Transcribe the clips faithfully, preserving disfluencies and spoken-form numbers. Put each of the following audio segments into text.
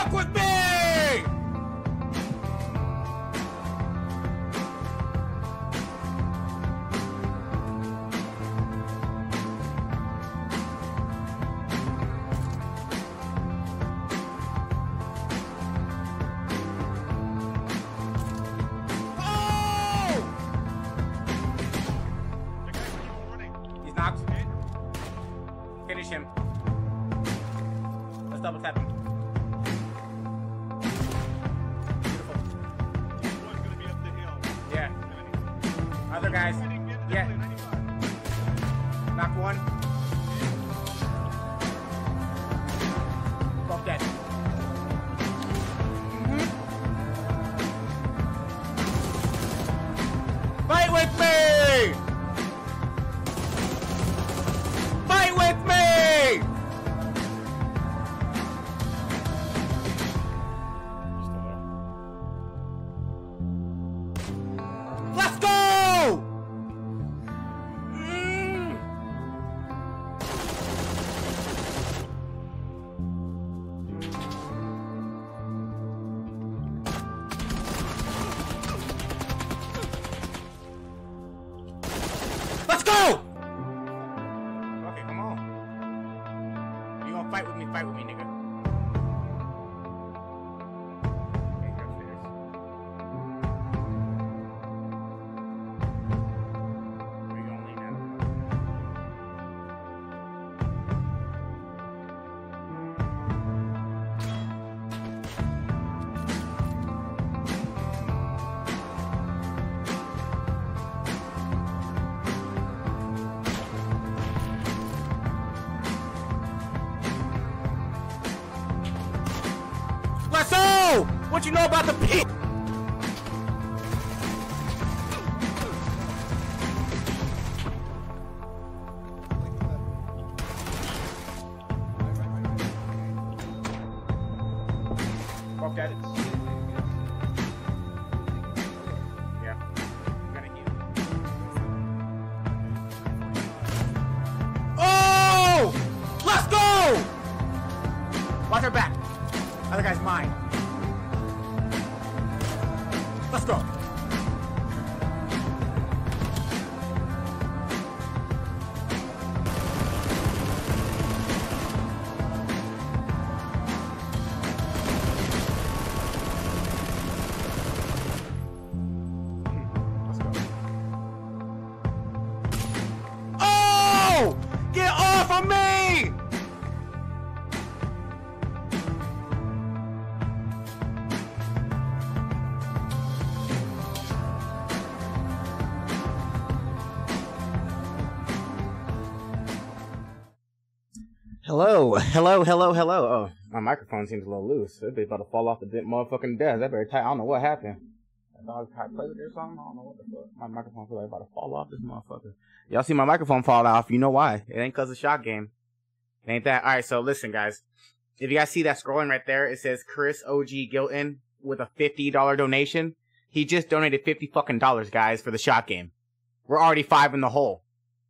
fuck with me! Finish him. Let's double tap him. Beautiful. One's gonna be up the hill. Yeah. Other guys. Yeah. Knock one. Both dead. Mm-hmm. Fight with me! Fight with me! Let's go! Mm. Let's go! Okay, come on. You gonna fight with me, fight with me, nigga. Okay, you're upstairs. Where you gonna lay down? Let's go! What you know about the pit? Fuck that. Yeah. I'm gonna heal. Oh! Let's go! Watch her back. Other guy's mine. Let's go. Let's go. Oh! Get off of me! Hello, hello, hello, hello. Oh, my microphone seems a little loose. It'd be about to fall off the motherfucking desk. That very tight. I don't know what happened. I dog tried to play with it or something. I don't know what the fuck. My microphone feels like about to fall off this motherfucker. Y'all see my microphone fall off. You know why. It ain't cause of shot game. It ain't that. Alright, so listen, guys. If you guys see that scrolling right there, it says Chris O G Gilton with a fifty dollar donation. He just donated fifty fucking dollars, guys, for the shot game. We're already five in the hole.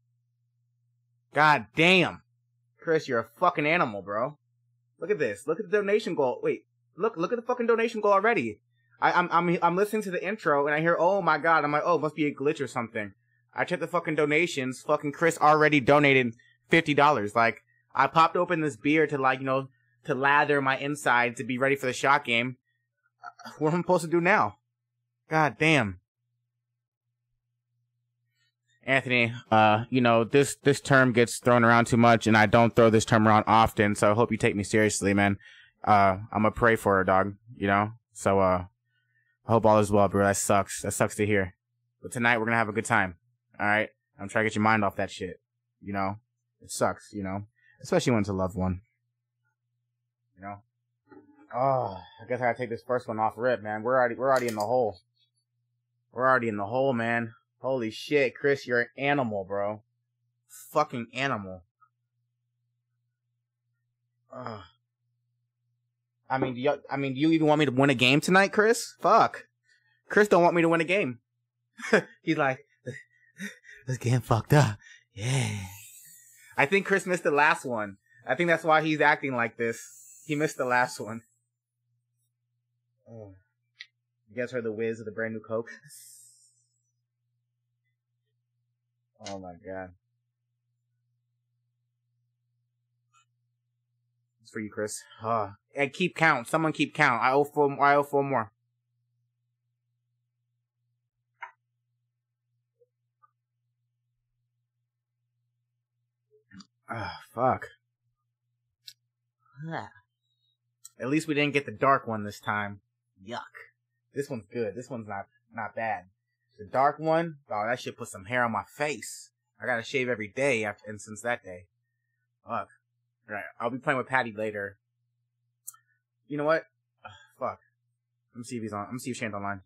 God damn. Chris, you're a fucking animal, bro. Look at this. Look at the donation goal. Wait, look, look at the fucking donation goal already. I, I'm, I'm, I'm listening to the intro and I hear, oh my god. I'm like, oh, it must be a glitch or something. I checked the fucking donations. Fucking Chris already donated fifty dollars. Like, I popped open this beer to, like, you know, to lather my inside to be ready for the shot game. What am I supposed to do now? God damn. Anthony, uh, you know, this, this term gets thrown around too much, and I don't throw this term around often, so I hope you take me seriously, man. Uh, I'm gonna pray for her, dog, you know? So, uh, I hope all is well, bro. That sucks. That sucks to hear. But tonight, we're gonna have a good time, alright? I'm trying to get your mind off that shit, you know? It sucks, you know? Especially when it's a loved one. You know? Oh, I guess I gotta take this first one off rip, man. We're already, we're already in the hole. We're already in the hole, man. Holy shit, Chris, you're an animal, bro. Fucking animal. Ugh. I mean, do you, I mean, do you even want me to win a game tonight, Chris? Fuck. Chris don't want me to win a game. He's like, this game fucked up. Yeah. I think Chris missed the last one. I think that's why he's acting like this. He missed the last one. Oh. You guys heard the whiz of the brand new Coke? Oh my god. It's for you, Chris. Uh, hey, keep count. Someone keep count. I owe four. I owe four more. Ah, fuck. At least we didn't get the dark one this time. Yuck. This one's good. This one's not not bad. The dark one, oh, that shit put some hair on my face. I gotta shave every day after, and since that day. Fuck. Right, I'll be playing with Patty later. You know what? Ugh, fuck. Let me see if he's on. Let me see if Shane's online.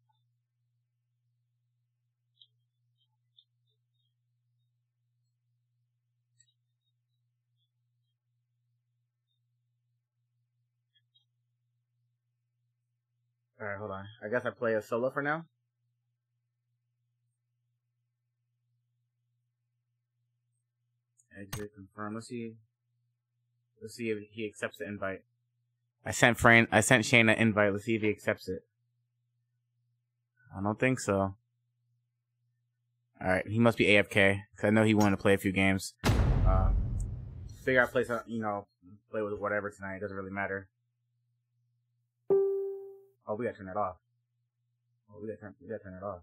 Alright, hold on. I guess I play a solo for now. Exit, confirm. Let's see. Let's see if he accepts the invite. I sent Fran. I sent Shane an invite. Let's see if he accepts it. I don't think so. Alright, he must be A F K. Because I know he wanted to play a few games. Uh, figure out play some, you know, play with whatever tonight. It doesn't really matter. Oh, we gotta turn that off. Oh, we gotta turn, we gotta turn it off.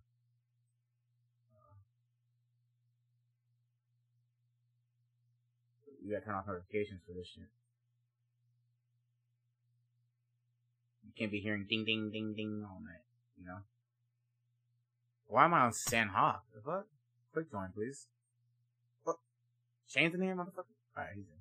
We gotta turn off notifications for this shit. You can't be hearing ding ding ding ding all night, you know? Why am I on San Hawk? The fuck? Quick join, please. What? Shane's in here, motherfucker? Alright, he's in.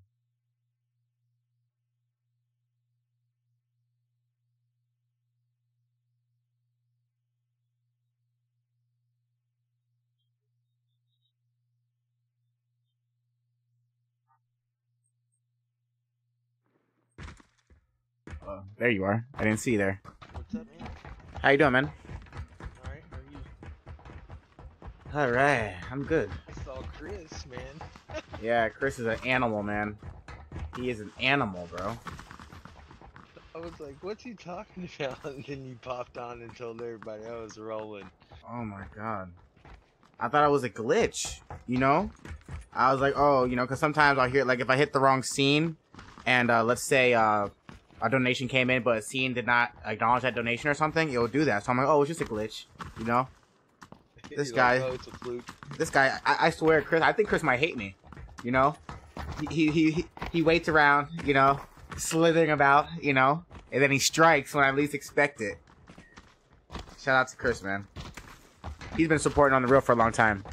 Oh, there you are. I didn't see you there. What's up, man? How you doing, man? Alright, how are you? Alright, I'm good. I saw Chris, man. Yeah, Chris is an animal, man. He is an animal, bro. I was like, what's he talking about? And then you popped on and told everybody I was rolling. Oh my god. I thought it was a glitch, you know? I was like, oh, you know, because sometimes I'll hear, like, if I hit the wrong scene, and uh, let's say uh, a donation came in, but a scene did not acknowledge that donation or something, it will do that. So I'm like, oh, it's just a glitch, you know? This You're guy, like, oh, it's a fluke. this guy, I, I swear, Chris, I think Chris might hate me, you know? He, he, he, he waits around, you know, slithering about, you know, and then he strikes when I least expect it. Shout out to Chris, man. He's been supporting on the real for a long time.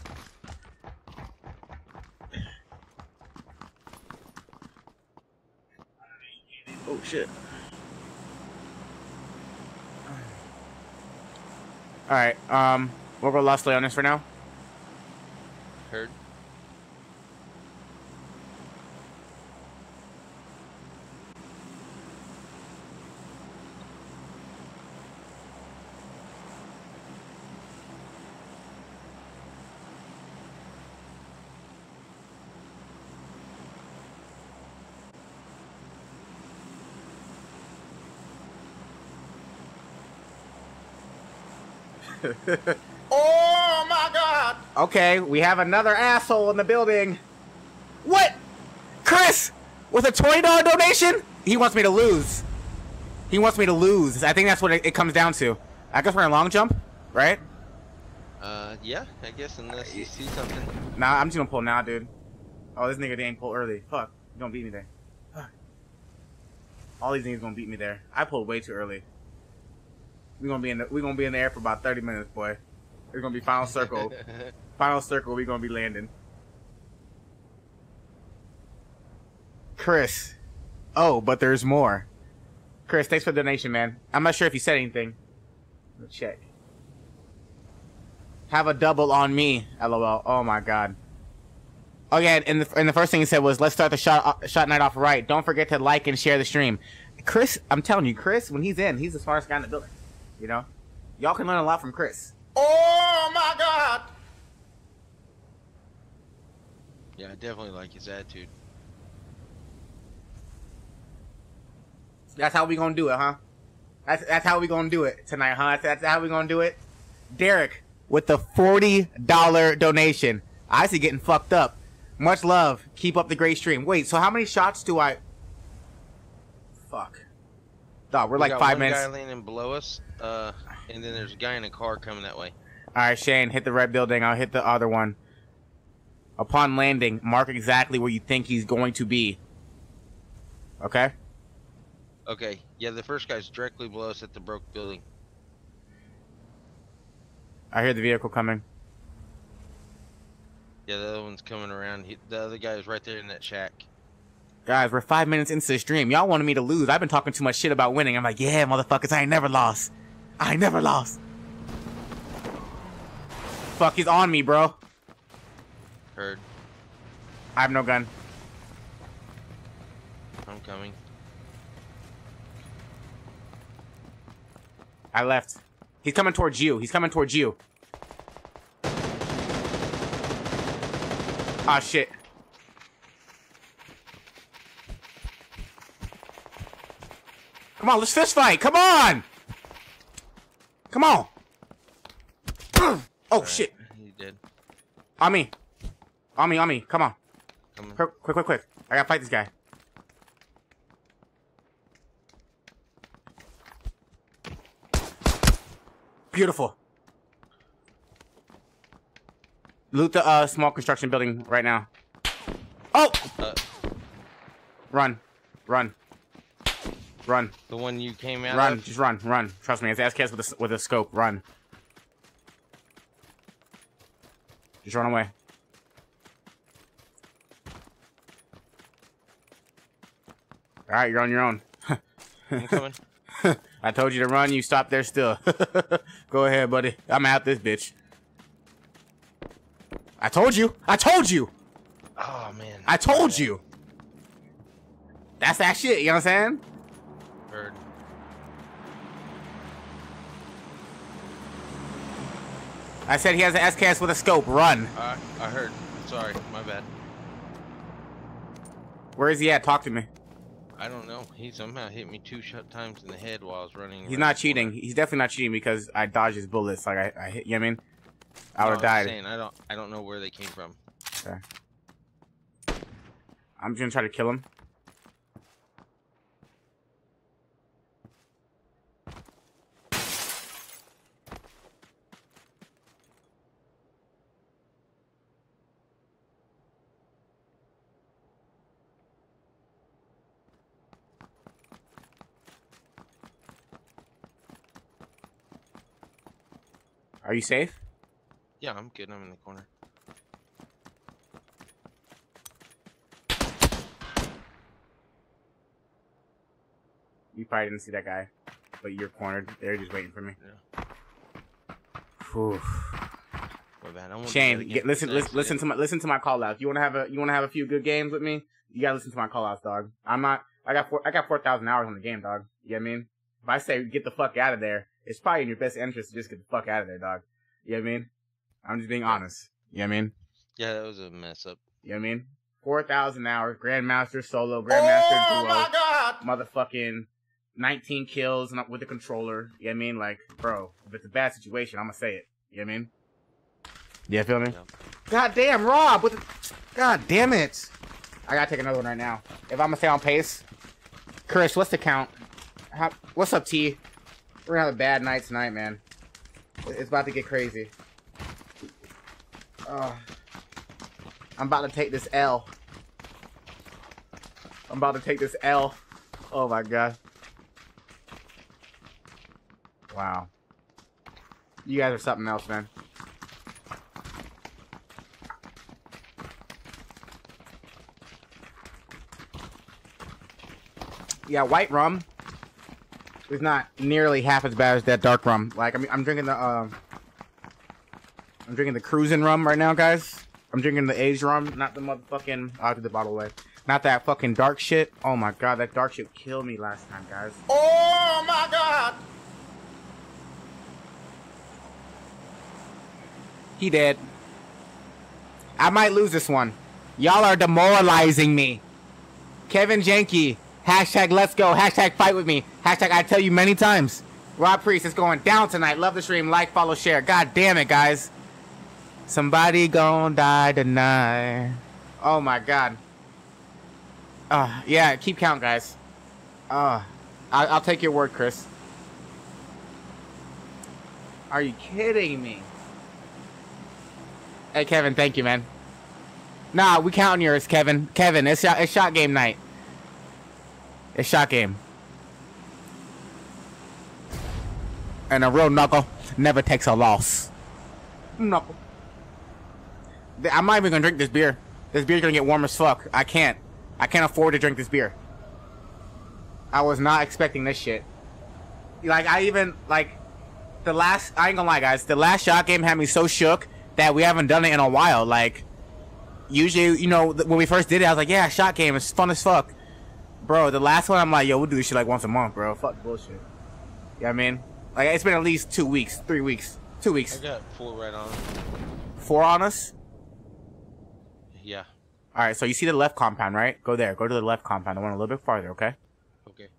Oh shit. Alright, um, we'll go Los Leones for now. Heard? Oh my god! Okay, we have another asshole in the building. What? Chris! With a twenty dollar donation? He wants me to lose. He wants me to lose. I think that's what it, it comes down to. I guess we're in a long jump, right? Uh, yeah, I guess, unless you see something. Nah, I'm just gonna pull now, dude. Oh, this nigga didn't pull early. Fuck. You gonna beat me there. Fuck. All these niggas gonna beat me there. I pulled way too early. We gonna be in the we gonna be in the air for about thirty minutes, boy. It's gonna be final circle. Final circle. We gonna be landing. Chris. Oh, but there's more. Chris, thanks for the donation, man. I'm not sure if you said anything. Let's check. Have a double on me. LOL. Oh my god. Oh yeah, and the, and the first thing he said was, let's start the shot uh, shot night off right. Don't forget to like and share the stream. Chris, I'm telling you, Chris, when he's in, he's the smartest guy in the building. You know? Y'all can learn a lot from Chris. Oh my god! Yeah, I definitely like his attitude. That's how we gonna do it, huh? That's that's how we gonna do it tonight, huh? That's, that's how we gonna do it. Derek with the forty dollar donation. I see getting fucked up. Much love. Keep up the great stream. Wait, so how many shots do I? Fuck. Dog, we're We like got five one minutes. guy landing below us, uh, and then there's a guy in a car coming that way. All right, Shane, hit the red building. I'll hit the other one. Upon landing, mark exactly where you think he's going to be. Okay? Okay, yeah, the first guy's directly below us at the broke building. I hear the vehicle coming. Yeah, the other one's coming around. He, the other guy is right there in that shack. Guys, we're five minutes into the stream. Y'all wanted me to lose. I've been talking too much shit about winning. I'm like, yeah, motherfuckers, I ain't never lost. I ain't never lost. Fuck, he's on me, bro. Heard. I have no gun. I'm coming. I left. He's coming towards you. He's coming towards you. Ah, shit. Come on, let's fist fight. Come on. Come on. Oh, All right, shit. He did. On me. On me, on me. Come on. Coming. Quick, quick, quick, quick. I gotta fight this guy. Beautiful. Loot the uh, small construction building right now. Oh! Uh, Run. Run. Run. the one you came out Run. of? Just run. Run. Trust me. It's S K S with a, with a scope. Run. Just run away. Alright, you're on your own. I'm coming. I told you to run, you stopped there still. Go ahead, buddy. I'm out this bitch. I told you. I told you. Oh, man. I told you. That's that shit, you know what I'm saying? Heard. I said he has an S K S with a scope. Run. I, I heard. Sorry, my bad. Where is he at? Talk to me. I don't know. He somehow hit me two shot times in the head while I was running. He's around not the cheating. corner. He's definitely not cheating because I dodged his bullets. Like, I, I hit, you know what I mean? I No, would have I'm died. Saying, I don't. I don't know where they came from. Okay. I'm just gonna try to kill him. Are you safe? Yeah, I'm good. I'm in the corner. You probably didn't see that guy, but you're cornered. They're just waiting for me. Yeah. Whew. My bad. I won't do that Shane, again. get, listen, It's listen, an listen to accident. my listen to my call outs. You wanna have a you wanna have a few good games with me? You gotta listen to my call outs, dog. I'm not. I got four. I got four thousand hours on the game, dog. You know what I mean? If I say get the fuck out of there, it's probably in your best interest to just get the fuck out of there, dog. You know what I mean? I'm just being honest. You know what I mean? Yeah, that was a mess up. You know what I mean? Four thousand hours, Grandmaster solo, Grandmaster duo. my god! Motherfucking nineteen kills with the controller. You know what I mean? Like, bro, if it's a bad situation, I'm gonna say it. You know what I mean? Yeah, feel me? Yeah. God damn, Rob! What the... God damn it! I gotta take another one right now. If I'm gonna stay on pace. Chris, what's the count? How... What's up, T? We're gonna have a bad night tonight, man. It's about to get crazy. Uh, I'm about to take this L. I'm about to take this L. Oh my god. Wow. You guys are something else, man. Yeah, white rum is not nearly half as bad as that dark rum. Like, I mean, I'm drinking the, um, I'm drinking the cruising rum right now, guys. I'm drinking the aged rum, not the motherfucking, I'll do the bottle away. Not that fucking dark shit. Oh my god, that dark shit killed me last time, guys. Oh my god! He did. I might lose this one. Y'all are demoralizing me. Kevin Janke Hashtag let's go. Hashtag fight with me. Hashtag I tell you many times. Rob Priest is going down tonight. Love the stream. Like, follow, share. God damn it, guys. Somebody gonna die tonight. Oh my god. Uh, yeah, keep count, guys. Uh, I I'll take your word, Chris. Are you kidding me? Hey, Kevin, thank you, man. Nah, we counting yours, Kevin. Kevin, it's shot, it's shot game night. It's shot game. And a real knuckle never takes a loss. Knuckle. I'm not even gonna drink this beer. This beer's gonna get warm as fuck. I can't. I can't afford to drink this beer. I was not expecting this shit. Like, I even, like, the last, I ain't gonna lie, guys. The last shot game had me so shook that we haven't done it in a while. Like, usually, you know, when we first did it, I was like, yeah, shot game, it's fun as fuck. Bro, the last one, I'm like, yo, we'll do this shit like once a month, bro. Fuck bullshit. You know what I mean? Like, it's been at least two weeks, three weeks, two weeks. I got four right on. Four on us? Yeah. Alright, so you see the left compound, right? Go there. Go to the left compound. I want a little bit farther, okay? Okay.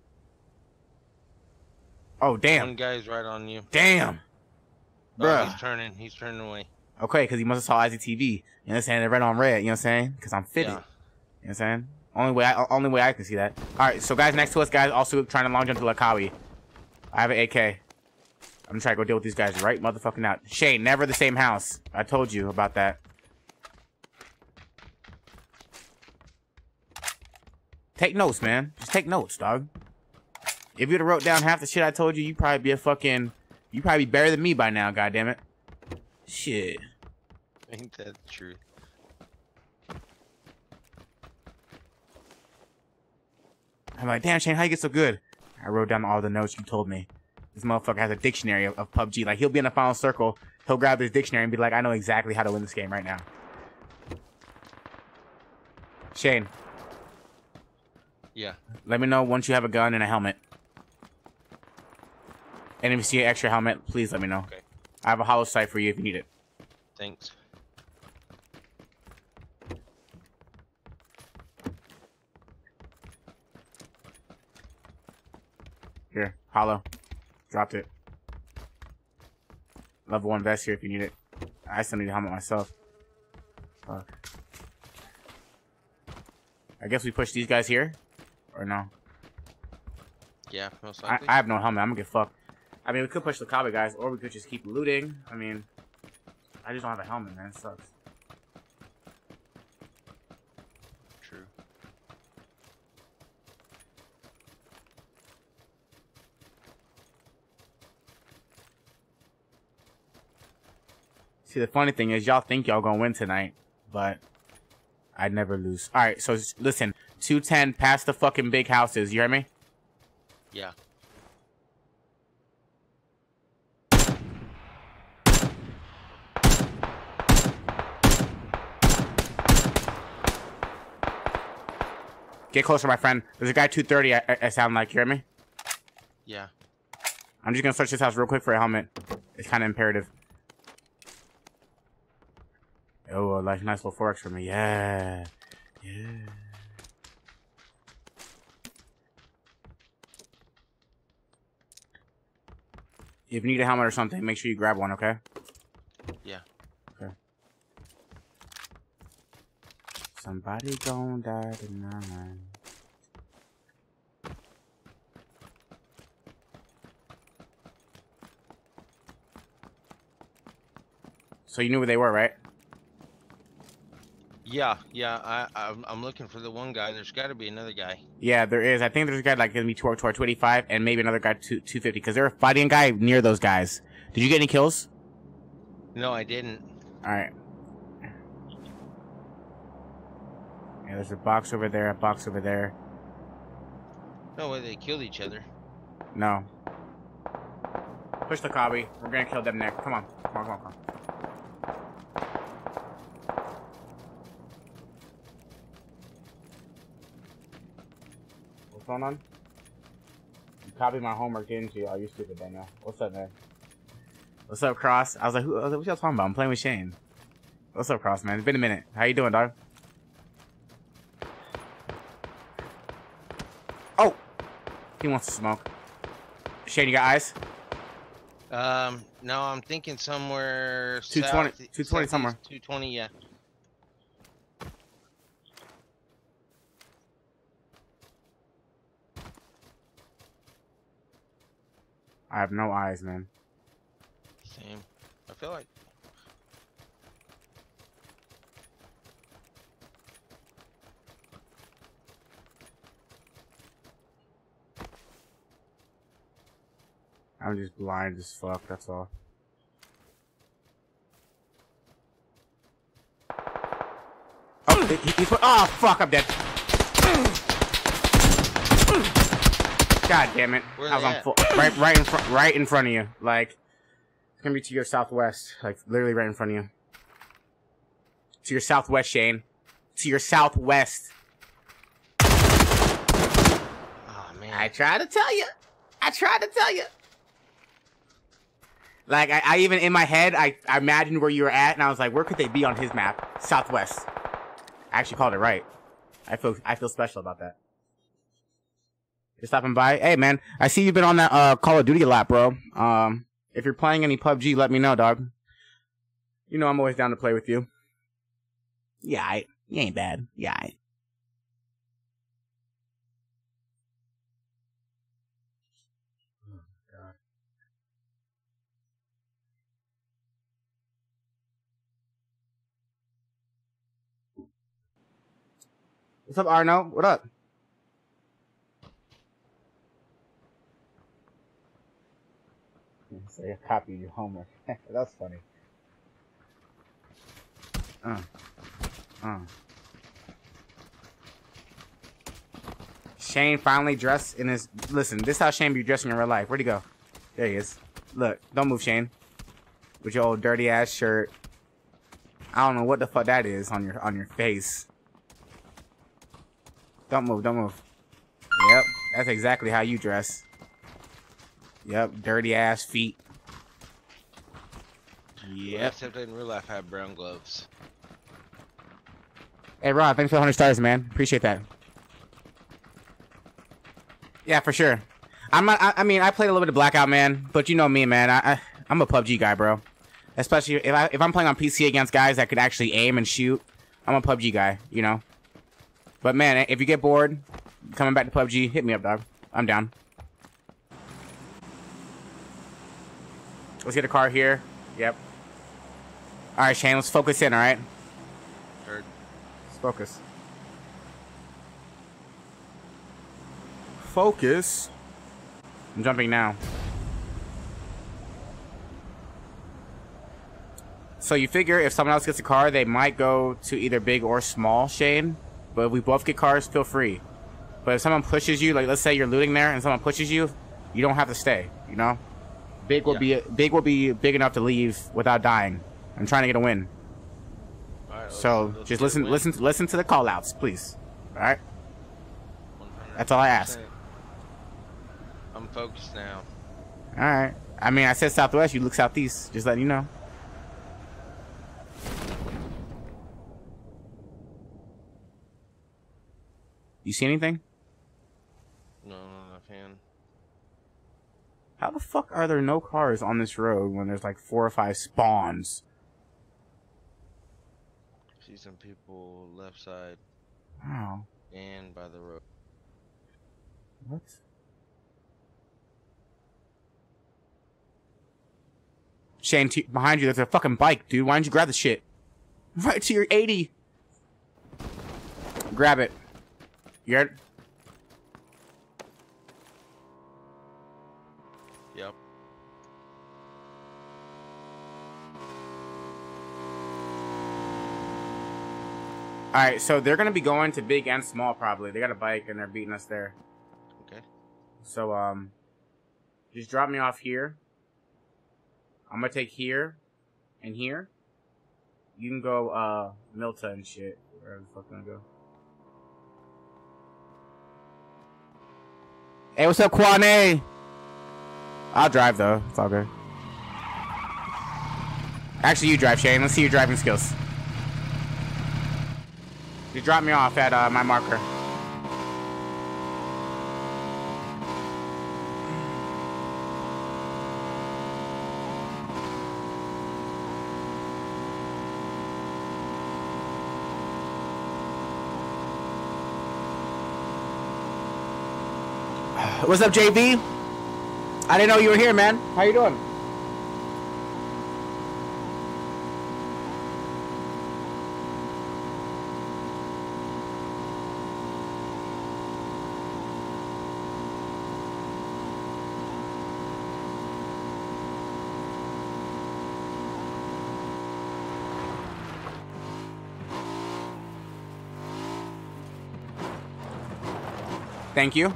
Oh, damn. One guy's right on you. Damn. Oh, Bruh. he's turning. He's turning away. Okay, because he must have saw I Z T V. You know what I'm saying? They're red on red, you know what I'm saying? Because I'm fitted. Yeah. You know what I'm saying? Only way I, only way I can see that. Alright, so guys next to us, guys, also trying to long jump to Lakawi. I have an A K. I'm trying to go deal with these guys right motherfucking now. Shane, never the same house. I told you about that. Take notes, man. Just take notes, dog. If you'd have wrote down half the shit I told you, you'd probably be a fucking... You'd probably be better than me by now, goddammit. Shit. Ain't that the truth? I'm like, damn, Shane, how you get so good? I wrote down all the notes you told me. This motherfucker has a dictionary of, of P U B G. Like, he'll be in the final circle. He'll grab his dictionary and be like, I know exactly how to win this game right now. Shane. Yeah. Let me know once you have a gun and a helmet. And if you see an extra helmet, please let me know. Okay. I have a hollow sight for you if you need it. Thanks. Here, hollow. Dropped it. Level one vest here if you need it. I still need a helmet myself. Fuck. I guess we push these guys here? Or no? Yeah, most I, likely. I have no helmet. I'm gonna get fucked. I mean, we could push the Kabe guys, or we could just keep looting. I mean, I just don't have a helmet, man. It sucks. True. See, the funny thing is, y'all think y'all gonna win tonight, but I'd never lose. All right, so listen, two ten past the fucking big houses. You hear me? Yeah. Get closer, my friend. There's a guy two thirty. I, I, I sound like. You hear me? Yeah. I'm just gonna search this house real quick for a helmet. It's kind of imperative. Oh, like nice little forex for me. Yeah, yeah. If you need a helmet or something, make sure you grab one, okay? Yeah. Okay. Somebody gon' die tonight. So you knew where they were, right? Yeah, yeah. I, I'm, I'm looking for the one guy. There's got to be another guy. Yeah, there is. I think there's a guy like gonna be toward toward two eighty-five, and maybe another guy two two fifty, because they're fighting a guy near those guys. Did you get any kills? No, I didn't. All right. Yeah, there's a box over there, a box over there. No way they killed each other. No. Push the Kabe. We're gonna kill them next. Come on, come on, come on, come on. What's going on? You copied my homework, didn't you? Oh, you stupid, Daniel. What's up, man? What's up, Cross? I was like, who, I was like, what y'all talking about? I'm playing with Shane. What's up, Cross, man? It's been a minute. How you doing, dog? He wants to smoke. Shane, you got eyes? Um, no, I'm thinking somewhere. two twenty, south- two twenty somewhere. southeast, two twenty, yeah. I have no eyes, man. Same. I feel like. I'm just blind as fuck, that's all. Oh, he, he put. Oh, fuck, I'm dead. God damn it. Where I was they on at? full, right, right in front, right in front of you. Like, it's gonna be to your southwest. Like, literally right in front of you. To your southwest, Shane. To your southwest. Oh man. I tried to tell you. I tried to tell you. Like, I, I even, in my head, I, I imagined where you were at, and I was like, where could they be on his map? Southwest. I actually called it right. I feel, I feel special about that. You're stopping by? Hey, man, I see you've been on that, uh, Call of Duty a lot, bro. Um, if you're playing any P U B G, let me know, dog. You know I'm always down to play with you. Yeah, I, you ain't bad. Yeah, I. What's up, Arno? What up? Say a copy of your homework. That's funny. Uh. Uh. Shane finally dressed in his... Listen, this is how Shane be dressing in real life. Where'd he go? There he is. Look, don't move, Shane. With your old dirty ass shirt. I don't know what the fuck that is on your on your face. Don't move, don't move. Yep, that's exactly how you dress. Yep, dirty ass feet. Yep. Except in real life, I have brown gloves. Hey, Ron, thanks for the one hundred stars, man. Appreciate that. Yeah, for sure. I'm not, I, I mean, I played a little bit of Blackout, man, but you know me, man. I, I I'm a P U B G guy, bro. Especially if I if I'm playing on P C against guys that could actually aim and shoot. I'm a P U B G guy, you know. But man, if you get bored coming back to P U B G, hit me up, dog. I'm down. Let's get a car here. Yep. All right, Shane. Let's focus in. All right. Heard. Let's focus. Focus. I'm jumping now. So you figure if someone else gets a car, they might go to either big or small, Shane. But if we both get cars, feel free. But if someone pushes you, like let's say you're looting there and someone pushes you, you don't have to stay, you know? Big will Yeah. be big will be big enough to leave without dying. I'm trying to get a win. All right, let's- So let's just get a listen win. listen listen to the call outs, please. Alright? one hundred That's all I ask. percent. I'm focused now. Alright. I mean I said southwest, you look southeast, just letting you know. You see anything? No, no, no, fan. How the fuck are there no cars on this road when there's like four or five spawns? See some people left side Wow. and by the road. What? Shane, t behind you, there's a fucking bike, dude. Why didn't you grab the shit? Right to your eighty. Grab it. You heard? Yep. Alright, so they're gonna be going to big and small probably. They got a bike and they're beating us there. Okay. So, um, just drop me off here. I'm gonna take here and here. You can go, uh, Milta and shit. Wherever the fuck I'm gonna go. Hey, what's up, Kwane? I'll drive, though. It's all good. Actually, you drive, Shane. Let's see your driving skills. You drop me off at, uh, my marker. What's up, J B? I didn't know you were here, man. How you doing? Thank you. You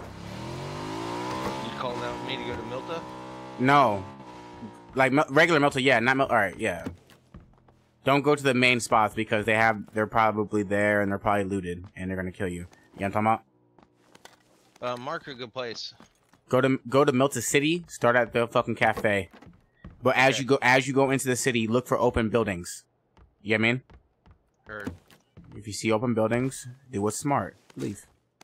calling out me to go to Milta? No. Like Mil- regular Milta, yeah, not Mil- Alright, yeah. Don't go to the main spots because they have, they're probably there and they're probably looted and they're gonna kill you. You know what I'm talking about? Uh, mark a good place. Go to, go to Milta City, start at the fucking cafe. But as Okay. you go, as you go into the city, look for open buildings. You know what I mean? Heard. If you see open buildings, do what's smart. Leave.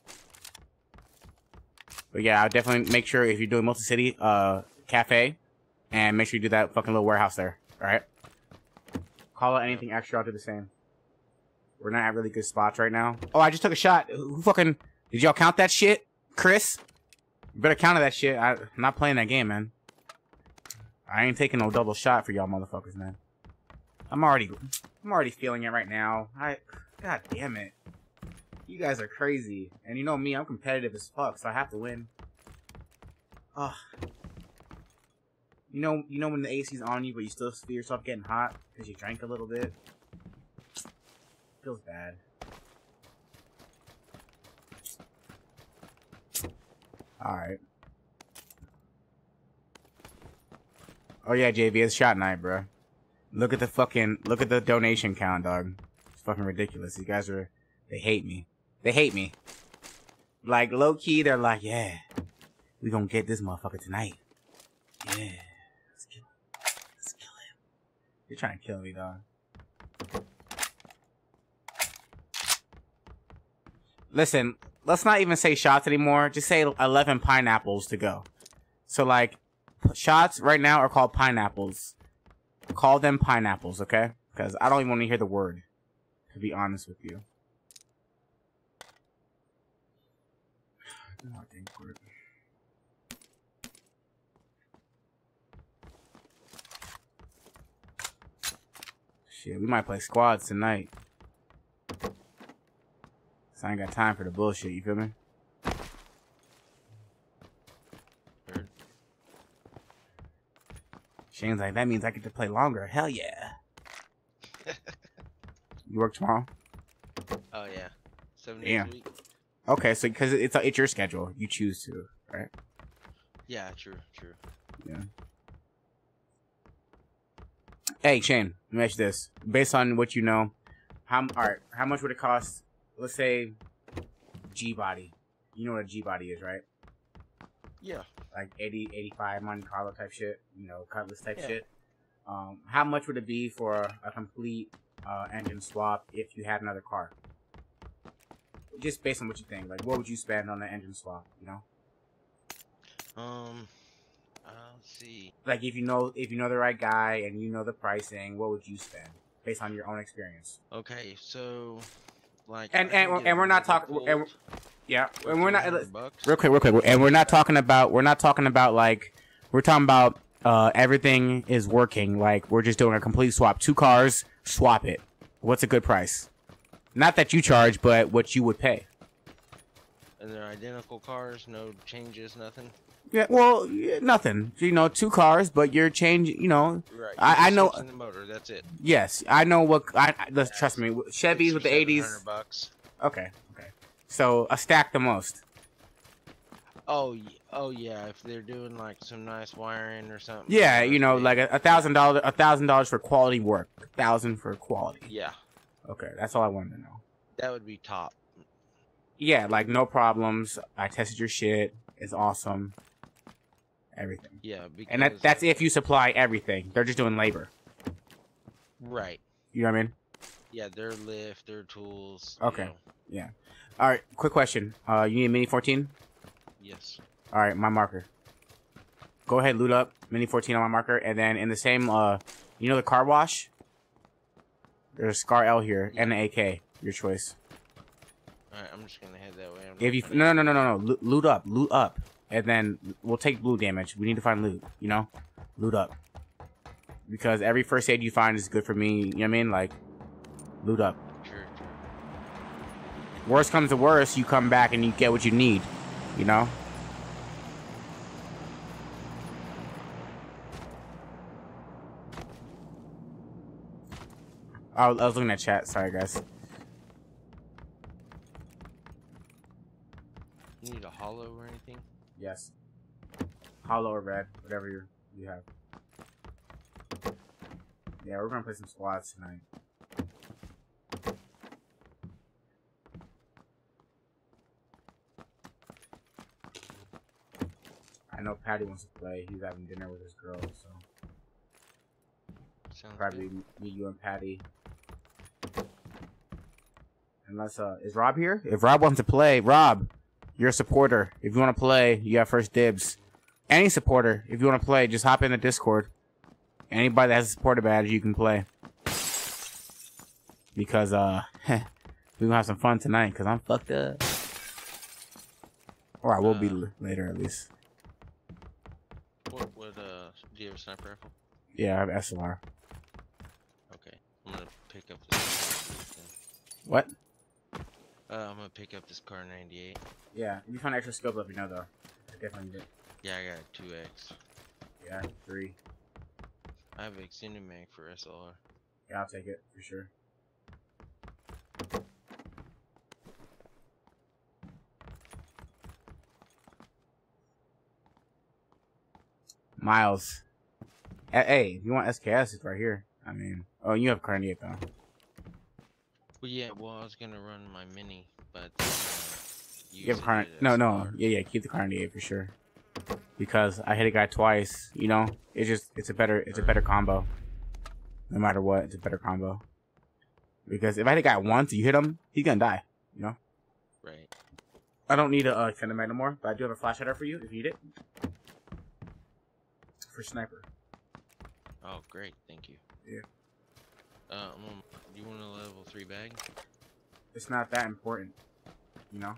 But yeah, I'll definitely make sure if you're doing Milta City, uh, cafe, and make sure you do that fucking little warehouse there. Alright? Call out anything extra, I'll do the same. We're not at really good spots right now. Oh, I just took a shot. Who fucking... Did y'all count that shit? Chris? You better count that shit. I, I'm not playing that game, man. I ain't taking no double shot for y'all motherfuckers, man. I'm already... I'm already feeling it right now. I... God damn it. You guys are crazy. And you know me, I'm competitive as fuck, so I have to win. Ugh. You know, you know when the A C's on you, but you still feel yourself getting hot because you drank a little bit? Feels bad. Alright. Oh yeah, J V, it's shot night, bro. Look at the fucking, look at the donation count, dog. It's fucking ridiculous. These guys are, they hate me. They hate me. Like, low-key, they're like, yeah, we gonna get this motherfucker tonight. Yeah. Let's kill him. Let's kill him. You're trying to kill me, dog. Listen, let's not even say shots anymore. Just say eleven pineapples to go. So, like, shots right now are called pineapples. Call them pineapples, okay? Because I don't even want to hear the word, to be honest with you. Oh, dang quick. Shit, we might play squads tonight. So I ain't got time for the bullshit, you feel me? Heard. Shane's like, that means I get to play longer. Hell yeah. You work tomorrow? Oh yeah. Seven Damn. days a week. Okay, so because it's it's your schedule, you choose to, right? Yeah, true, true. Yeah. Hey Shane, let me ask you this: based on what you know, how all right? How much would it cost? Let's say G body. You know what a G body is, right? Yeah. Like eighty, eighty-five Monte Carlo type shit. You know, Cutlass type Yeah. shit. Um, how much would it be for a, a complete uh, engine swap if you had another car? Just based on what you think, like what would you spend on the engine swap? You know, Um. Uh, let's see. like if you know if you know the right guy and you know the pricing, what would you spend based on your own experience? Okay, so like. And- I can and- get and a we're not Volvo talking- and we're- Volt Yeah, for and we're not three hundred bucks. real quick, real quick, and we're not talking about we're not talking about like we're talking about uh everything is working. Like we're just doing a complete swap, two cars, swap it. What's a good price? Not that you charge, but what you would pay. And they're identical cars, no changes, nothing. Yeah, well, yeah, nothing. You know, two cars, but you're changing. You know, Right. I- you're I just know- switching the motor. That's it. yes, I know what. I, I let's trust me. Chevys Six or with the seven eighties. hundred bucks. Okay, okay. So a stack the most. Oh, y- oh yeah. If they're doing like some nice wiring or something. Yeah, that's you know, big. like a, a thousand dollar, a thousand dollars for quality work, a thousand for quality. Yeah, Okay, that's all I wanted to know. that would be top. Yeah, like no problems. I tested your shit. It's awesome. Everything. Yeah, because And that that's if you supply everything. They're just doing labor. right. You know what I mean? Yeah, their lift, their tools. you Okay. know. Yeah. All right. Quick question. Uh, you need a Mini fourteen? Yes. All right, my marker. Go ahead, loot up Mini fourteen on my marker, and then in the same, uh, you know the car wash? There's a Scar L here and an A K. Your choice. All right, I'm just gonna head that way. I'm If not you gonna- no no no no no no Lo- loot up, loot up. and then we'll take blue damage. We need to find loot, you know? Loot up. Because every first aid you find is good for me, you know what I mean? Like, loot up. Sure, sure. Worst comes to worst, you come back and you get what you need, you know? Oh, I was looking at chat. Sorry, guys. You need a hollow or anything? Yes. Hollow or red, whatever you you have. Yeah, we're gonna play some squads tonight. I know Patty wants to play. He's having dinner with his girl, so Sounds probably good. me, you, and Patty. Unless uh, is Rob here? If Rob wants to play, Rob, you're a supporter. If you want to play, you have first dibs. Any supporter, if you want to play, just hop in the Discord. Anybody that has a supporter badge, you can play. Because uh, we're gonna have some fun tonight. Because I'm fucked up. Or I will be Uh, later, at least. What, what, uh, do you have a sniper rifle? Yeah, I have S L R. Okay. I'm gonna pick up this. What? Uh, I'm gonna pick up this Car ninety-eight. Yeah, if you find extra scope, let me know though. I definitely did. Yeah, I got a two X. Yeah, three. I have extended mag for S L R. Yeah, I'll take it for sure. Miles. Eh, Hey, if you want S K S, it's right here. I mean, oh, you have Carnier though. Well, yeah, well, I was gonna run my mini, but uh, You have use Carnier. it as No, no. S L R. Yeah, yeah, keep the Carnier for sure. Because I hit a guy twice, you know? It's just, it's a better, it's a better combo. No matter what, it's a better combo. Because if I hit a guy once, you hit him, he's gonna die, you know? Right. I don't need a uh, extended mag no more, but I do have a flash hider for you if you need it. For sniper. Oh, great, thank you. Yeah. Uh, I'm gonna, you want a level three bag? It's not that important, you know?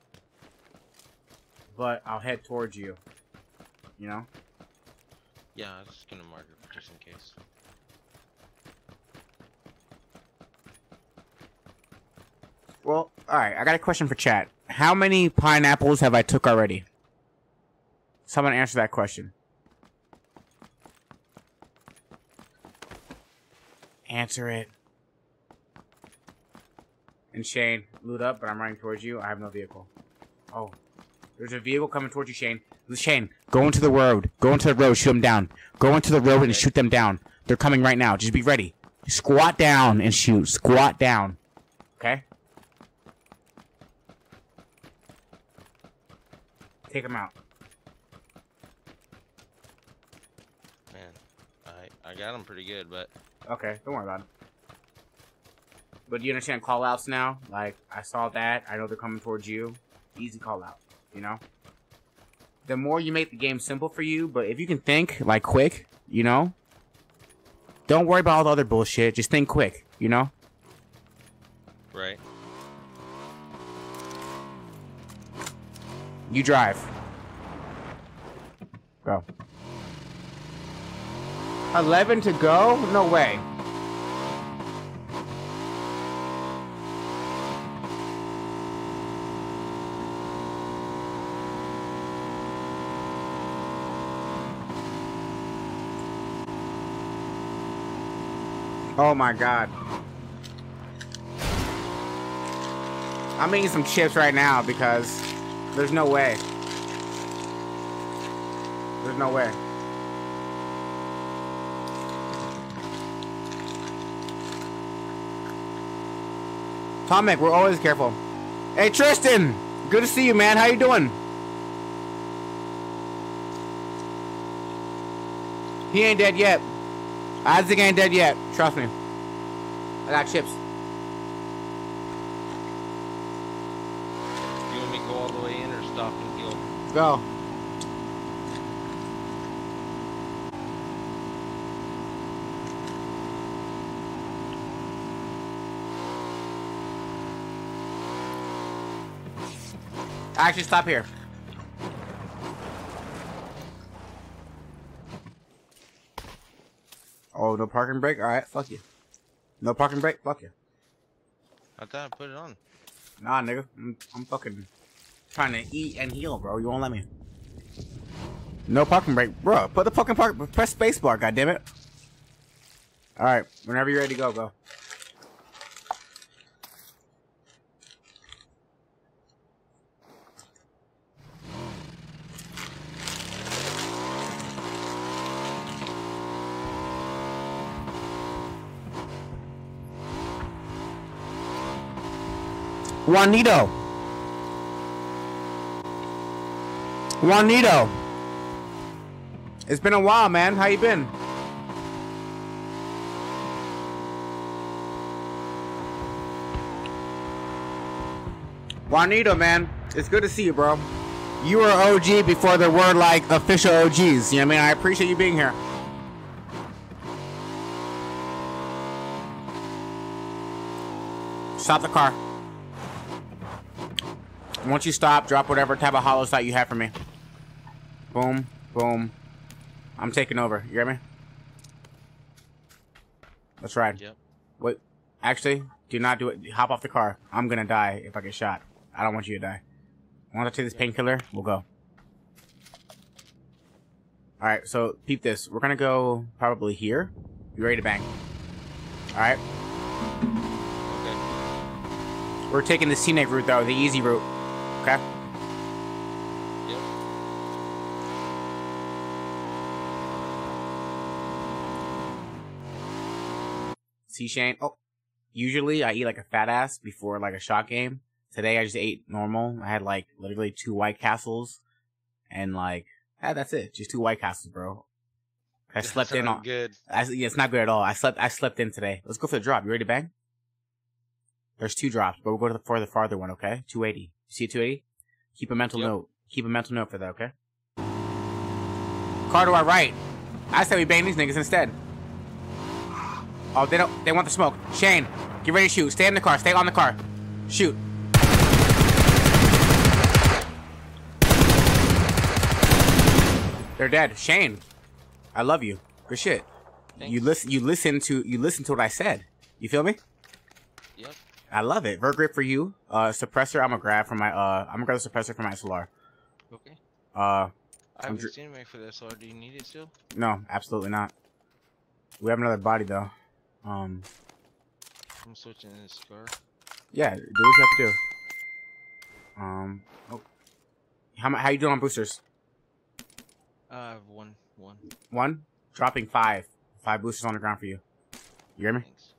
But I'll head towards you, you know? Yeah, I was just gonna mark it just in case. Well, alright, I got a question for chat. How many pineapples have I took already? Someone answer that question. Answer it. And Shane, loot up, but I'm running towards you. I have no vehicle. Oh. There's a vehicle coming towards you, Shane. Shane, go into the road. Go into the road, shoot them down. Go into the road and shoot them down. They're coming right now. Just be ready. Squat down and shoot. Squat down. Okay? Take them out. Man, I I got them pretty good, but Okay, don't worry about it. But do you understand call-outs now? Like, I saw that. I know they're coming towards you. Easy call-out, you know? The more you make the game simple for you, but if you can think, like, quick, you know? Don't worry about all the other bullshit. Just think quick, you know? right. You drive. Go. eleven to go? No way. Oh my god. I'm eating some chips right now because there's no way. There's no way. Tomek, we're always careful. Hey Tristan! Good to see you, man. How you doing? He ain't dead yet. Isaac ain't dead yet. Trust me. I got chips. You want me to go all the way in or stop and heal? Go. Actually, stop here. no parking brake? Alright, fuck you. No parking brake? Fuck you. I thought I put it on. Nah, nigga. I'm, I'm fucking trying to eat and heal, bro. You won't let me. No parking brake. Bro, put the fucking park. Press spacebar, goddammit. Alright, whenever you're ready to go, go. Juanito. Juanito. It's been a while, man. How you been? Juanito, man. It's good to see you, bro. You were O G before there were, like, official O Gs. You know what I mean? I appreciate you being here. Stop the car. Once you stop, drop whatever type of hollow sight you have for me. Boom, boom. I'm taking over. You hear me? Let's ride. Yep. Wait, actually, do not do it. Hop off the car. I'm gonna die if I get shot. I don't want you to die. Once I take this painkiller, we'll go. Alright, so peep this. We're gonna go probably here. You ready to bang? Alright. Okay. We're taking the scenic route though, the easy route. Okay? Yep. See, Shane? Oh, usually I eat like a fat ass before like a shot game. Today I just ate normal. I had like literally two White Castles. And like, ah, that's it. Just two White Castles, bro. I slept in on. Good. I, yeah, it's not good at all. I slept. I slept in today. Let's go for the drop. You ready to bang? There's two drops, but we'll go to the for the farther one. Okay, two eighty. See two eighty? Keep a mental Yep. note. Keep a mental note for that. Okay. Car to our right. I said we bang these niggas instead. Oh, they don't. They want the smoke. Shane, get ready to shoot. Stay in the car. Stay on the car. Shoot. They're dead. Shane, I love you. Good shit. Thanks. You listen. You listen to. You listen to what I said. You feel me? Yep. I love it. Vert grip for you. Uh, suppressor. I'm gonna grab from my. Uh, I'm gonna grab the suppressor from my S L R. Okay. Uh, I I'm haven't dr- seen it for this, so do you need it still? no, absolutely not. We have another body though. Um, I'm switching this car. yeah. Do what you have to do. Um. Oh. How mu- How you doing on boosters? I have one. One. One. Dropping five. Five boosters on the ground for you. You hear me? Thanks.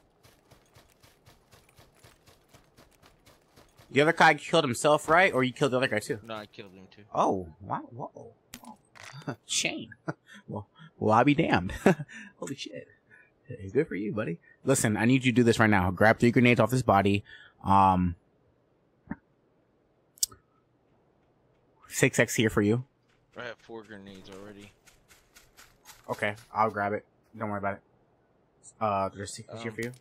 The other guy killed himself, right? Or you killed the other guy too? No, I killed him too. Oh, wow, whoa, whoa. Shane. well, well, I'll be damned. Holy shit. Hey, good for you, buddy. Listen, I need you to do this right now. Grab three grenades off this body. Um, six X here for you. I have four grenades already. Okay, I'll grab it. Don't worry about it. Uh, there's six X here Um, for you.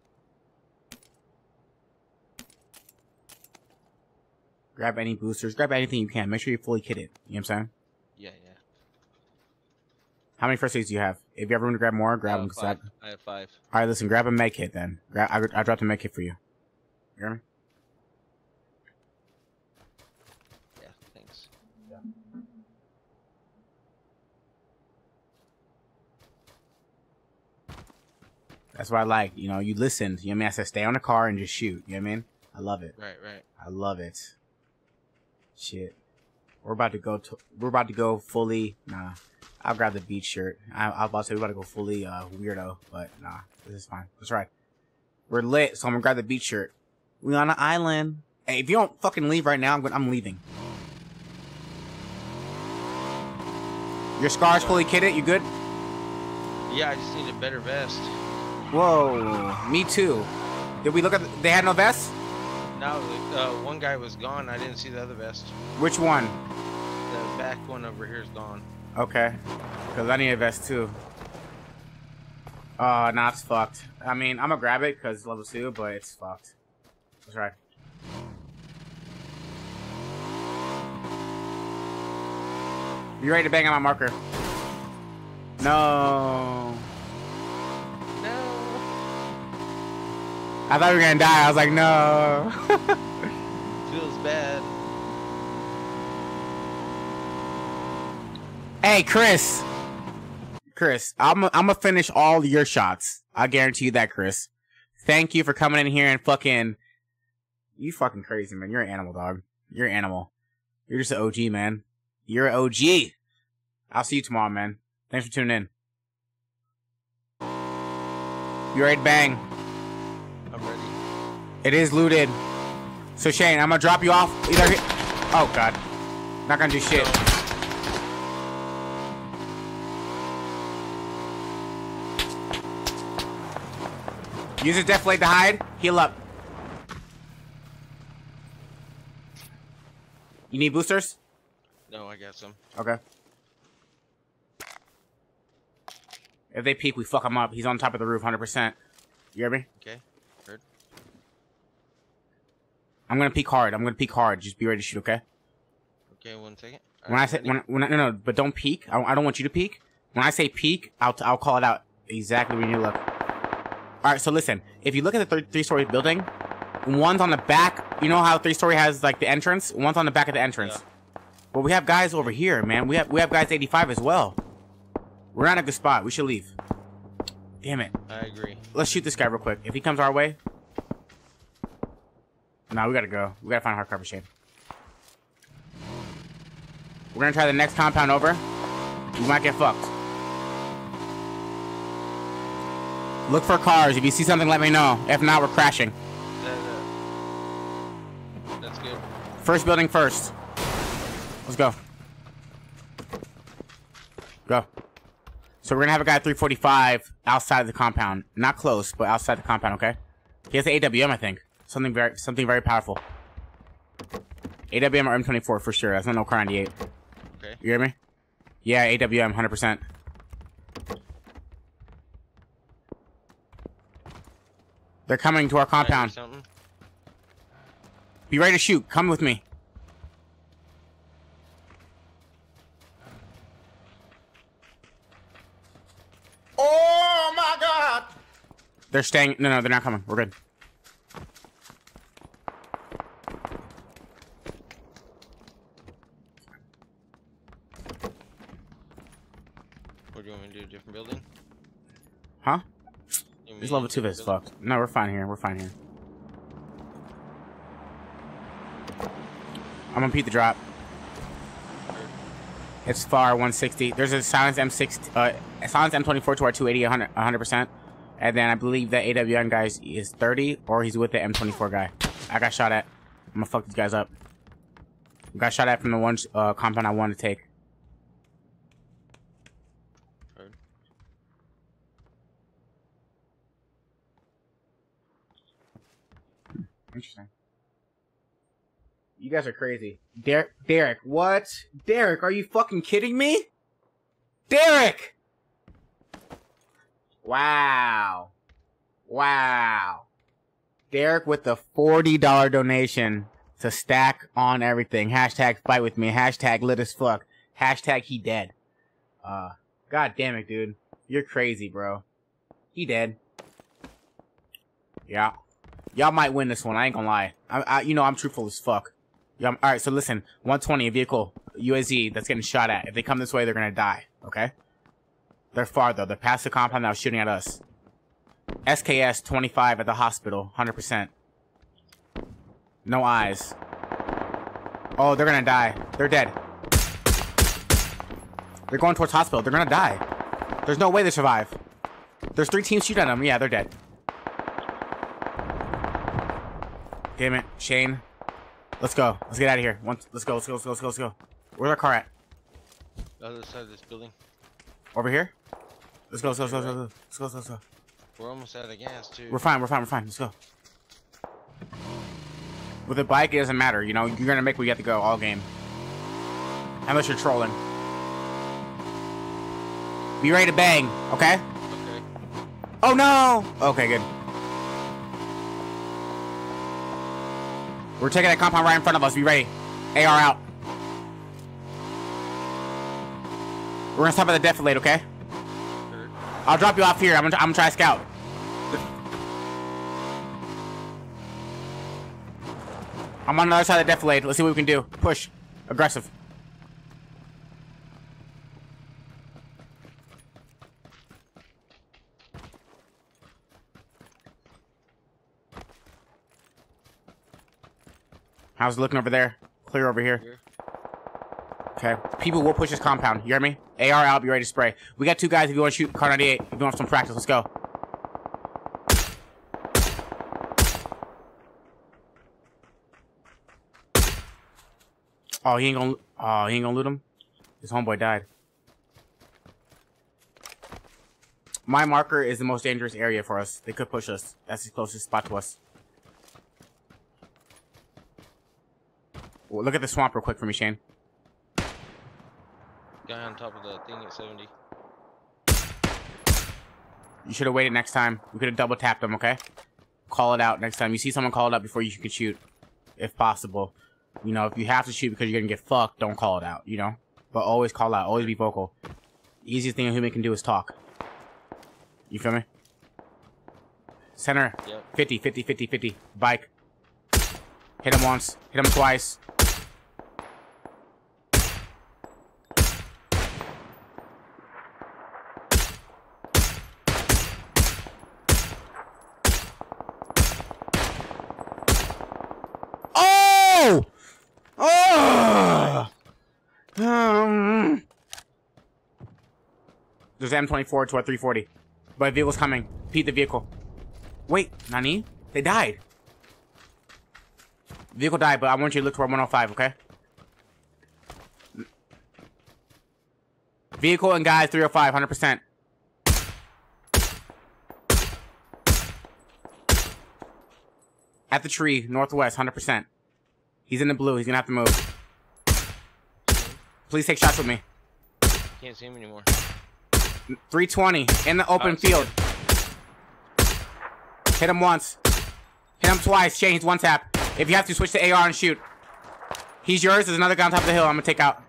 Grab any boosters. Grab anything you can. Make sure you're fully kitted. You know what I'm saying? Yeah, yeah. How many first aids do you have? If you ever want to grab more, grab I them. have 'cause I- five. I have five. All right, listen. Grab a med kit then. Grab. I, I dropped a med kit for you. You hear me? Yeah, thanks. That's what I like. You know, you listened. You know what I mean? I said stay on the car and just shoot. You know what I mean? I love it. Right, right. I love it. Shit. We're about to go to. We're about to go fully. Nah. I'll grab the beach shirt. I, I was about to say we're about to go fully uh, weirdo, but nah. This is fine. That's right. We're lit, so I'm gonna grab the beach shirt. We on an island. Hey, if you don't fucking leave right now, I'm gonna, I'm leaving. Your scar's fully kitted. You good? Yeah, I just need a better vest. Whoa. Me too. Did we look at? The, they had no vests. Now, uh, one guy was gone. I didn't see the other vest. Which one? The back one over here is gone. Okay. Because I need a vest too. Uh, nah, it's fucked. I mean, I'm gonna grab it because it's level two, but it's fucked. That's right. You ready to bang on my marker? No. I thought we were gonna die. I was like, no. Feels bad. Hey, Chris. Chris, I'm I'm gonna finish all your shots. I guarantee you that, Chris. Thank you for coming in here and fucking. You fucking crazy, man. You're an animal, dog. You're an animal. You're just an O G, man. You're an O G. I'll see you tomorrow, man. Thanks for tuning in. You ready to bang? I'm ready. It is looted. So Shane, I'm gonna drop you off. Either. Here. Oh God. Not gonna do shit. Use his deflate to hide. Heal up. You need boosters? No, I got some. Okay. If they peek, we fuck him up. He's on top of the roof, one hundred percent. You hear me? Okay. Heard. I'm gonna peek hard. I'm gonna peek hard. Just be ready to shoot, okay? Okay, one second. When I say when when I, no no, but don't peek. I, I don't want you to peek. When I say peek, I'll I'll call it out exactly when you look. All right. So listen, if you look at the th three-story building, one's on the back. You know how three-story has like the entrance? One's on the back of the entrance. Yeah. But we have guys over here, man. We have we have guys eighty-five as well. We're not in a good spot. We should leave. Damn it. I agree. Let's shoot this guy real quick. If he comes our way. Nah, we gotta go. We gotta find hard cover, Shane. We're gonna try the next compound over. We might get fucked. Look for cars. If you see something, let me know. If not, we're crashing. That, uh, that's good. First building first. Let's go. Go. So we're gonna have a guy at three forty-five outside of the compound. Not close, but outside the compound, okay? He has the A W M, I think. Something very something very powerful. A W M or M twenty-four for sure. That's not no Kar ninety-eight. Okay. You hear me? Yeah, A W M, one hundred percent. They're coming to our compound. Be ready to shoot. Come with me. Oh my God! They're staying. No, no, they're not coming. We're good. What do you want me to do? A different building? Huh? This level two is fucked. No, we're fine here. We're fine here. I'm gonna peek the drop. It's far one sixty. There's a silenced M six, uh, silenced M twenty-four to our two eighty, one hundred percent. And then I believe that A W M guy is thirty, or he's with the M twenty-four guy. I got shot at. I'm gonna fuck these guys up. Got shot at from the one uh, compound I wanted to take. Interesting. You guys are crazy. Derek, Derek, what? Derek, are you fucking kidding me? Derek! Wow. Wow. Derek with the forty dollar donation to stack on everything. Hashtag fight with me. Hashtag lit as fuck. Hashtag he dead. Uh, God damn it, dude. You're crazy, bro. He dead. Yeah. Y'all might win this one. I ain't gonna lie. I, I, you know I'm truthful as fuck. Yeah. All right. So listen, one twenty, a vehicle, U A Z that's getting shot at. If they come this way, they're gonna die. Okay. They're far though. They're past the compound that was shooting at us. S K S twenty-five at the hospital, one hundred percent. No eyes. Oh, they're gonna die. They're dead. They're going towards hospital. They're gonna die. There's no way they survive. There's three teams shooting at them. Yeah, they're dead. Damn it, Shane. Let's go. Let's get out of here. One, let's go. Let's go. Let's go. Let's go. Let's go. Where's our car at? The other side of this building. Over here. Let's go. Let's go. Let's go. Let's go. Let's go. Let's go. We're almost out of gas too. We're fine. We're fine. We're fine. Let's go. With a bike, it doesn't matter. You know, you're gonna make where you have to go all game. Unless you're trolling. Be ready to bang. Okay. Okay. Oh no. Okay, good. We're taking that compound right in front of us. Be ready. A R out. We're gonna stop at the defilade, okay? Heard. I'll drop you off here. I'm gonna, I'm gonna try to scout. I'm on the other side of the defilade. Let's see what we can do. Push. Aggressive. How's it looking over there? Clear over here. Here. Okay. People will push this compound. You hear me? A R out. Be ready to spray. We got two guys if you want to shoot Car ninety-eight. If you want some practice, let's go. Oh, he ain't gonna. Oh, he ain't gonna loot him. His homeboy died. My marker is the most dangerous area for us. They could push us. That's the closest spot to us. Well, look at the swamp real quick for me, Shane. Guy on top of the thing at seventy. You should have waited next time. We could have double tapped them, okay? Call it out next time. You see someone call it out before you can shoot, if possible. You know, if you have to shoot because you're gonna get fucked, don't call it out, you know? But always call out. Always be vocal. The easiest thing a human can do is talk. You feel me? Center. Yep. fifty, fifty, fifty, fifty. Bike. Hit him once. Hit him twice. Oh! Oh! Um. There's M twenty-four to our three forty. But a vehicle's coming. Pete the vehicle. Wait, Nani? They died. Vehicle died, but I want you to look toward one oh five, okay? Vehicle and guys, three oh five, one hundred percent. At the tree, northwest, one hundred percent. He's in the blue. He's gonna have to move. Please take shots with me. Can't see him anymore. three twenty in the open Oh, field. Hit him once. Hit him twice. Shane, he's one tap. If you have to, switch to A R and shoot. He's yours. There's another guy on top of the hill. I'm gonna take out.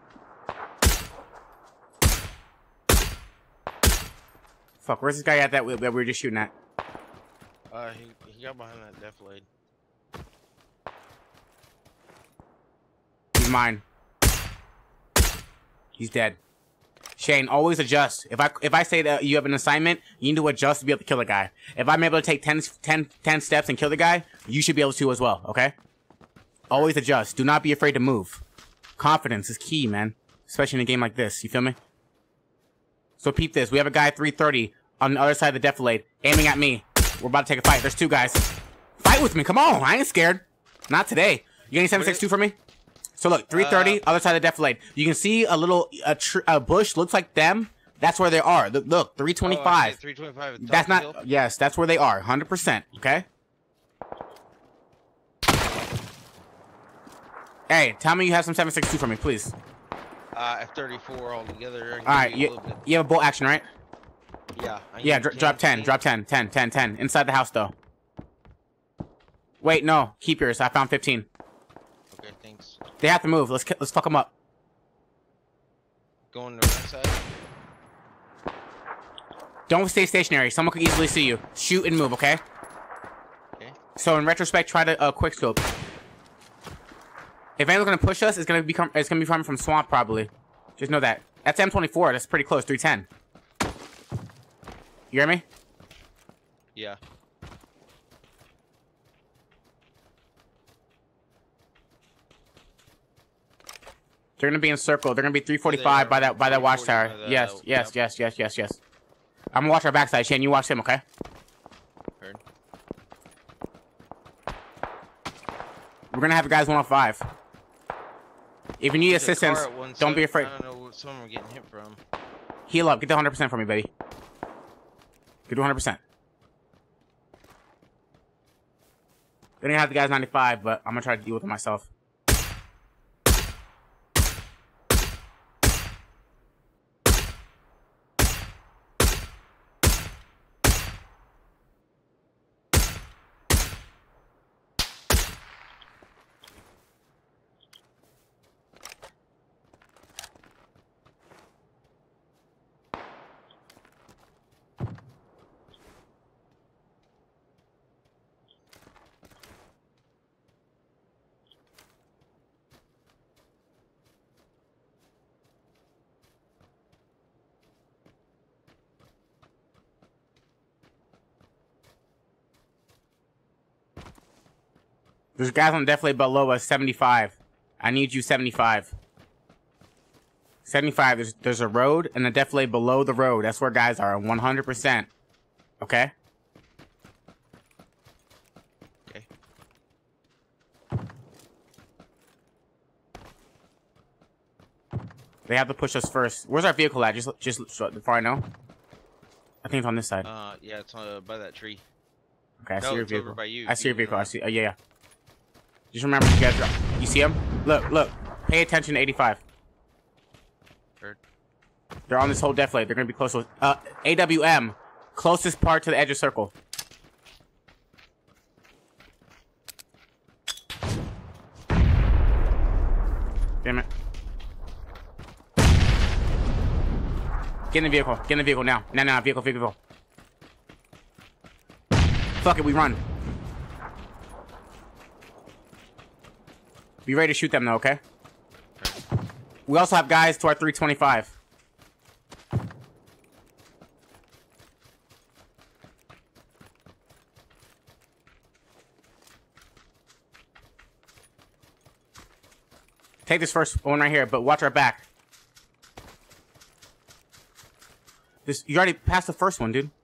Fuck, where's this guy at that we, that we were just shooting at? Uh, he, he got behind that defilade. He's mine. He's dead. Shane, always adjust. If I if I say that you have an assignment, you need to adjust to be able to kill a guy. If I'm able to take ten, ten, ten steps and kill the guy, you should be able to as well, okay? Always adjust. Do not be afraid to move. Confidence is key, man. Especially in a game like this, you feel me? So peep this. We have a guy at three thirty on the other side of the defilade, aiming at me. We're about to take a fight. There's two guys. Fight with me, come on. I ain't scared. Not today. You got any seven six two for me? So look, three thirty, uh, other side of the defilade. You can see a little a, tr a bush looks like them. That's where they are. Look, look three twenty-five. Oh, three twenty-five. That's not. Hill? Yes, that's where they are. one hundred percent. Okay. Hey, tell me you have some seven six two for me, please. Uh, F thirty-four altogether. All right, you, you have a bolt action, right? Yeah. I Yeah, dr drop ten, drop ten, ten, ten, ten. Inside the house, though. Wait, no. Keep yours. I found fifteen. Okay, thanks. They have to move. Let's let's fuck them up. Going to the right side. Don't stay stationary. Someone could easily see you. Shoot and move, okay? Okay. So in retrospect, try to uh, quick scope. If anyone's gonna push us, it's gonna become it's gonna be coming from swamp probably. Just know that. That's M twenty-four. That's pretty close. three ten. You hear me? Yeah. They're gonna be in circle. They're gonna be three forty-five by that by that watchtower. By the, Yes, uh, yes, yep. yes, yes, yes, yes. I'm gonna watch our backside. Shane, you watch him, okay? Heard. We're gonna have guys one oh five. If you need There's a assistance, car at one don't be seven- afraid. I don't know what some are getting hit from. Heal up. Get the one hundred percent for me, baby. Get to one hundred percent. They're gonna have the guys ninety-five, but I'm gonna try to deal with it myself. There's guys on definitely below us, seventy-five. I need you, seventy-five. seventy-five, there's, there's a road and a defilade below the road. That's where guys are, one hundred percent. Okay? Okay. They have to push us first. Where's our vehicle at? Just, just so before I know. I think it's on this side. Uh, yeah, it's uh, by that tree. Okay, I no, see your it's over vehicle. by you. I see your You vehicle. know. I see. Uh, yeah, yeah. Just remember, you guys. Are, you see them? Look, look. Pay attention to eighty-five. Heard. They're on this whole defilade. They're gonna be close to uh A W M, closest part to the edge of circle. Damn it. Get in the vehicle. Get in the vehicle now. No, no, vehicle, vehicle. Fuck it, we run. Be ready to shoot them though, okay? We also have guys to our three twenty-five. Take this first one right here, but watch our back. This, you already passed the first one, dude.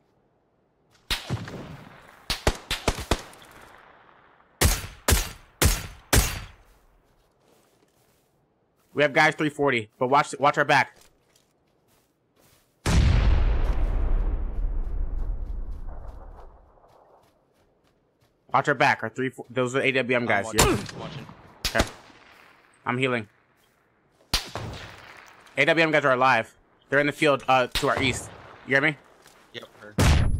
We have guys three forty, but watch watch our back. Watch our back. Our three those are A W M guys. I'm watching, Yeah. watching. Okay. I'm healing. A W M guys are alive. They're in the field uh to our east. You hear me? Yep, heard.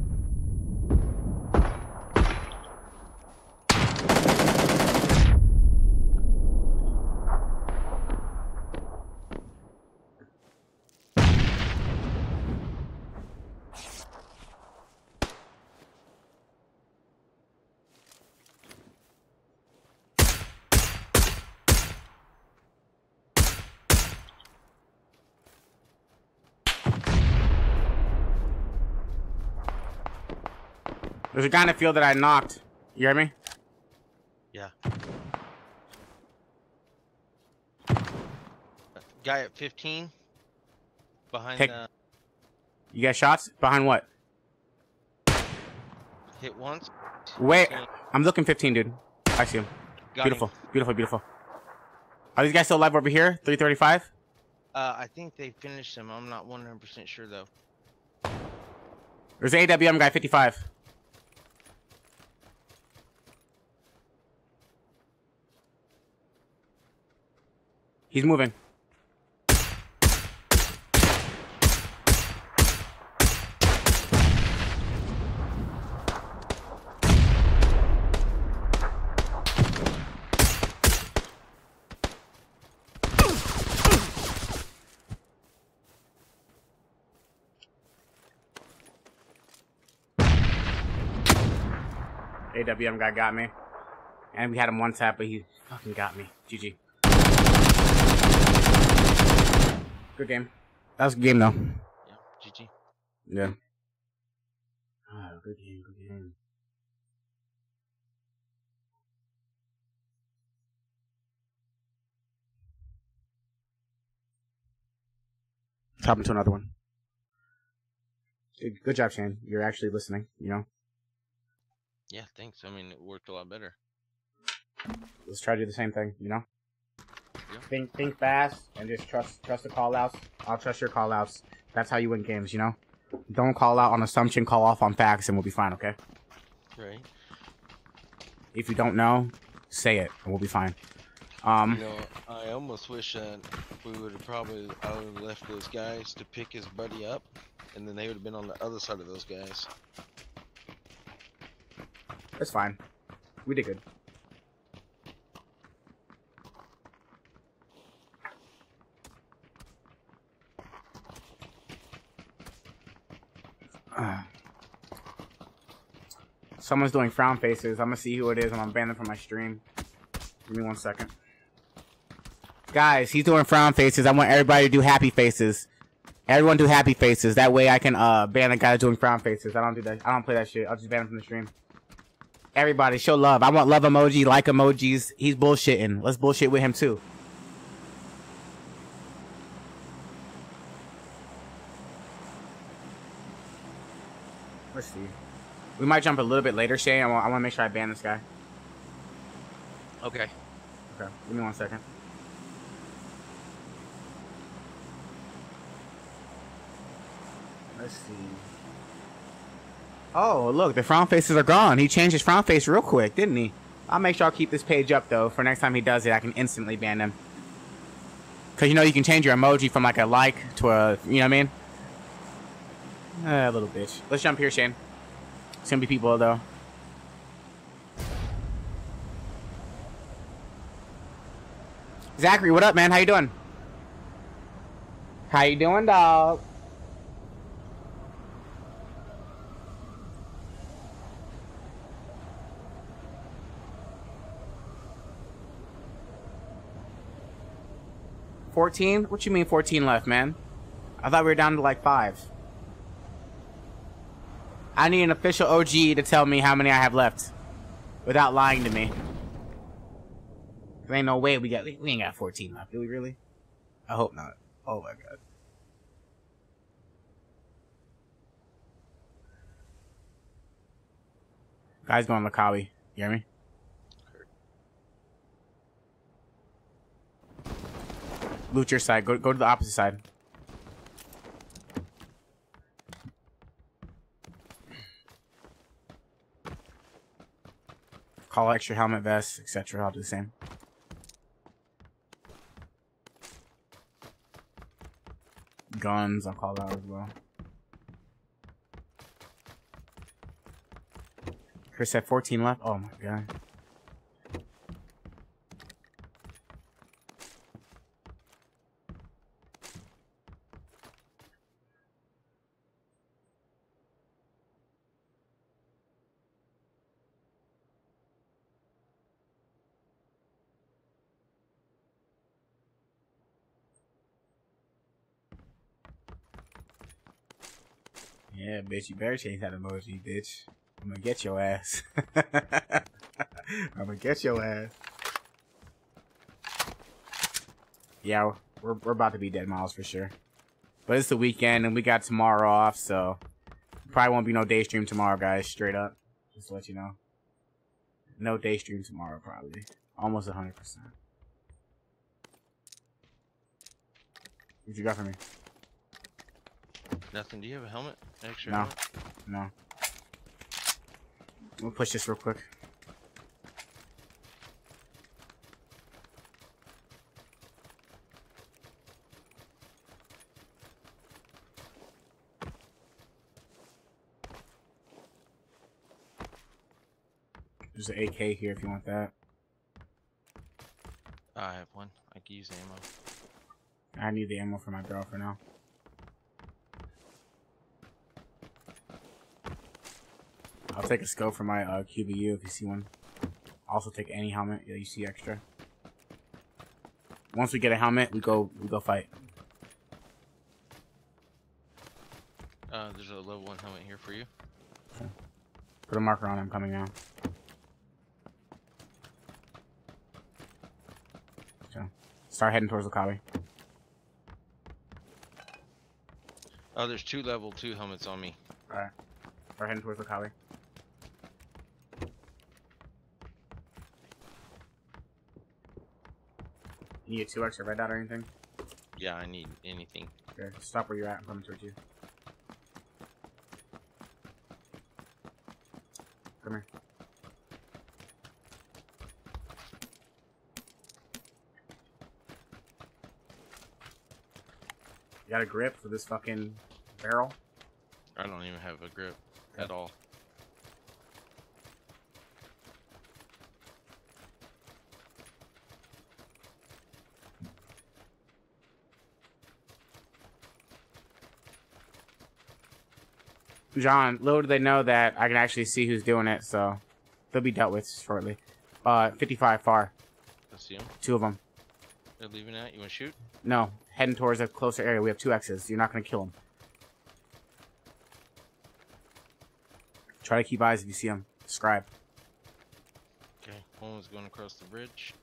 There's a guy in the field that I knocked. You hear me? Yeah. Guy at fifteen. Behind Take- the... You got shots? Behind what? Hit once. Wait, I'm looking fifteen, dude. I see him. Got Beautiful, him. beautiful, beautiful. Are these guys still alive over here? three thirty-five? Uh, I think they finished him. I'm not one hundred percent sure, though. There's an A W M guy, fifty-five. He's moving. A W M guy got me. And we had him one tap, but he fucking got me. G G. Good game. That was a good game, though. Yeah, G G. Yeah. Oh, good game, good game. Let's hop into another one. Good, good job, Shane. You're actually listening, you know? Yeah, thanks. I mean, it worked a lot better. Let's try to do the same thing, you know? Yeah. Think think fast and just trust trust the call outs. I'll trust your call outs. That's how you win games, you know? Don't call out on assumption, call off on facts, and we'll be fine, okay? Right. If you don't know, say it, and we'll be fine. Um, You know, I almost wish that we would have probably I would have left those guys to pick his buddy up, and then they would have been on the other side of those guys. it's fine. We did good. Someone's doing frown faces. I'm gonna see who it is, and I'm banning from my stream. Give me one second. Guys, he's doing frown faces. I want everybody to do happy faces. Everyone do happy faces. That way I can uh ban the guy doing frown faces. I don't do that. I don't play that shit. I'll just ban him from the stream. Everybody, show love. I want love emoji, like emojis. He's bullshitting. Let's bullshit with him too. Let's see. We might jump a little bit later, Shay. I want, I want to make sure I ban this guy. Okay. Okay, give me one second. Let's see. Oh, look, the frown faces are gone. He changed his frown face real quick, didn't he? I'll make sure I'll keep this page up, though. For next time he does it, I can instantly ban him. Because, you know, you can change your emoji from, like, a like to a, you know what I mean? Uh, little bitch. Let's jump here, Shane. It's gonna be people, though. Zachary, what up, man? How you doing? How you doing, dog? fourteen? What you mean fourteen left, man? I thought we were down to like five. I need an official O G to tell me how many I have left without lying to me. There ain't no way we got we ain't got fourteen left, do we really? I hope not. Oh my god. Guys going Lakawi. You hear me? Loot your side. Go go to the opposite side. Call extra helmet, vest, et cetera. I'll do the same. Guns, I'll call out as well. Chris had fourteen left. Oh my god. Yeah, bitch, you better change that emoji, bitch. I'm gonna get your ass. I'm gonna get your ass. Yeah, we're, we're about to be dead miles for sure. But it's the weekend, and we got tomorrow off, so probably won't be no day stream tomorrow, guys, straight up. Just to let you know. No day stream tomorrow, probably. Almost one hundred percent. What you got for me? Nothing. Do you have a helmet? Extra No. helmet? No. We'll push this real quick. There's an A K here if you want that. I have one. I can use ammo. I need the ammo for my girl for now. I'll take a scope for my uh, Q B U if you see one. Also take any helmet. Yeah, you see extra. Once we get a helmet, we go we go fight. Uh, there's a level one helmet here for you. Okay. Put a marker on. I'm coming now. Okay. Start heading towards the Lakawi. Oh, there's two level two helmets on me. All right. Start heading towards the Lakawi. You need a two X or red dot or anything? Yeah, I need anything. Okay, stop where you're at. I'm coming towards you. Come here. You got a grip for this fucking barrel? I don't even have a grip Okay. at all. John, little do they know that I can actually see who's doing it, so they'll be dealt with shortly. Uh, fifty-five far. Let's see them. Two of them. They're leaving out. You want to shoot? No, heading towards a closer area. We have two X's. You're not going to kill them. Try to keep eyes if you see them. Scribe. Someone's going across the bridge.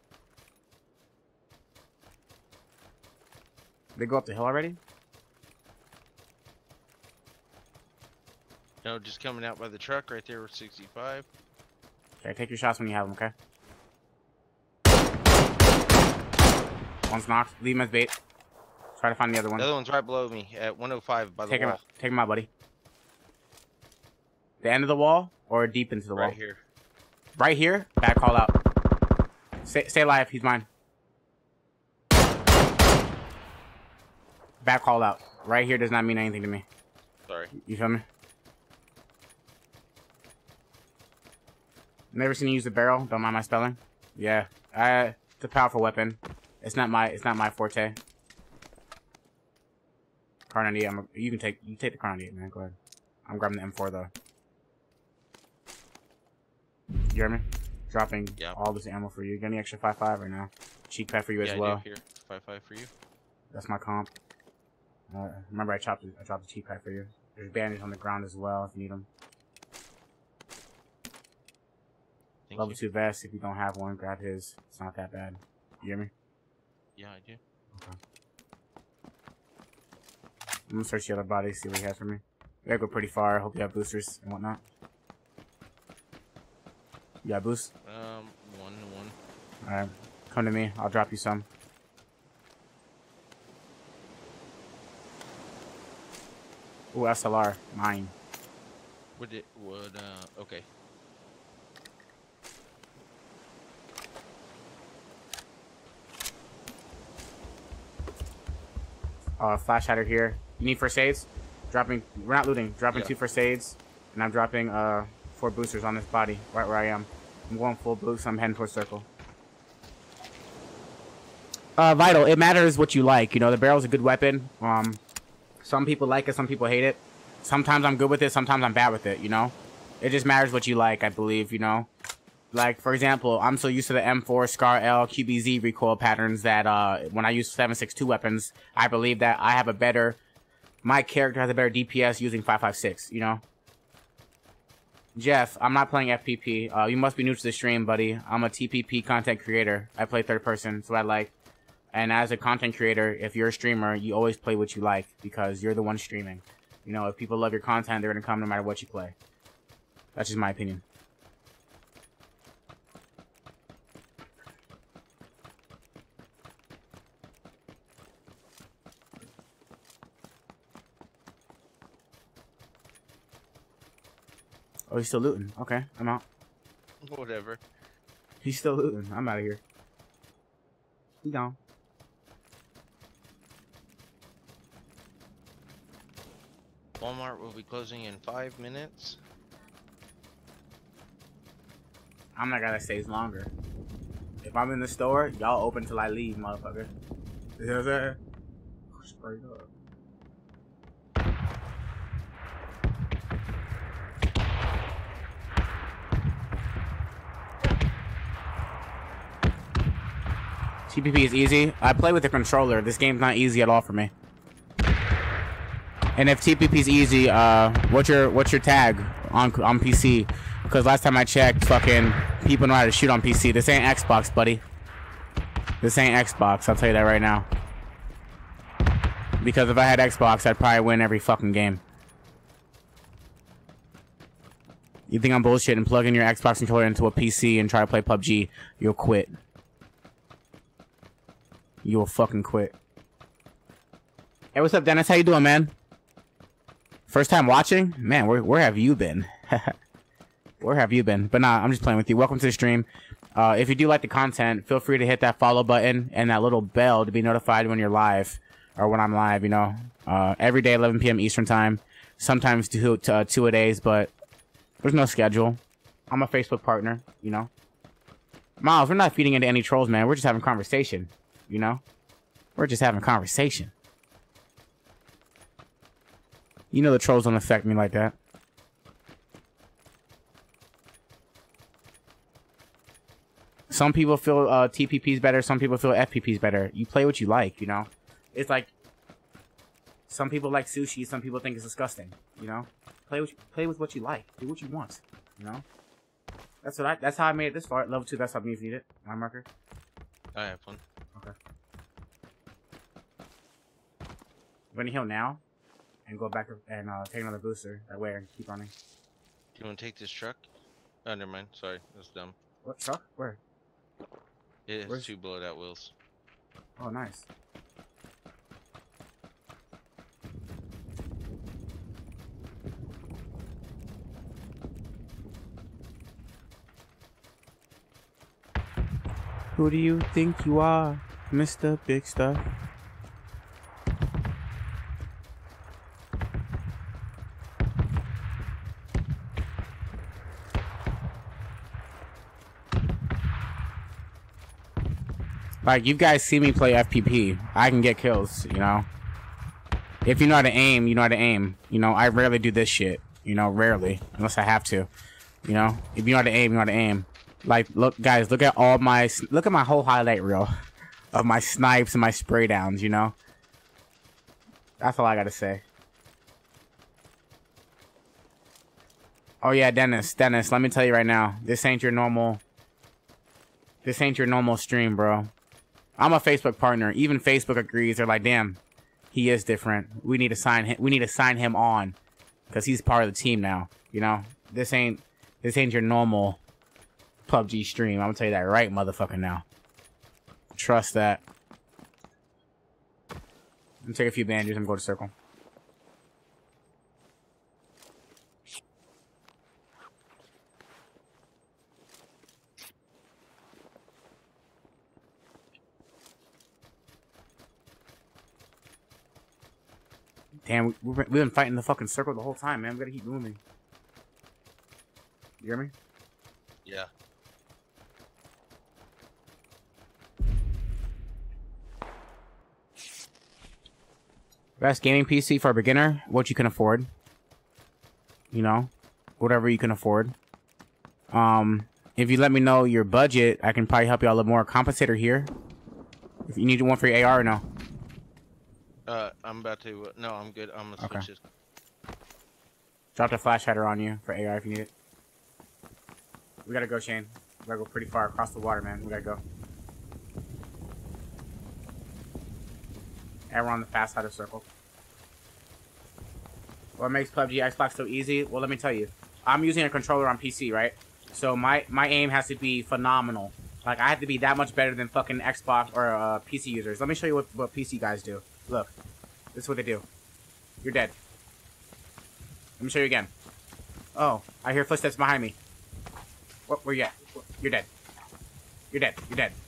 They go up the hill already? No, just coming out by the truck right there with sixty-five. Okay, take your shots when you have them, okay? One's knocked. Leave him as bait. Try to find the other one. The other one's right below me at one oh five by the Take him wall. out. Take him out, buddy. The end of the wall or deep into the wall? Right here. Right here? Bad call out. Stay, stay alive. He's mine. Bad call out. Right here does not mean anything to me. Sorry. You feel me? Never seen you use the barrel. Don't mind my spelling. Yeah, uh, it's a powerful weapon. It's not my. It's not my forte. Car ninety-eight. I'm a, you can take. You take the car ninety-eight, man. Go ahead. I'm grabbing the M four though. You hear me? Dropping Yep. all this ammo for you. Got any extra five five right now? Cheek pad for you Yeah, as I well. do. Here, five five for you. That's my comp. Uh, remember, I chopped. I dropped the cheek pad for you. There's bandages on the ground as well if you need them. Thank Level you. two vest. If you don't have one, grab his. It's not that bad. You hear me? Yeah, I do. Okay. I'm gonna search the other body, see what he has for me. We gotta go pretty far. Hope you have boosters and whatnot. You got boost? Um, one to one. Alright. Come to me. I'll drop you some. Ooh, S L R. Mine. Would it? Would uh? Okay. Uh, flash hider here. You need first aids? Dropping. We're not looting. Dropping Yeah. two first aids. And I'm dropping uh four boosters on this body. Right where I am. I'm going full boost. I'm heading towards circle. Uh, Vital, it matters what you like. You know, the barrel's a good weapon. Um, some people like it, some people hate it. Sometimes I'm good with it, sometimes I'm bad with it, you know? It just matters what you like, I believe, you know? Like, for example, I'm so used to the M four, Scar L, Q B Z recoil patterns that, uh, when I use seven six two weapons, I believe that I have a better... My character has a better D P S using five five six, you know? Jeff, I'm not playing F P P. Uh, you must be new to the stream, buddy. I'm a T P P content creator. I play third person, that's what I like. And as a content creator, if you're a streamer, you always play what you like because you're the one streaming. You know, if people love your content, they're going to come no matter what you play. That's just my opinion. Oh, he's still looting. Okay, I'm out. Whatever. He's still looting. I'm out of here. He gone. Walmart will be closing in five minutes. I'm not gonna stay longer. If I'm in the store, y'all open till I leave, motherfucker. You know what I'm saying? Straight up. T P P is easy. I play with the controller. This game's not easy at all for me. And if T P P's easy, uh, what's your what's your tag on on P C? Because last time I checked, fucking people know how to shoot on P C. This ain't Xbox, buddy. This ain't Xbox. I'll tell you that right now. Because if I had Xbox, I'd probably win every fucking game. You think I'm bullshitting? Plug in your Xbox controller into a P C and try to play P U B G. You'll quit. You'll fucking quit. Hey, what's up, Dennis? How you doing, man? First time watching? Man, where where have you been? Where have you been? But nah, I'm just playing with you. Welcome to the stream. Uh, if you do like the content, feel free to hit that follow button and that little bell to be notified when you're live or when I'm live. You know, uh, every day eleven P M Eastern time. Sometimes two to, uh, two a days, but there's no schedule. I'm a Facebook partner. You know, Miles, we're not feeding into any trolls, man. We're just having conversation. You know, we're just having conversation. You know the trolls don't affect me like that. Some people feel uh, T P P's better. Some people feel F P P's better. You play what you like, you know? It's like... Some people like sushi. Some people think it's disgusting, you know? Play with, play with what you like. Do what you want, you know? That's what I. That's how I made it this far. Level two. That's how me if you need it. My marker. I have one. Okay. I'm gonna heal now, and go back and uh, take another booster. That way I can keep running. Do you want to take this truck? Oh, never mind. Sorry, that's dumb. What truck? Where? It has Where's- two bullet out wheels. Oh, nice. Who do you think you are, Mister Big Stuff? Like, you guys see me play F P P. I can get kills, you know? If you know how to aim, you know how to aim. You know, I rarely do this shit. You know, rarely. Unless I have to. You know? If you know how to aim, you know how to aim. Like, look, guys, look at all my... Look at my whole highlight reel of my snipes and my spray downs, you know? That's all I gotta say. Oh, yeah, Dennis. Dennis, let me tell you right now. This ain't your normal... This ain't your normal stream, bro. I'm a Facebook partner. Even Facebook agrees. They're like, damn, he is different. We need to sign him. We need to sign him on, because he's part of the team now. You know, this ain't this ain't your normal P U B G stream. I'm gonna tell you that right, motherfucker. Now, trust that. Let me take a few bandages and go to circle. Damn, we've been, we've been fighting the fucking circle the whole time, man. We gotta keep moving. You hear me? Yeah. Best gaming P C for a beginner, what you can afford. You know, whatever you can afford. Um, if you let me know your budget, I can probably help you out a little more. Compensator here. If you need one for your A R or no? Uh, I'm about to. Uh, no, I'm good. I'm gonna switch Okay. it. Drop the flash hider on you for A R if you need it. We gotta go, Shane. We gotta go pretty far across the water, man. We gotta go. And we're on the fast side of circle. What makes P U B G Xbox so easy? Well, let me tell you. I'm using a controller on P C, right? So my, my aim has to be phenomenal. Like, I have to be that much better than fucking Xbox or uh, P C users. Let me show you what, what P C guys do. Look. This is what they do. You're dead. Let me show you again. Oh, I hear footsteps behind me. What, where you at? You're dead. You're dead. You're dead.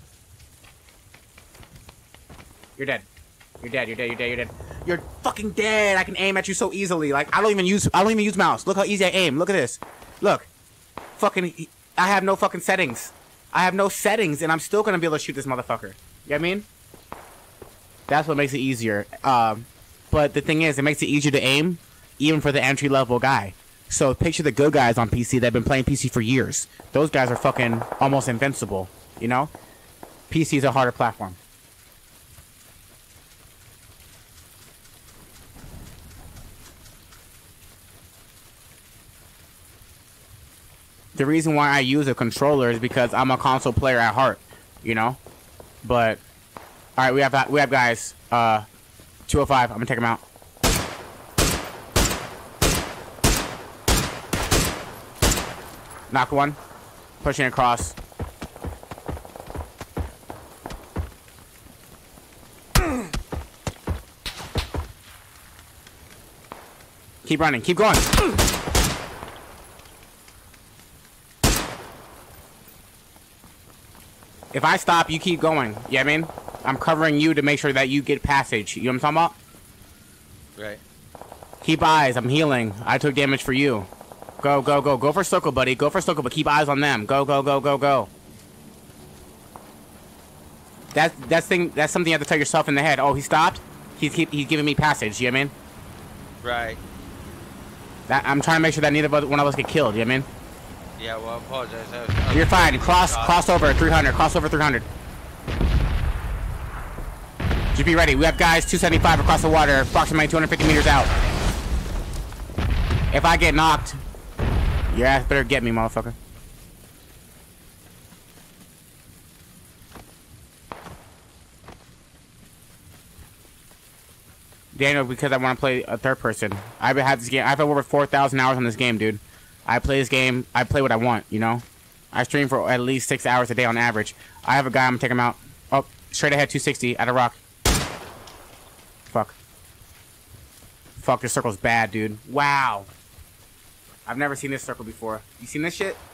You're dead. You're dead. You're dead. You're dead. You're dead. You're fucking dead. I can aim at you so easily. Like, I don't even use. I don't even use mouse. Look how easy I aim. Look at this. Look. Fucking. I have no fucking settings. I have no settings, and I'm still gonna be able to shoot this motherfucker. You know what I mean? That's what makes it easier. Um, but the thing is, it makes it easier to aim, even for the entry level guy. So picture the good guys on P C that have been playing P C for years. Those guys are fucking almost invincible. You know? P C is a harder platform. The reason why I use a controller is because I'm a console player at heart, you know. But all right, we have we have guys. Uh, two oh five. I'm gonna take him out. Knock one. Pushing across. Keep running. Keep going. If I stop, you keep going. You know what I mean? I'm covering you to make sure that you get passage. You know what I'm talking about? Right. Keep eyes. I'm healing. I took damage for you. Go, go, go. Go for circle, buddy. Go for circle, but keep eyes on them. Go, go, go, go, go. That's, that's, thing, that's something you have to tell yourself in the head. Oh, he stopped? He's, keep, he's giving me passage. You know what I mean? Right. That, I'm trying to make sure that neither one of us get killed. You know what I mean? Yeah, well, I apologize. I was, I was You're fine. Cross, shot. cross over three hundred. Cross over three hundred. Just be ready. We have guys two seventy-five across the water, approximately two hundred fifty meters out. If I get knocked, your ass better get me, motherfucker. Daniel, because I want to play a third person. I've had this game. I've had over four thousand hours on this game, dude. I play this game. I play what I want, you know? I stream for at least six hours a day on average. I have a guy. I'm going to take him out. Oh, straight ahead, two sixty at a rock. Fuck. Fuck, this circle's bad, dude. Wow. I've never seen this circle before. You seen this shit?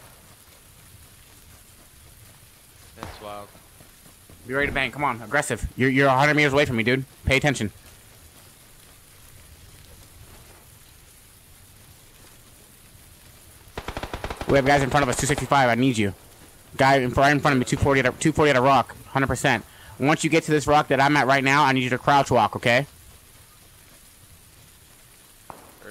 That's wild. Be ready to bang. Come on, aggressive. You're, you're one hundred meters away from me, dude. Pay attention. We have guys in front of us, two sixty-five. I need you. Guy in, right in front of me, two forty at a, two forty at a rock, one hundred percent. Once you get to this rock that I'm at right now, I need you to crouch walk, okay? Heard.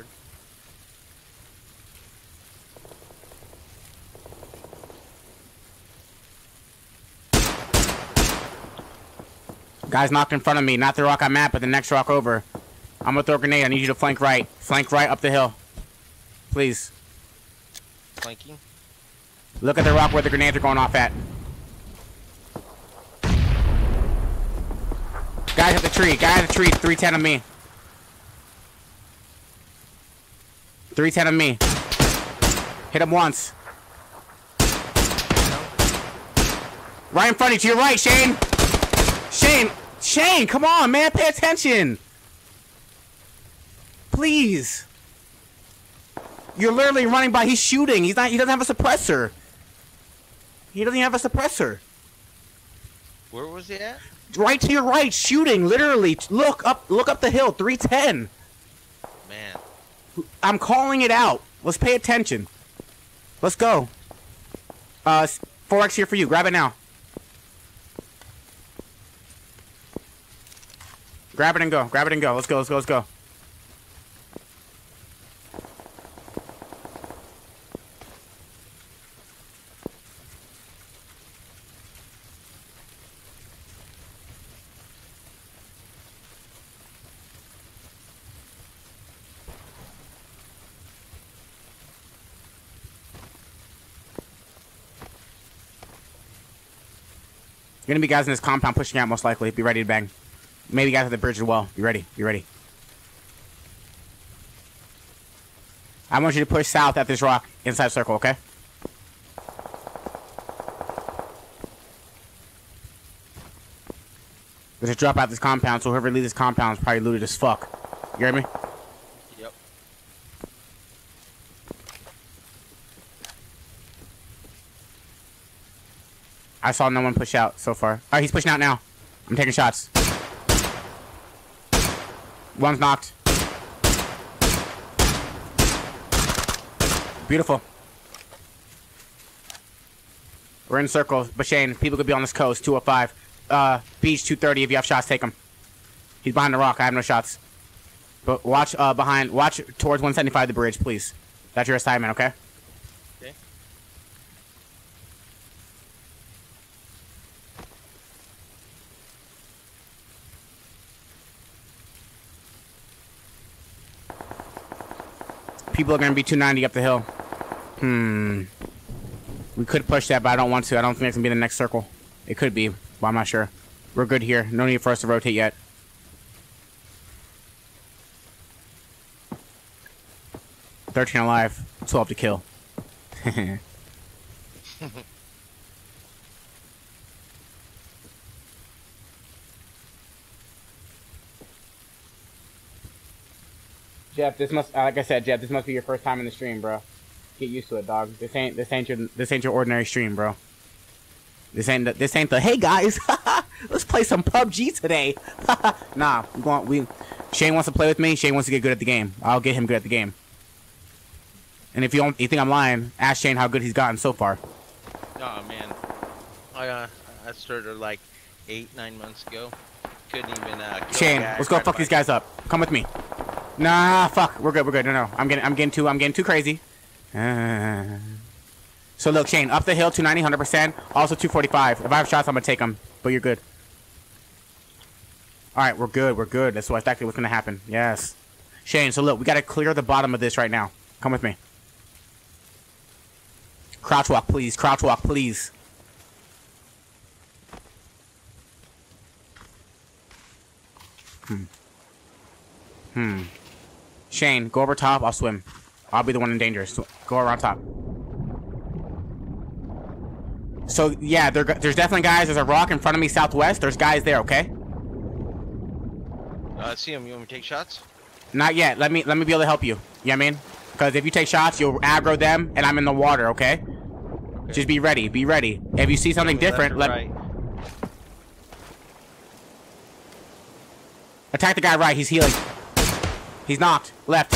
Guys knocked in front of me, not the rock I'm at, but the next rock over. I'm gonna throw a grenade. I need you to flank right. Flank right up the hill. Please. Flanking. Look at the rock where the grenades are going off at. Guys at the tree. Guys at the tree. three ten on me. three ten on me. Hit him once. Right in front of you. To your right, Shane. Shane. Shane, come on, man. Pay attention. Please. You're literally running by. He's shooting. He's not. He doesn't have a suppressor. He doesn't have a suppressor. Where was he at? Right to your right, shooting. Literally, look up. Look up the hill. three ten. Man. I'm calling it out. Let's pay attention. Let's go. Uh, four X here for you. Grab it now. Grab it and go. Grab it and go. Let's go. Let's go. Let's go. Gonna be guys in this compound pushing out most likely. Be ready to bang. Maybe guys at the bridge as well. Be ready. Be ready. I want you to push south at this rock inside circle, okay? There's a drop out this compound, so whoever leaves this compound is probably looted as fuck. You hear me? Yep. I saw no one push out so far. Alright, he's pushing out now. I'm taking shots. One's knocked. Beautiful. We're in circles. But Shane, people could be on this coast. two oh five. Uh, beach two thirty. If you have shots, take him. He's behind the rock. I have no shots. But watch uh, behind. Watch towards one seventy-five the bridge, please. That's your assignment, okay? Okay. People are going to be two ninety up the hill. Hmm. We could push that, but I don't want to. I don't think it's going to be the next circle. It could be, but I'm not sure. We're good here. No need for us to rotate yet. thirteen alive. twelve to kill. Jeff, this must, like I said, Jeff, this must be your first time in the stream, bro. Get used to it, dog. This ain't, this ain't your, this ain't your ordinary stream, bro. This ain't, the, this ain't the, hey guys, let's play some P U B G today. Nah, we want, we, Shane wants to play with me. Shane wants to get good at the game. I'll get him good at the game. And if you don't, you think I'm lying, ask Shane how good he's gotten so far. Oh man, I uh, I started like eight, nine months ago. Couldn't even. Uh, kill Shane, a guy let's go right fuck by- these guys up. Come with me. Nah, fuck. We're good. We're good. No, no. I'm getting. I'm getting too. I'm getting too crazy. Uh, so look, Shane, up the hill, two ninety, one hundred percent. Also two forty-five. If I have shots, I'm gonna take them. But you're good. All right, we're good. We're good. That's what exactly what's gonna happen. Yes. Shane. So look, we gotta clear the bottom of this right now. Come with me. Crouch walk, please. Crouch walk, please. Hmm. Hmm. Shane, go over top. I'll swim. I'll be the one in danger. Sw go around top. So, yeah, there, there's definitely guys. There's a rock in front of me southwest. There's guys there, okay? Uh, I see him. You want me to take shots? Not yet. Let me let me be able to help you. You know what I mean? Because if you take shots, you'll aggro them, and I'm in the water, okay? Okay. Just be ready. Be ready. If you see something Left different, or let... right? Attack the guy right. He's healing. He's knocked. Left.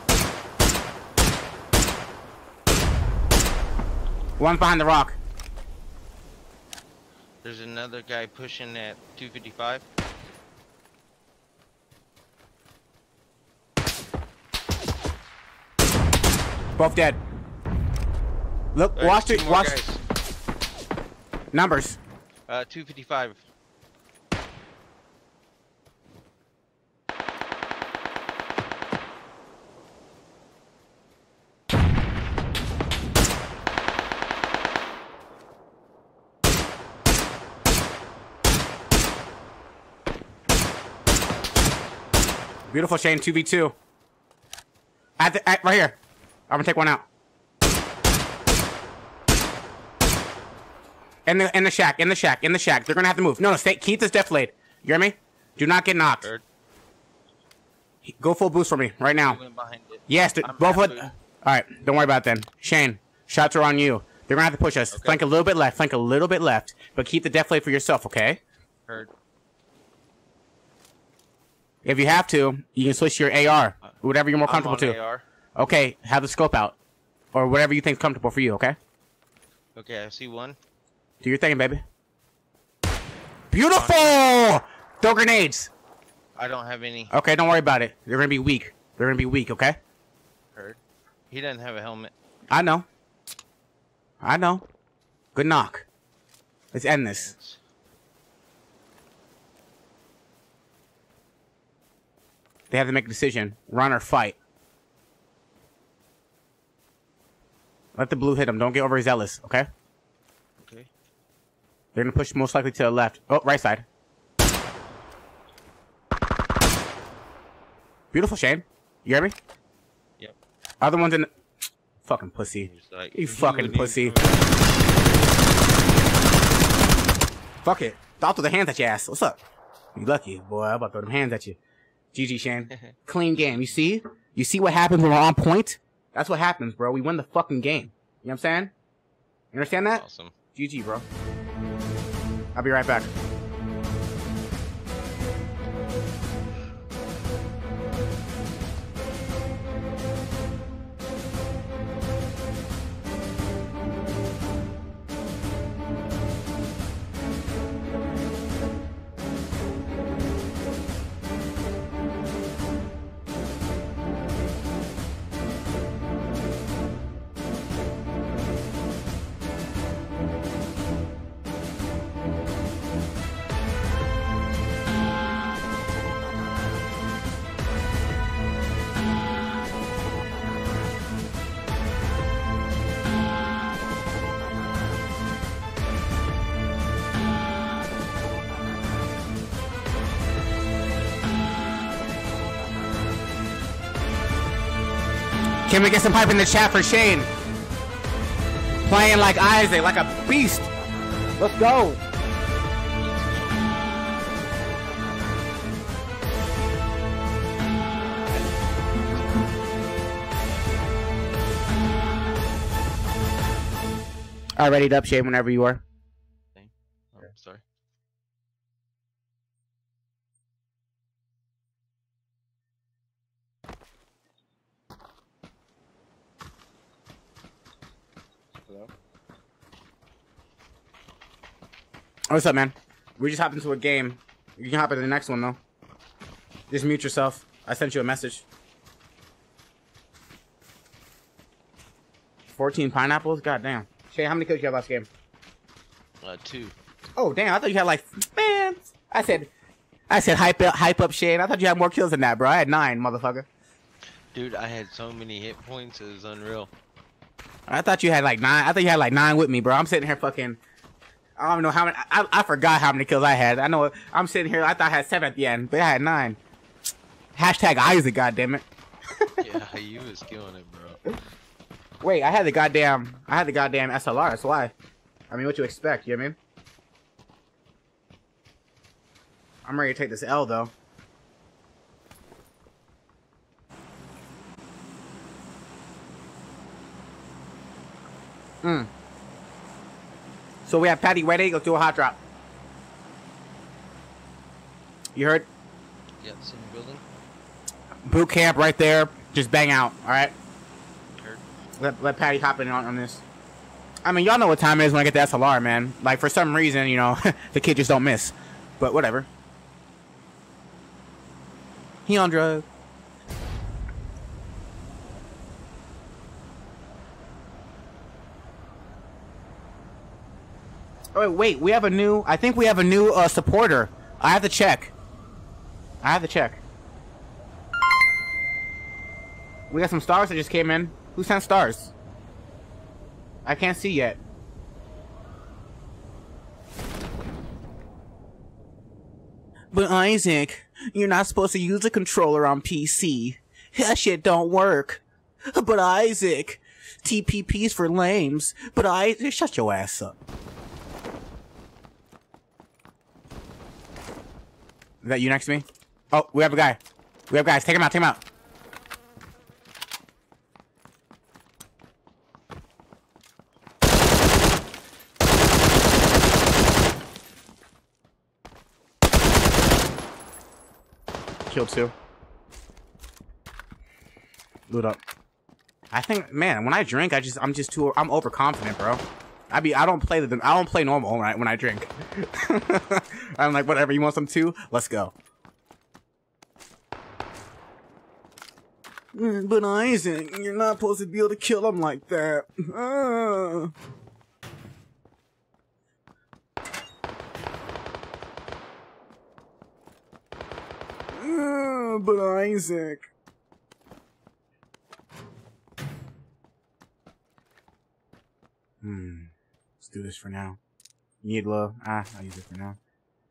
One's behind the rock. There's another guy pushing at two fifty-five. Both dead. Look, There's watch two it. more Watch guys. numbers. Uh, two fifty-five. Beautiful, Shane. two v two. At the, at, right here. I'm gonna take one out. In the in the shack. In the shack. In the shack. They're gonna have to move. No, no. Stay. Keep this deflated. You hear me? Do not get knocked. Third. Go full boost for me right now. Went behind it. Yes. th- I'm Both. half Of, boost. all right. Don't worry about it then. Shane. Shots are on you. They're gonna have to push us. Okay. Flank a little bit left. Flank a little bit left. But keep the deflate for yourself. Okay. Heard. If you have to, you can switch to your A R. Whatever you're more I'm comfortable on to. A R. Okay. Have the scope out. Or whatever you think's comfortable for you. Okay. Okay, I see one. Do your thing, baby. Beautiful! Throw grenades. I don't have any. Okay, don't worry about it. They're gonna be weak. They're gonna be weak, okay? Heard. He doesn't have a helmet. I know. I know. Good knock. Let's end this. It's- They have to make a decision. Run or fight. Let the blue hit him. Don't get overzealous, okay? Okay. They're gonna push most likely to the left. Oh, right side. Beautiful, Shane. You hear me? Yep. Other one's in the... Fucking pussy. He's like, You he fucking wouldn't pussy. even- Fuck it. I'll throw the hands at your ass. What's up? You lucky, boy. I'm about to throw them hands at you. G G, Shane. Clean game. You see? You see what happens when we're on point? That's what happens, bro. We win the fucking game. You know what I'm saying? You understand that? Awesome. G G, bro. I'll be right back. Can we get some hype in the chat for Shane? Playing like Isaac, like a beast. Let's go. All right, ready up, Shane, whenever you are. Oh, sorry. Hello? What's up, man? We just hopped into a game. You can hop into the next one, though. Just mute yourself. I sent you a message. fourteen pineapples? God damn. Shay, how many kills you have last game? Uh, two. Oh, damn. I thought you had like... Man. I said... I said hype up, hype up Shane. I thought you had more kills than that, bro. I had nine, motherfucker. Dude, I had so many hit points, it was unreal. I thought you had like nine. I thought you had like nine with me, bro. I'm sitting here fucking... I don't know how many... I, I forgot how many kills I had. I know... I'm sitting here... I thought I had seven at the end, but I had nine. Hashtag Isaac, goddammit. Yeah, you was killing it, bro. Wait, I had the goddamn, I had the goddamn S L R. That's why. I mean, what you expect? You know what I mean? I'm ready to take this L though. Hmm. So we have Patty ready. Let's do a hot drop. You heard? Yeah, it's in the building. Boot camp right there. Just bang out. All right. Heard. Let let Patty hop in on, on this. I mean, y'all know what time it is when I get the S L R, man. Like for some reason, you know, the kid just don't miss. But whatever. He on drugs. Oh wait, we have a new. I think we have a new uh, supporter. I have to check. I have to check. We got some stars that just came in. Who sent stars? I can't see yet. But Isaac, you're not supposed to use a controller on P C. That shit don't work. But Isaac, T P P's for lames. But Isaac, shut your ass up. Is that you next to me? Oh, we have a guy. We have guys. Take him out. Take him out. Killed two. Loot up. I think, man, when I drink, I just, I'm just too, I'm overconfident, bro. I be, I don't play the, I don't play normal when I, when I drink. I'm like, whatever, you want some too? Let's go. Mm, but Isaac, you're not supposed to be able to kill him like that. Uh. Uh, but Isaac. Hmm. Let's do this for now. You need love? Ah, I'll use it for now.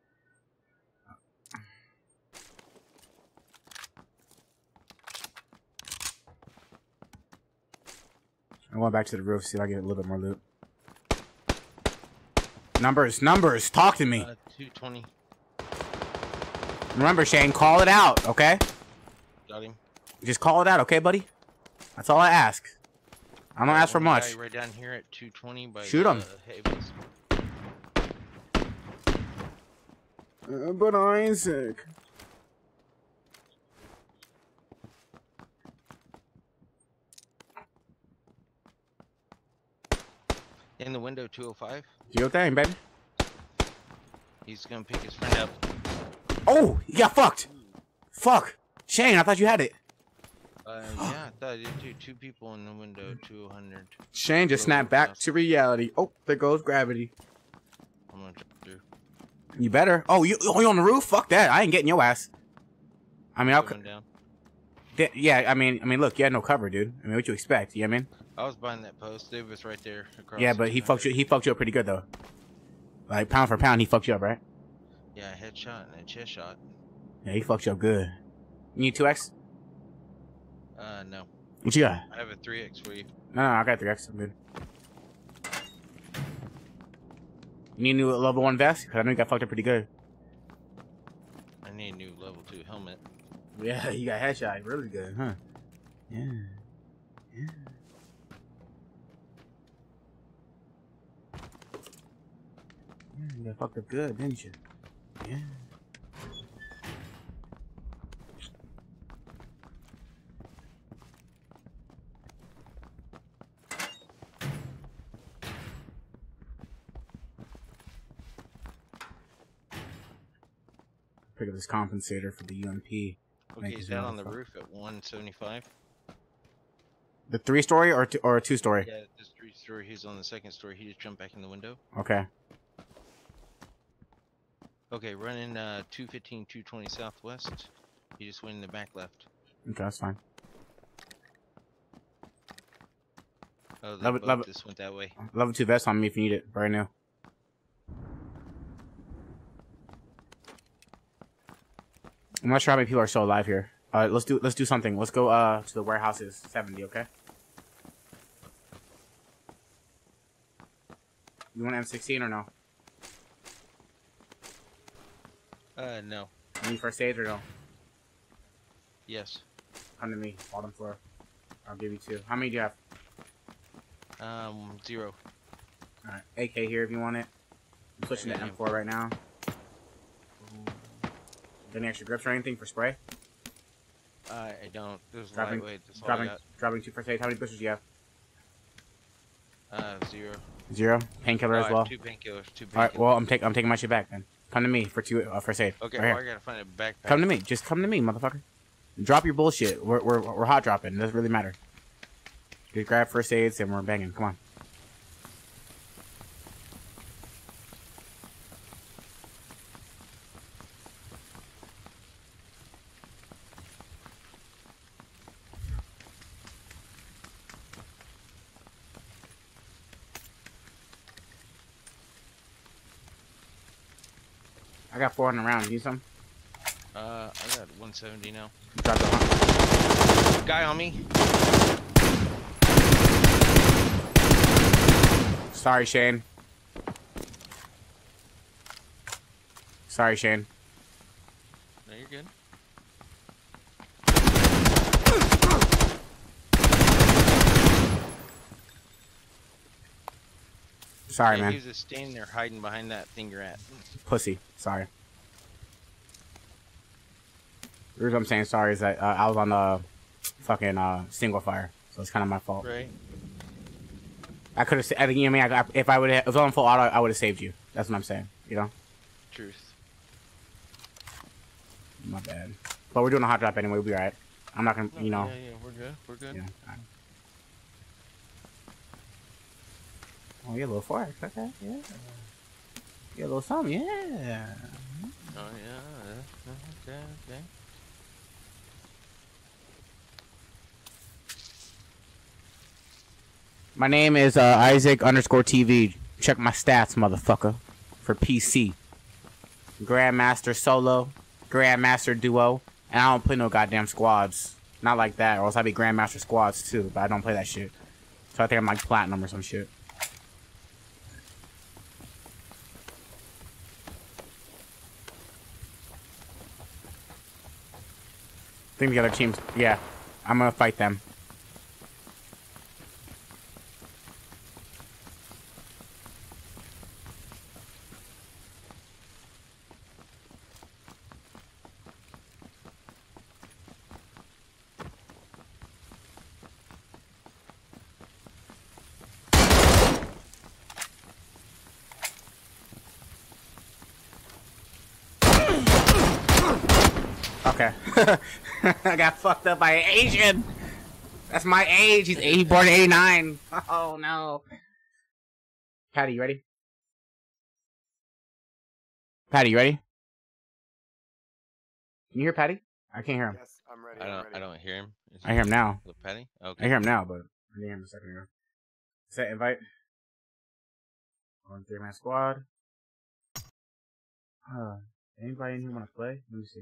I'm going back to the roof, see if I get a little bit more loot. Numbers, numbers, talk to me. Uh, two twenty. Remember, Shane, call it out, okay? Got him. Just call it out, okay, buddy? That's all I ask. I don't ask for One much. guy right down here at two twenty by Shoot him. Uh, Uh, but Isaac. in the window two oh five. Do your thing, baby. He's gonna pick his friend up. Oh, you got fucked. Fuck. Shane, I thought you had it. Uh, yeah, I thought I did too. Two people in the window, two hundred. Shane just snapped back to reality. Oh, there goes gravity. I'm gonna jump through. You better. Oh, you, oh, you on the roof? Fuck that. I ain't getting your ass. I mean, I'll. Going down. Yeah, I mean, I mean, look, you had no cover, dude. I mean, what you expect? You know what I mean? I was behind that post. It was right there. Across Yeah, but he fucked you. He fucked you up pretty good though. Like pound for pound, he fucked you up, right? Yeah, headshot and a chest shot. Yeah, he fucked you up good. You need two X? Uh, no. What you got? I have a three X for you. No, no, I got three X. I'm good. You need a new level one vest? Cause I know you got fucked up pretty good. I need a new level two helmet. Yeah, you got headshot. Really good, huh? Yeah. Yeah. Yeah, you got fucked up good, didn't you? Yeah. Pick up this compensator for the U M P. Okay, he's down on the roof at one seventy-five. The three story or two, or a two story? Yeah, this three story. He's on the second story. He just jumped back in the window. Okay. Okay, running uh, two fifteen, two twenty southwest. He just went in the back left. Okay, that's fine. Oh, the Love it, boat love it. just went that way. Level two vest on me if you need it right now. I'm not sure how many people are still alive here. Uh, let's do let's do something. Let's go uh to the warehouses. seventy, okay? You want M sixteen or no? Uh, no. You need first aid or no? Yes. Come to me, bottom floor. I'll give you two. How many do you have? Um, zero. Alright, A K here if you want it. I'm switching to M four right now. Any extra grips or anything for spray? Uh, I don't. There's Dropping, lightweight. That's all I dropping, got. dropping two first aid. How many boosters do you have? Uh, zero. Zero. Painkiller Oh, I as have well. Two painkillers. Two painkillers. Alright, well I'm taking I'm taking my shit back then. Come to me for two uh, first aid. Okay, right well, here. I gotta find a backpack. Come to me. Just come to me, motherfucker. Drop your bullshit. We're we're we're hot dropping. It doesn't really matter. Just grab first aids and we're banging. Come on. I got four hundred rounds. Need some? Uh, I got one seventy now. Drop the hunt. Guy on me. Sorry, Shane. Sorry, Shane. No, you're good. Sorry, Yeah, man. He was just standing there hiding behind that thing you're at. Pussy. Sorry. The reason I'm saying sorry is that uh, I was on the fucking uh, single fire, so it's kind of my fault. Right. I could have. I think you know, I mean, I, if I would, if it was on full auto, I would have saved you. That's what I'm saying. You know. Truth. My bad. But we're doing a hot drop anyway. We'll be alright. I'm not gonna, you know. Yeah, yeah, we're good. We're good. Yeah. Alright. Oh, yeah, a little forex. Okay. Yeah. Yeah, a little something. Yeah. Oh yeah. Okay. Okay. My name is uh, Isaac underscore T V. Check my stats, motherfucker. For P C. Grandmaster solo, Grandmaster duo, and I don't play no goddamn squads. Not like that, or else I'd be Grandmaster squads too, but I don't play that shit. So I think I'm like platinum or some shit. I think the other teams, yeah. I'm gonna fight them. Okay. I got fucked up by an Asian. That's my age. He's he born in eighty-nine. Oh no. Patty, you ready? Patty, you ready? Can you hear Patty? I can't hear him. Yes, I'm ready. I I'm don't. ready. I don't hear him. Is I hear him now. The Patty. I Okay. hear him now, but I didn't hear him a second ago. Set invite. On three man squad. Uh, anybody in here want to play? Let me see.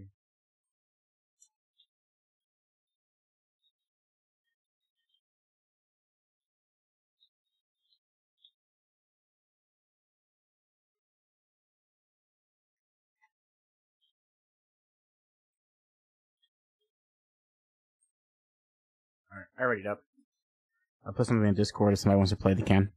Alright, I ready it up. I'll put something in Discord if somebody wants to play, they can.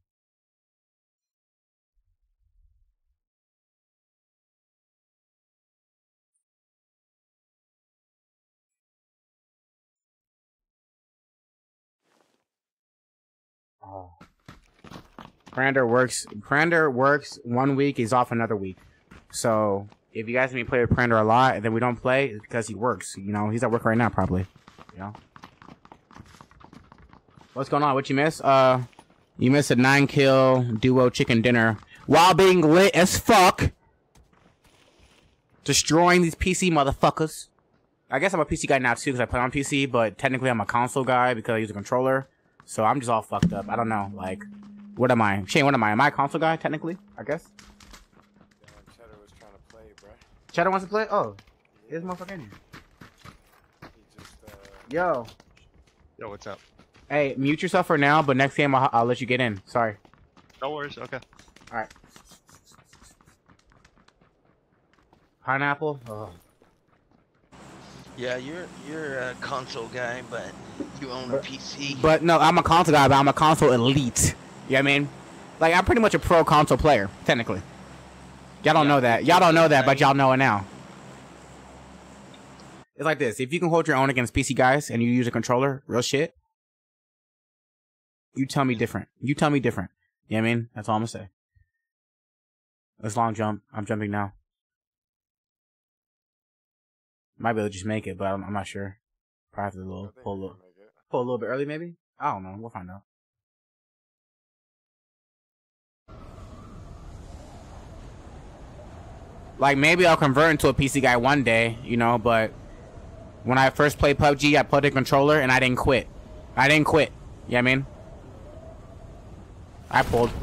Oh. Prander works. Prander works one week. He's off another week. So if you guys see me play with Prander a lot and then we don't play, it's because he works. You know, he's at work right now, probably. You know. What's going on? What you miss? Uh, you missed a nine kill duo chicken dinner while being lit as fuck, destroying these P C motherfuckers. I guess I'm a P C guy now too because I play on P C, but technically I'm a console guy because I use a controller. So I'm just all fucked up. I don't know. Like, what am I? Shane, what am I? Am I a console guy technically? I guess. Yeah, Cheddar was trying to play, bruh. Cheddar wants to play. Oh, here's motherfucker in here. He just Yo. Yo, what's up? Hey, mute yourself for now, but next game I'll, I'll let you get in. Sorry. No worries. Okay. All right. Pineapple. Oh. Yeah, you're you're a console guy, but you own a P C. But no, I'm a console guy, but I'm a console elite. You know what I mean? Like, I'm pretty much a pro console player, technically. Y'all don't Yeah, know that. Y'all don't know that, but y'all know it now. It's like this. If you can hold your own against P C guys and you use a controller, real shit, you tell me different. You tell me different. You know what I mean? That's all I'm going to say. This long jump. I'm jumping now. Might be able to just make it, but I'm, I'm not sure. Probably have to little, pull, a little, pull a little bit early, maybe? I don't know. We'll find out. Like, maybe I'll convert into a P C guy one day, you know, but when I first played P U B G, I put a controller and I didn't quit. I didn't quit. You know what I mean? I pulled.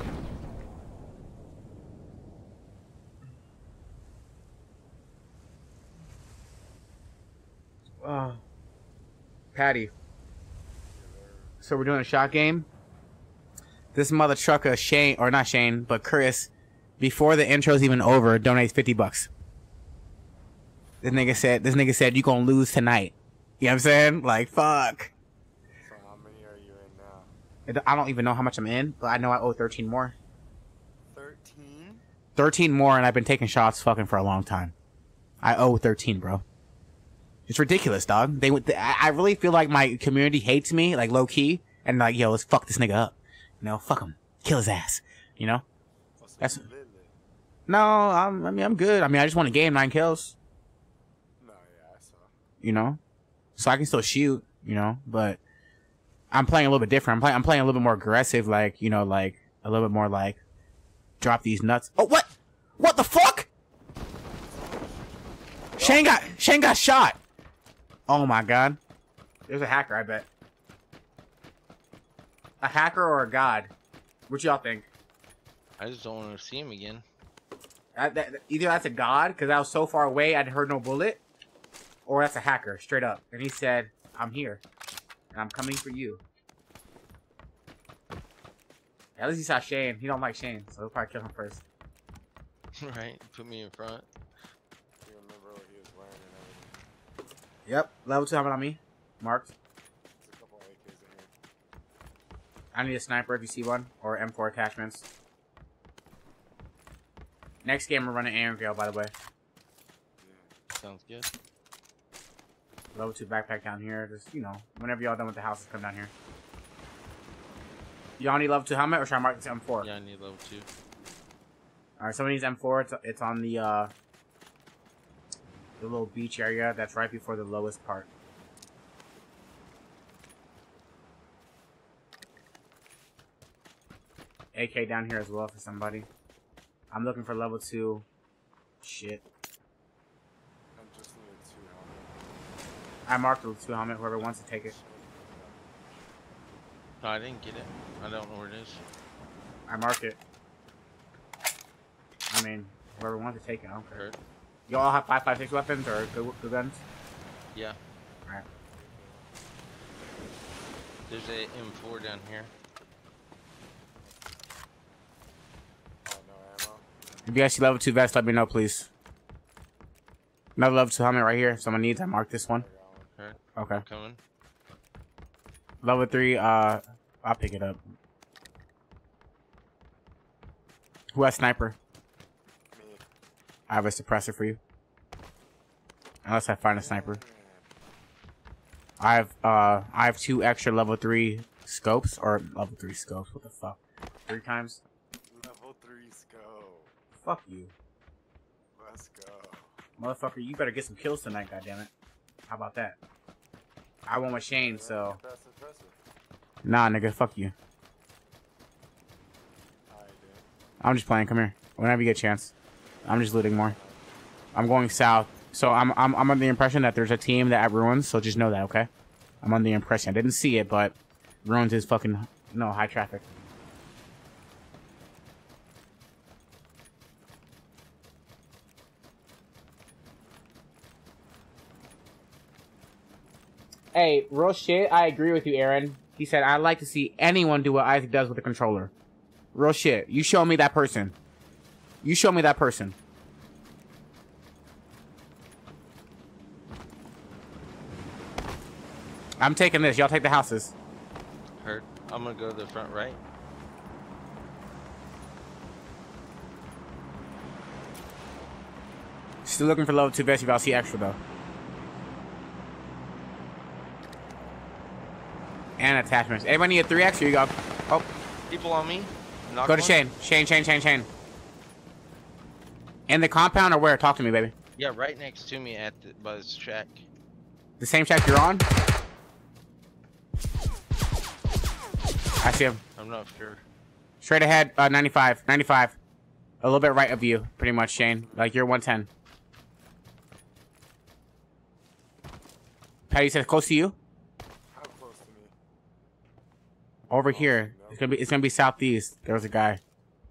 Oh. Patty. So we're doing a shot game. This mother trucker, Shane, or not Shane, but Chris, before the intro's even over, donates fifty bucks. This nigga said, this nigga said, you gonna lose tonight. You know what I'm saying? Like, fuck. So how many are you in now? I don't even know how much I'm in, but I know I owe thirteen more. thirteen? thirteen more, and I've been taking shots fucking for a long time. I owe thirteen, bro. It's ridiculous, dog. They, they I really feel like my community hates me, like low key, and like, yo, let's fuck this nigga up. You know, fuck him, kill his ass. You know. That's no, I'm, I mean, I'm good. I mean, I just won a game, nine kills. No, yeah, I saw. You know, so I can still shoot. You know, but I'm playing a little bit different. I'm playing. I'm playing a little bit more aggressive, like you know, like a little bit more like drop these nuts. Oh, what? What the fuck? Shane got Shane got shot. Oh my god. There's a hacker, I bet. A hacker or a god? What y'all think? I just don't want to see him again. That, that, either that's a god, because I was so far away I'd heard no bullet, or that's a hacker, straight up. And he said, I'm here, and I'm coming for you. At least he saw Shane. He don't like Shane, so he'll probably kill him first. Right? Put me in front. Do you remember what he was wearing and everything? Yep, level two helmet on me. Marked. There's a couple A Ks in here. I need a sniper if you see one, or M four attachments. Next game we're running Aaron Gale, by the way. Sounds good. Level two backpack down here. Just, you know, whenever y'all done with the houses, come down here. Y'all need level two helmet, or should I mark this M four? Yeah, I need level two. Alright, somebody needs M four. It's, it's on the, uh, the little beach area that's right before the lowest part. A K down here as well for somebody. I'm looking for level two. Shit. I just needed two helmets. I marked the two helmet, whoever wants to take it. No, I didn't get it. I don't know where it is. I marked it. I mean, whoever wants to take it, I don't care. Hurt. You all have five five six weapons or good, good guns? Yeah. Alright. There's a M four down here. Oh, no ammo? If you guys see level two vest, let me know, please. Another level two helmet right here. If someone needs, I marked this one. I got one. Hurt. Okay. I'm coming. Level three, uh, I'll pick it up. Who has sniper? Me. I have a suppressor for you. Unless I find a sniper. I have, uh, I have two extra level three scopes, or level three scopes, what the fuck? Three times? Level three scope. Fuck you. Let's go. Motherfucker, you better get some kills tonight, goddammit. How about that? I won with Shane, so... Get that suppressor. Nah, nigga, fuck you. I did. I'm just playing, come here. Whenever you get a chance. I'm just looting more. I'm going south. So I'm, I'm, I'm under the impression that there's a team that at Ruins, so just know that, okay? I'm under the impression. I didn't see it, but Ruins is fucking, no, high traffic. Hey, real shit, I agree with you, Aaron. He said, I'd like to see anyone do what Isaac does with the controller. Real shit. You show me that person. You show me that person. I'm taking this. Y'all take the houses. Heard. I'm gonna go to the front right. Still looking for level two vest if I'll see extra though. And attachments. Anybody need a three X? Here you go. Oh, People on me. Knock go to one. Shane. Shane, Shane, Shane, Shane. In the compound or where? Talk to me, baby. Yeah, right next to me at the by this shack. The same shack you're on? I see him. I'm not sure. Straight ahead, uh, ninety-five. ninety-five. A little bit right of you, pretty much, Shane. Like, you're one ten. Patty says close to you? How close to me? Over here. It's gonna be it's gonna be southeast. There was a guy.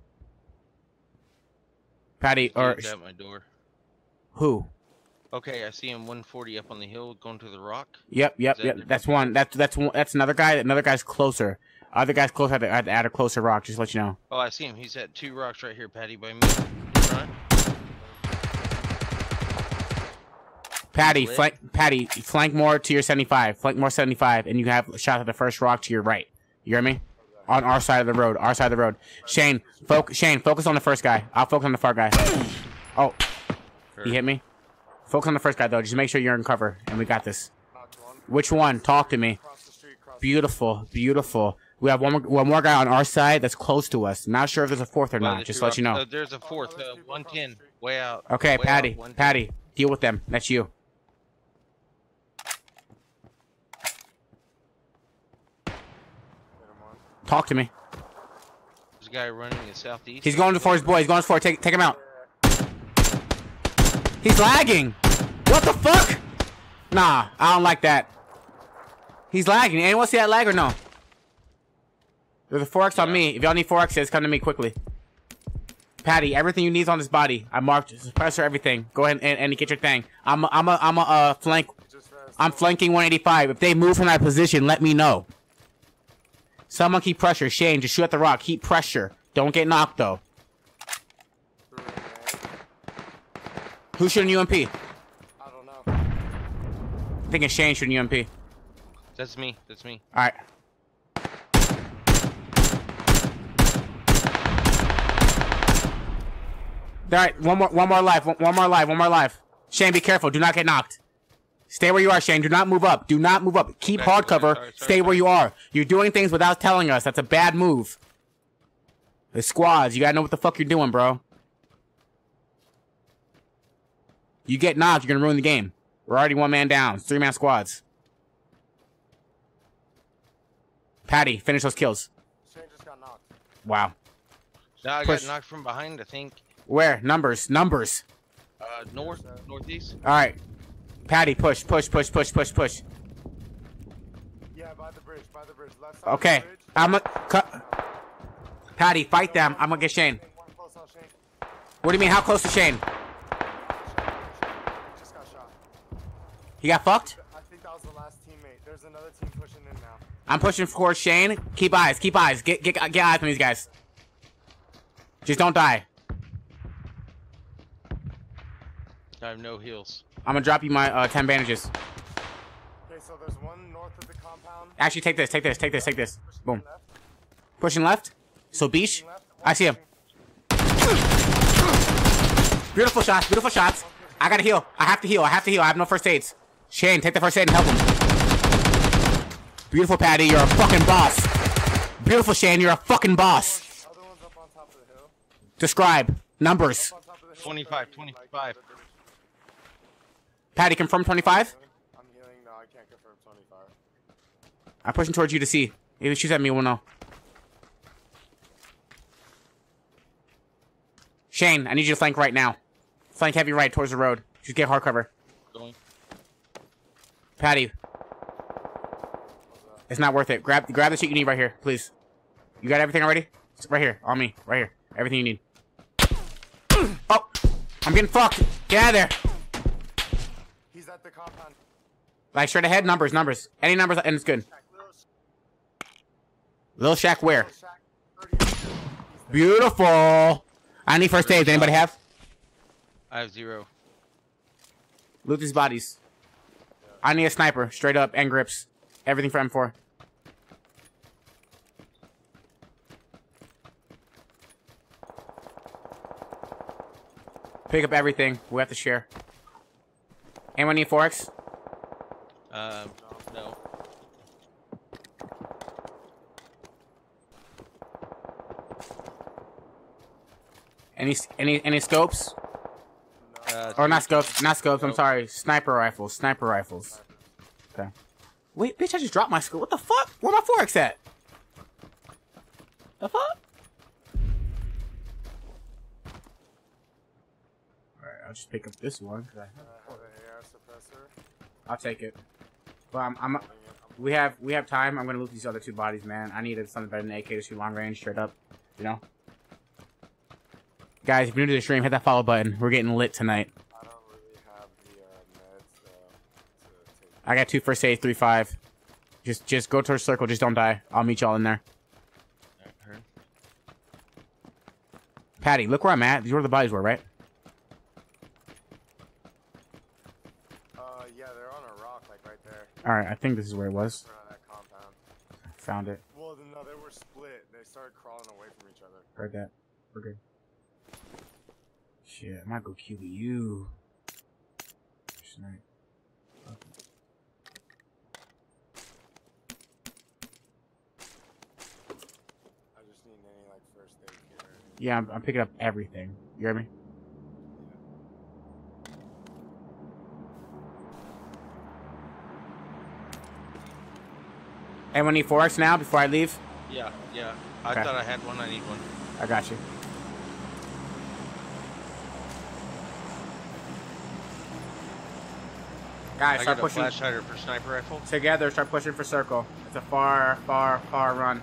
Patty or He's at my door. who? Okay, I see him one forty up on the hill going to the rock. Yep, yep, Is that yep. the- That's one. That's that's one. That's another guy. Another guy's closer. Other guy's closer at, the, at, at a closer rock. Just to let you know. Oh, I see him. He's at two rocks right here, Patty, by me. In front. Patty, Lit. flank. Patty, flank more to your seventy-five. Flank more seventy-five, and you have a shot at the first rock to your right. You hear me? On our side of the road. Our side of the road. Shane, foc Shane, focus on the first guy. I'll focus on the far guy. Oh, he hit me. Focus on the first guy though. Just make sure you're in cover, and we got this. Knocked one. Which one? Talk to me. Across the street, across Beautiful, beautiful. We have one more, one more guy on our side that's close to us. Not sure if there's a fourth or By not. the Just two let you know. rocks. Uh, there's a fourth, uh, one ten, way out. Okay, way Patty, out, one ten. Patty, deal with them. That's you. Hit him one. Talk to me. There's a guy running in southeast. He's going for his boy. He's going for it. Take, take him out. He's lagging. What the fuck? Nah, I don't like that. He's lagging. Anyone see that lag or no? There's a four X on me. If y'all need four X's, come to me quickly. Patty, everything you need is on his body. I marked suppressor, everything. Go ahead and, and get your thing. I'm a, I'm a, I'm a uh, flank. Just ran I'm flanking one eighty-five. If they move from that position, let me know. Someone keep pressure. Shane, just shoot at the rock. Keep pressure. Don't get knocked, though. through an A. Who's shooting U M P? I don't know. I think it's Shane shooting U M P. That's me. That's me. All right. All right, one more, one more life, one, one more life, one more life. Shane, be careful. Do not get knocked. Stay where you are, Shane. Do not move up. Do not move up. Keep Okay, hard sorry, cover. sorry, sorry, Stay where sorry. you are. You're doing things without telling us. That's a bad move. The squads, you gotta know what the fuck you're doing, bro. You get knocked, you're gonna ruin the game. We're already one man down. It's three man squads. Patty, finish those kills. Shane just got knocked. Wow. Now I Push. got knocked from behind, I think. Where? Numbers. Numbers. Uh, north, northeast. All right. Patty, push, push, push, push, push, push. Yeah, by the bridge, by the bridge. Left side Okay. of the bridge. I'm a cut. Patty, fight them. I'm gonna get Shane. One close on Shane. What do you mean? How close to Shane? Shane, Shane, He just got shot. He got fucked? I think that was the last teammate. There's another team pushing in now. I'm pushing towards Shane. Keep eyes. Keep eyes. Get get get eyes on these guys. Just don't die. I have no heals. I'm gonna drop you my uh, ten bandages. Okay, so there's one north of the compound. Actually, take this. Take this. Take this. Take this. Pushing Boom. left, Pushing left. So beach. pushing left, I see him. Beautiful shots. Beautiful shots. I gotta heal. I have to heal. I have to heal. I have no first aids. Shane, take the first aid and help him. Beautiful, Patty. You're a fucking boss. Beautiful, Shane. You're a fucking boss. Other one's up on top of the hill. Describe. Numbers. Up on top of the hill. twenty-five, thirty, twenty-five. like, the bridge. Patty, confirm twenty-five. I'm healing. No, I can't confirm twenty-five. I'm pushing towards you to see. If he shoots at me, we'll know. Shane, I need you to flank right now. Flank heavy right towards the road. Just get hard cover. Going. Patty. It's not worth it. Grab grab the shit you need right here, please. You got everything already? It's right here, on me, right here. Everything you need. Oh! I'm getting fucked! Get out of there! He's at the compound. Like straight ahead, numbers, numbers. Any numbers, and it's good. Little Shack where? Beautiful. I need first aid. Anybody have? I have zero. Loot these bodies. I need a sniper, straight up, and grips. Everything for M four. Pick up everything. We have to share. Anyone need four X? Um, no. Any any any scopes? Uh, Or not scopes, not scopes. I'm sorry. Sniper rifles. Sniper rifles. Okay. Wait, bitch! I just dropped my scope. What the fuck? Where my four X at? The fuck? Alright, I'll just pick up this one. 'Cause I have I have an A R suppressor. I'll take it. But I'm, I'm, we have, we have time. I'm gonna loot these other two bodies, man. I needed something better than A K to shoot long range, straight up. You know. Guys, if you're new to the stream, hit that follow button. We're getting lit tonight. I don't really have the uh, meds uh, to take. I got two first aid, three five. Just, just go towards circle. Just don't die. I'll meet y'all in there. Alright, heard. Patty, look where I'm at. These are where the bodies were, right? Uh, yeah, they're on a rock, like right there. All right, I think this is where it was. They're on that compound. Found it. Well, no, they were split. They started crawling away from each other. Heard that. We're good. Shit, I might go Q B you. Snipe. I just need any like first aid kit or anything. Yeah, I'm, I'm picking up everything. You hear me? Anyone need four X now before I leave? Yeah, yeah. I Okay. thought I had one. I need one. I got you. Guys, I start got a pushing flash hider for sniper rifle. together. Start pushing for circle. It's a far, far, far run.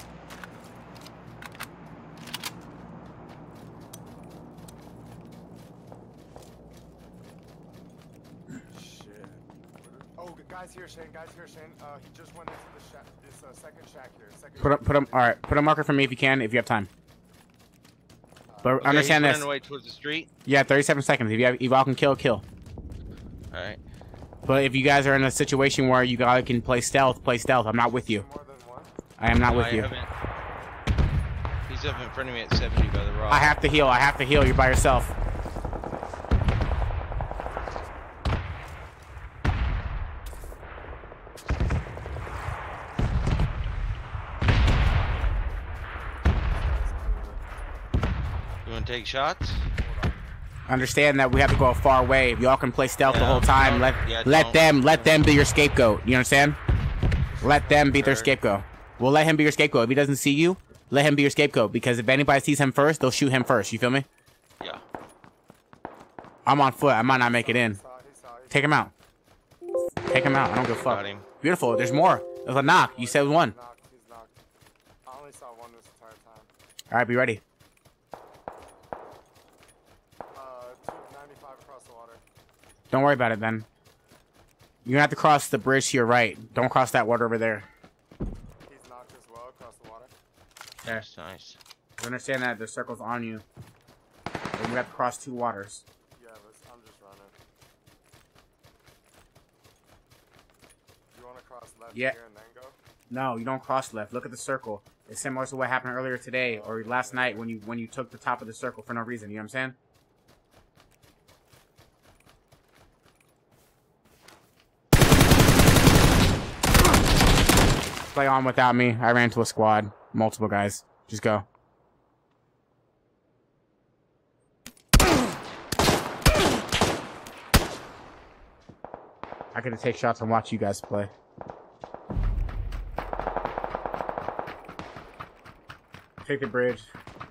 Shit. Oh, guys here, Shane. Guys here, Shane. Uh, he just went into the shack. This uh, second shack here. Second Put up, put up. All right, put a marker for me if you can, if you have time. But Okay, understand he's this. running away towards the street. Yeah, thirty-seven seconds. If you have, if y'all can kill, kill. All right. But if you guys are in a situation where you guys can play stealth, play stealth. I'm not with you. More than one. I am not No, with I you. haven't. He's up in front of me at seventy by the rock. I have to heal. I have to heal. You're by yourself. You want to take shots? Understand that we have to go a far way. If y'all can play stealth the Yeah, whole time, don't- let yeah, let don't. them let them be your scapegoat. You understand? Let them be their Heard. scapegoat. We'll let him be your scapegoat. If he doesn't see you, let him be your scapegoat. Because if anybody sees him first, they'll shoot him first. You feel me? Yeah. I'm on foot. I might not make it in. Saw, he saw, he Take him out. Take him out. I don't give a fuck. Got him. Beautiful. There's more. There's a knock. You said one. knocked. He's knocked. I only saw one this entire time. All right, be ready. Uh, two ninety-five across the water. Don't worry about it, then. You're gonna have to cross the bridge to your right. Don't cross that water over there. He's knocked as well across the water. That's nice. You understand that the circle's on you. And you have to cross two waters. Yeah, but I'm just running. You want to cross left Yeah. here and then go? No, you don't cross left. Look at the circle. It's similar to what happened earlier today or last night when you when you took the top of the circle for no reason. You know what I'm saying? Play on without me. I ran to a squad. Multiple guys. Just go. I could take shots and watch you guys play. Take the bridge.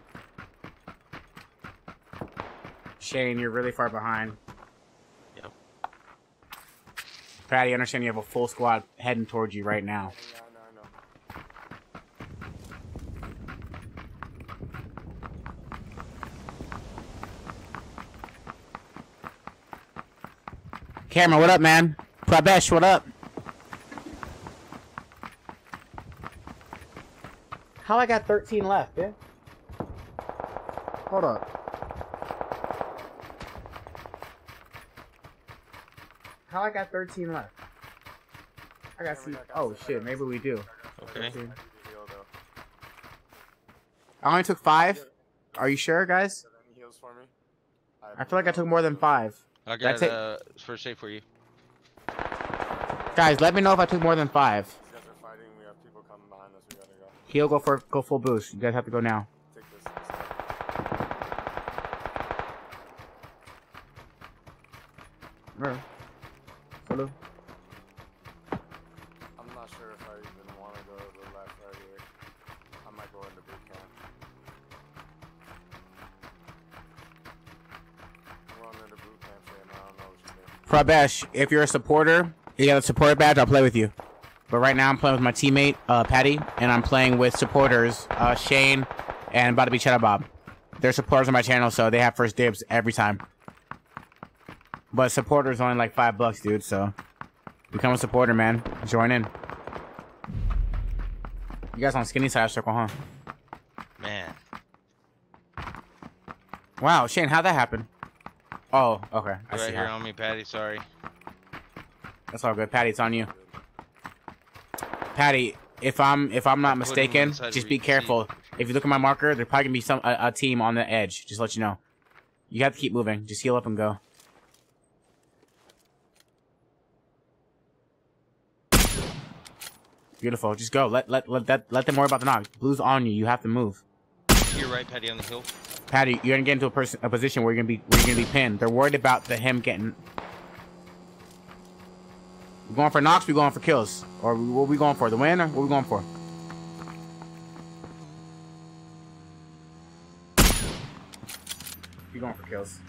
Shane, you're really far behind. Yep. Patty, I understand you have a full squad heading towards you right now. Yeah, I know, I know. Cameron, what up, man? Prabesh, what up? I got thirteen left, yeah? Hold up. How I got thirteen left? I got see. Oh shit, maybe we do. Okay. thirteen. I only took five. Are you sure, guys? Any heals for me? I feel like I took more than five. I That's got it. uh, first aid for you. Guys, let me know if I took more than five. These guys are fighting. We have people coming behind us. We gotta go. He'll go for go full boost. You guys have to go now. Take this. this Right. Hello. I'm not sure if I even want to go to the left right here. I might go into boot camp. We're on into boot camp saying I don't know what you think. Prabesh, if you're a supporter, you got a supporter badge, I'll play with you. But right now I'm playing with my teammate, uh, Patty, and I'm playing with supporters, uh, Shane, and about to be Cheddar Bob. They're supporters on my channel, so they have first dibs every time. But supporters only like five bucks, dude, so become a supporter, man. Join in. You guys on skinny side circle, huh? Man. Wow, Shane, how'd that happen? Oh, okay. I Right see here how. on me, Patty. Sorry. That's all good. Patty, it's on you. Patty, if I'm if I'm not Put him on mistaken, the side just where be you can see. careful. If you look at my marker, there's probably gonna be some a, a team on the edge. Just to let you know. You have to keep moving. Just heal up and go. Beautiful. Just go. Let let let that let them worry about the knock. Blue's on you. You have to move. To your right, Patty, on the hill. Patty, you're gonna get into a person a position where you're gonna be where you're gonna be pinned. They're worried about the him getting. We going for knocks? We going for kills? Or what we going for? The win? Or what we going for? We going for kills.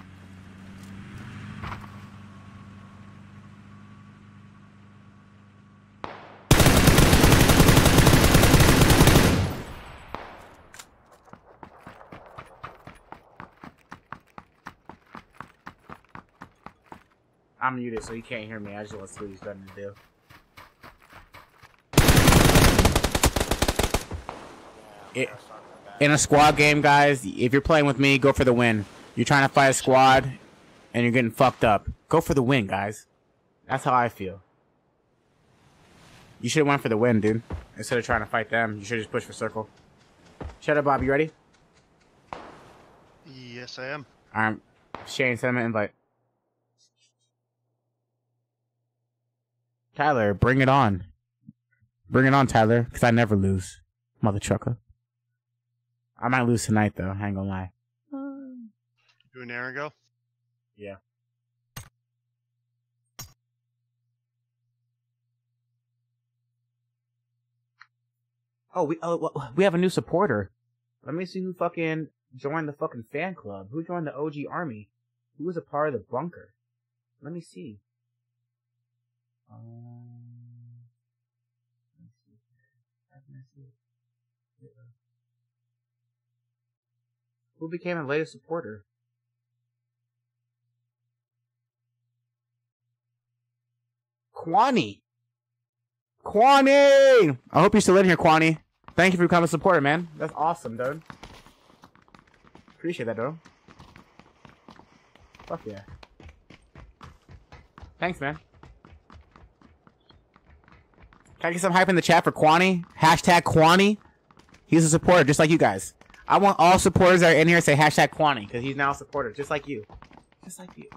I'm muted, so he can't hear me. I just want to see what he's starting to do. It, in a squad game, guys, if you're playing with me, go for the win. You're trying to fight a squad, and you're getting fucked up. Go for the win, guys. That's how I feel. You should have went for the win, dude. Instead of trying to fight them, you should just push for circle. Shut up, Bob. You ready? Yes, I am. Alright. Shane, send him an invite. Tyler, bring it on. Bring it on, Tyler, because I never lose. Mother trucker. I might lose tonight, though. I ain't gonna lie. Do an air go. Yeah. Oh, we oh, we have a new supporter. Let me see who fucking joined the fucking fan club. Who joined the O G army? Who was a part of the bunker? Let me see. Um, let me see. Let me see. Who became a latest supporter? Kwani! Kwani! I hope you're still in here, Kwani. Thank you for becoming a supporter, man. That's awesome, dude. Appreciate that, dude. Fuck yeah. Thanks, man. Can I get some hype in the chat for Kwani? Hashtag Kwani. He's a supporter, just like you guys. I want all supporters that are in here to say hashtag Kwani, because he's now a supporter, just like you. Just like you.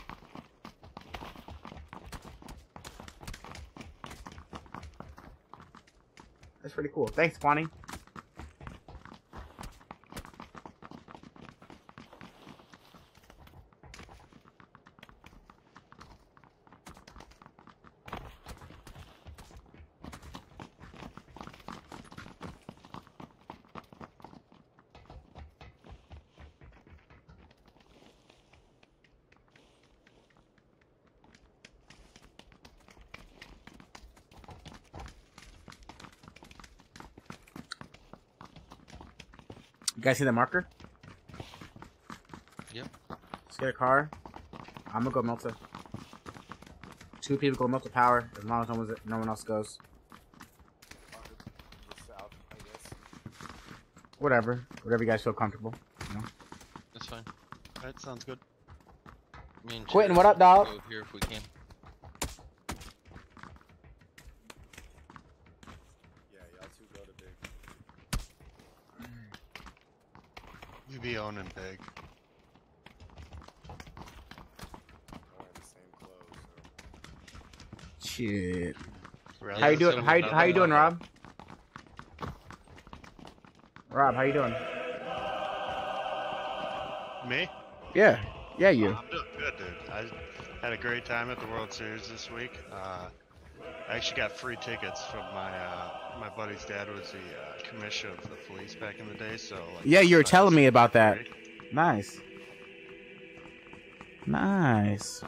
That's pretty cool. Thanks, Kwani. You guys see the marker? Yep. Let's get a car. I'm gonna go Melta. Two people go Melta Power as long as no, one's, no one else goes. The south, I guess. whatever. Whatever you guys feel comfortable. You know? That's fine. That sounds good. Me and Quentin, Jared what up, dog? Go here if we can. Yeah, y'all two go to big. You be owning big. Wearing the same clothes. So. Shit. Really? How you Yeah, doing? so How you, we're how you not- doing, Rob? Rob, how you doing? Me? Yeah. Yeah, you. I'm doing good, dude. I had a great time at the World Series this week. Uh, I actually got free tickets from my uh, my buddy's dad was the uh, commissioner of the police back in the day. So like, Yeah, you were I telling me just- about that. free. Nice. Nice.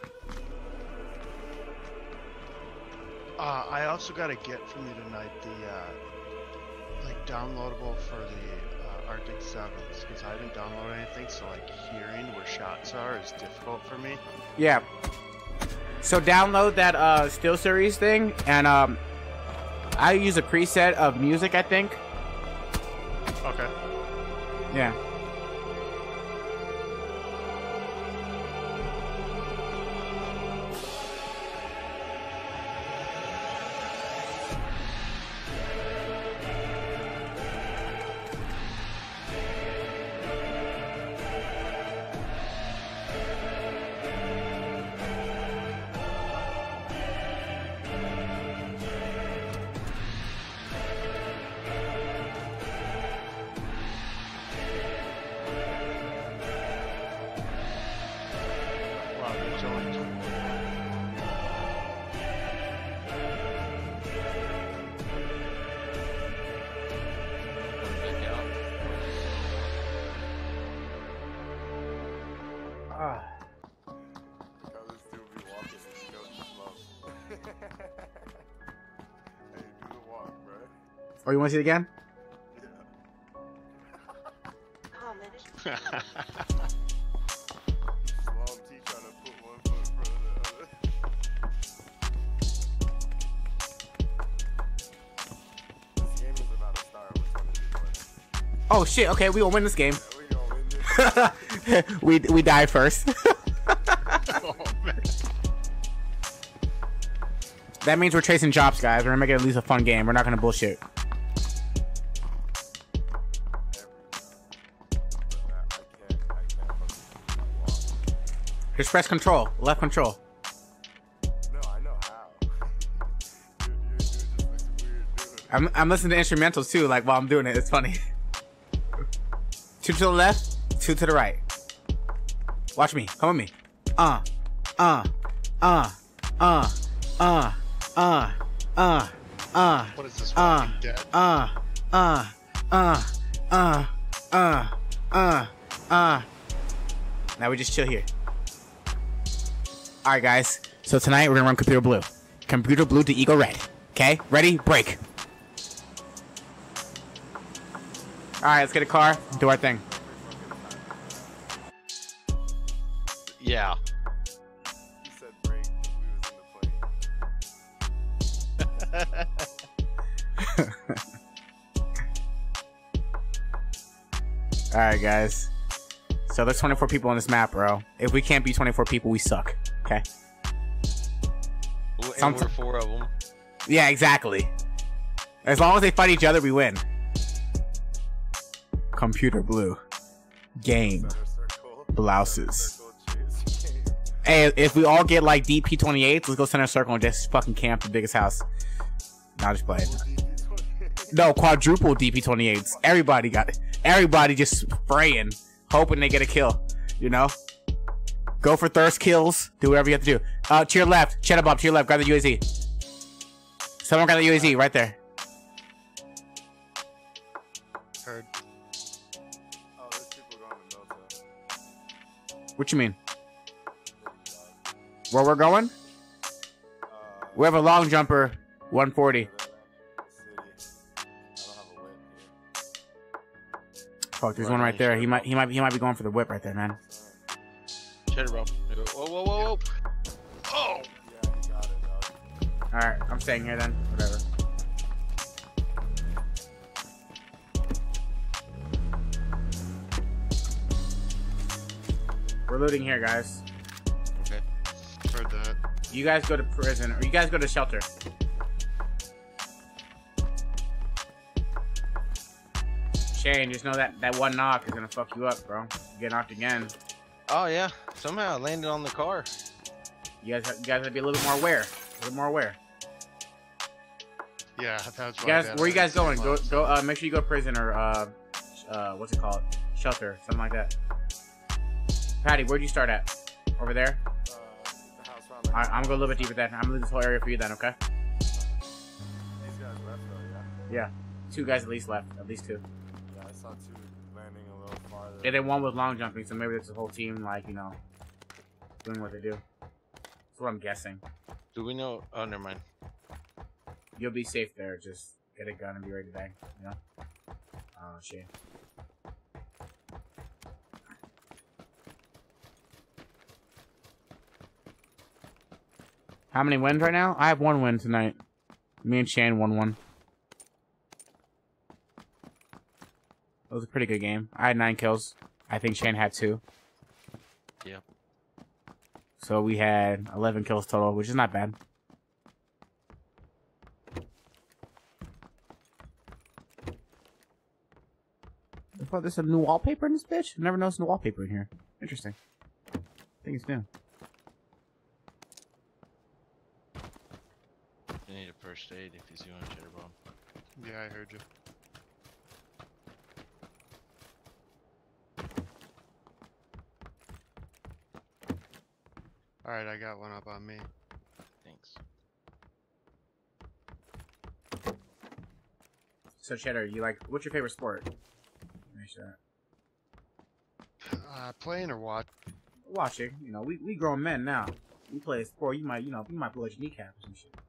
Uh, I also got a get from you tonight, the uh, like downloadable for the uh, Arctic Sevens, because I didn't download anything, so like hearing where shots are is difficult for me. Yeah. So download that uh Steel Series thing, and um, I use a preset of music, I think. Okay. Yeah. Wow, there's only two. Back out. Ah. Look how this dude be walking. He goes slow. Hey, do the walk, bro. Oh, you want to see it again? Yeah. Slow T trying to put one foot in front of the other. This game is about to start. Which one is it winning? Oh shit. Okay, we will win this game. Yeah, we gonna win this. we we die first. Oh man. That means we're chasing jobs, guys. We're gonna make it at least a fun game. We're not gonna bullshit. Just press control, left control. No, I know how. Dude, dude, dude just looks weird doing it. I'm I'm listening to instrumentals too, like while I'm doing it. It's funny. Two to the left, two to the right. Watch me. Come with me. Uh, uh, uh, uh, uh, uh, uh, uh, What is this? uh, Walking Dead? uh, uh, uh, uh, uh, uh, uh. Now we just chill here. All right, guys. So tonight we're gonna run Computer Blue. Computer Blue to Eagle Red. Okay, ready? Break. All right, let's get a car. Do our thing. Yeah. He said break. We was in the plane. All right, guys. So there's twenty-four people on this map, bro. If we can't be twenty-four people, we suck. Okay. Well, and Somet- we're four of them. Yeah, exactly. As long as they fight each other, we win. Computer Blue. Game. Center circle. Blouses. Circle chase game. Hey, if we all get like D P twenty-eights, let's go center circle and just fucking camp the biggest house. Nah, just playing. D P twenty-eight. No, quadruple D P twenty-eights. Everybody got it. Everybody just spraying, hoping they get a kill. You know? Go for thirst kills. Do whatever you have to do. Uh, to your left. Cheddar Bob, to your left. Grab the U A Z. Someone grab the U A Z right there. Heard. Oh, there's people going to Milta. What you mean? Where we're going? Uh, We have a long jumper, one forty. Fuck, there's one right there. He might, he might, he might be going for the whip right there, man. Cheddar bro. Whoa, whoa, whoa, whoa. Oh! Yeah, he got it, dog. All right, I'm staying here then. Whatever. We're looting here, guys. Okay. Heard that. You guys go to prison, or you guys go to shelter. Shane, just know that that one knock is gonna fuck you up, bro. You get knocked again. Oh yeah. Somehow I landed on the car. You guys, you guys gotta be a little bit more aware. A little more aware. Yeah, that's You guys, where you guys going? Go, go. Uh, make sure you go to prison or uh, uh, what's it called? Shelter, something like that. Patty, where'd you start at? Over there. Uh, the house around like All right, I'm gonna go a little bit deeper then. I'm gonna leave this whole area for you then, okay? these guys left though, yeah. Yeah. Two guys at least left. At least two. Yeah, I saw two landing a little farther. And then one was long jumping, so maybe it's the whole team, like, you know, doing what they do. That's what I'm guessing. Do we know? Oh, never mind. You'll be safe there. Just get a gun and be ready to bang, you know? Oh, shit. How many wins right now? I have one win tonight. Me and Shane won one. It was a pretty good game. I had nine kills. I think Shane had two. Yep. So we had eleven kills total, which is not bad. I thought there's some new wallpaper in this bitch. I've never noticed new wallpaper in here. Interesting. I think it's new. You need a first aid if he's doing a cheddar bomb. Yeah, I heard you. Alright, I got one up on me. Thanks. So Cheddar, you like, what's your favorite sport? Make sure. Uh, playing or watch? Watching, you know, we we grown men now. You play a sport, you might, you know, you might blow your kneecap or some shit.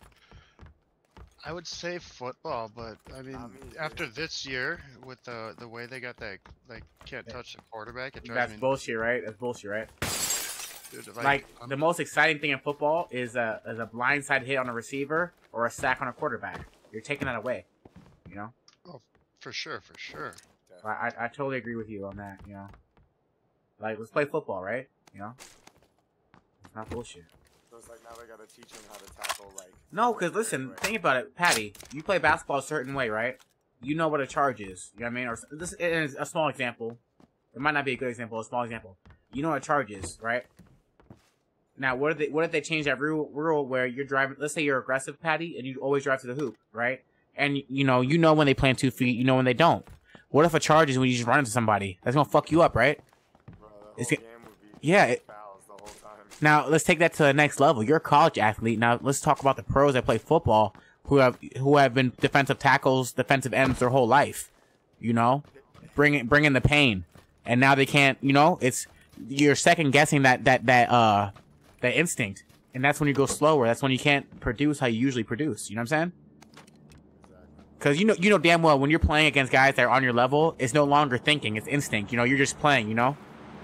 I would say football, but I mean, I mean, after this year, with the the way they got that, like, can't touch the quarterback, it drives That's me. bullshit, right? That's bullshit, right? Dude, Like, like, I'm- the most exciting thing in football is a is a blindside hit on a receiver or a sack on a quarterback. You're taking that away, you know. for sure, for sure. I, I I totally agree with you on that. You know, like let's play football, right? You know, it's not bullshit. So it's like now they gotta teach them how to tackle like. No, because listen, think about it, Patty. You play basketball a certain way, right? You know what a charge is. You know what I mean? Or this is a small example. It might not be a good example. A small example. You know what a charge is, right? Now, what if they what if they change that rule rule where you're driving? Let's say you're aggressive, Patty, and you always drive to the hoop, right? And you know you know when they plant two feet, you know when they don't. What if a charge is when you just run into somebody? That's gonna fuck you up, right? Bro, the whole It's game get- would be yeah, it- fouls the whole time. Now let's take that to the next level. You're a college athlete. Now let's talk about the pros that play football, who have who have been defensive tackles, defensive ends their whole life. You know, bring it, bring in the pain, and now they can't. You know, it's you're second guessing that that that uh that instinct, and that's when you go slower. That's when you can't produce how you usually produce. You know what I'm saying? Because you know you know damn well when you're playing against guys that are on your level, it's no longer thinking, it's instinct. You know, you're just playing. You know.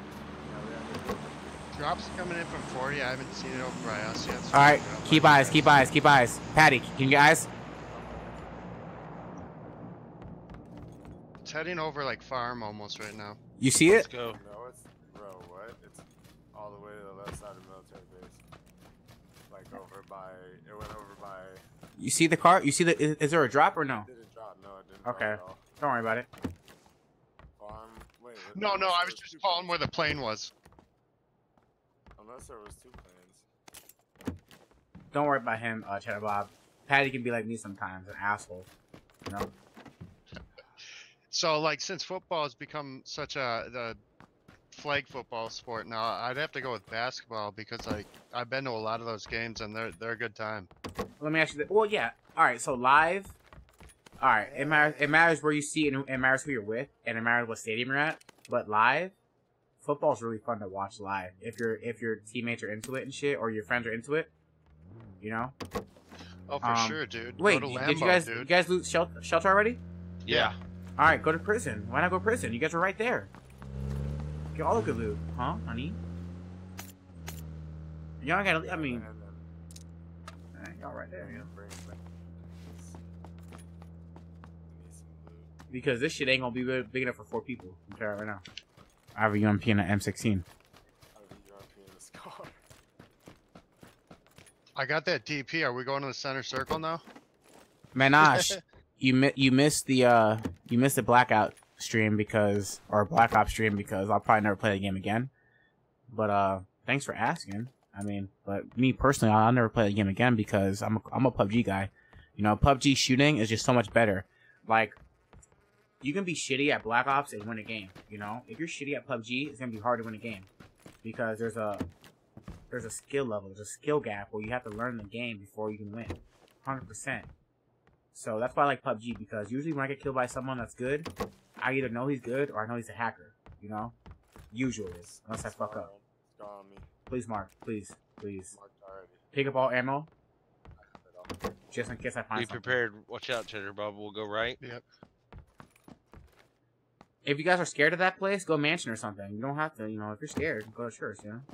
Drops coming in from forty. I haven't seen it over by us yet. so All right, I'm gonna keep let you eyes, guys- keep eyes, keep eyes. Patty, can you guys? It's heading over like farm almost right now. You see Let's it? go. No, it's bro. What? It's all the way to the left side of military base. Like over by. It went over by. You see the car? You see the? Is, is there a drop or no? It didn't drop. No, it didn't. Okay. Drop at all. Don't worry about it. Farm. Wait. wait, No, no, unless I there was two just calling planes. where the plane was. Unless there was two planes. Don't worry about him, uh, Cheddar Bob. Patty can be like me sometimes, an asshole. You know? So, like, since football has become such a the flag football sport now, I'd have to go with basketball because, like, I've been to a lot of those games and they're they're a good time. Let me ask you. That. Well, yeah. All right. So live. All right. It matters. It matters where you see it. And it matters who you're with, and it matters what stadium you're at. But live, football's really fun to watch live. If your if your teammates are into it and shit, or your friends are into it, you know. Oh, for Um, sure, dude. Wait, go to Lambeau, did you guys dude. you guys lose shelter, shelter already? Yeah. All right, go to prison. Why not go to prison? You guys are right there. Get all the good loot, huh, honey? Y'all gotta. I mean, And then, eh, y'all right there, you know. bring it back. Need some loot. Because this shit ain't gonna be big big enough for four people. I'm telling you right now. I have a U M P and an M sixteen. I got that D P. Are we going to the center circle now? Manash, you mi- you missed the uh you missed the blackout stream because or Black Ops stream because I'll probably never play the game again. But uh, thanks for asking. I mean, but me personally, I'll never play the game again because I'm a, I'm a P U B G guy. You know, P U B G shooting is just so much better. Like, you can be shitty at Black Ops and win a game. You know, if you're shitty at P U B G, it's gonna be hard to win a game because there's a there's a skill level, there's a skill gap where you have to learn the game before you can win. one hundred percent. So that's why I like P U B G, because usually when I get killed by someone that's good, I either know he's good or I know he's a hacker, you know? Usually, unless I fuck up. It's gone on me. Please, Mark. Please. Please. Marked already. Pick up all ammo, I have it all. just in case I find Be something. prepared. Watch out, Cheddar Bob. We'll go right. Yep. If you guys are scared of that place, go mansion or something. You don't have to, you know, if you're scared, go to church, you know?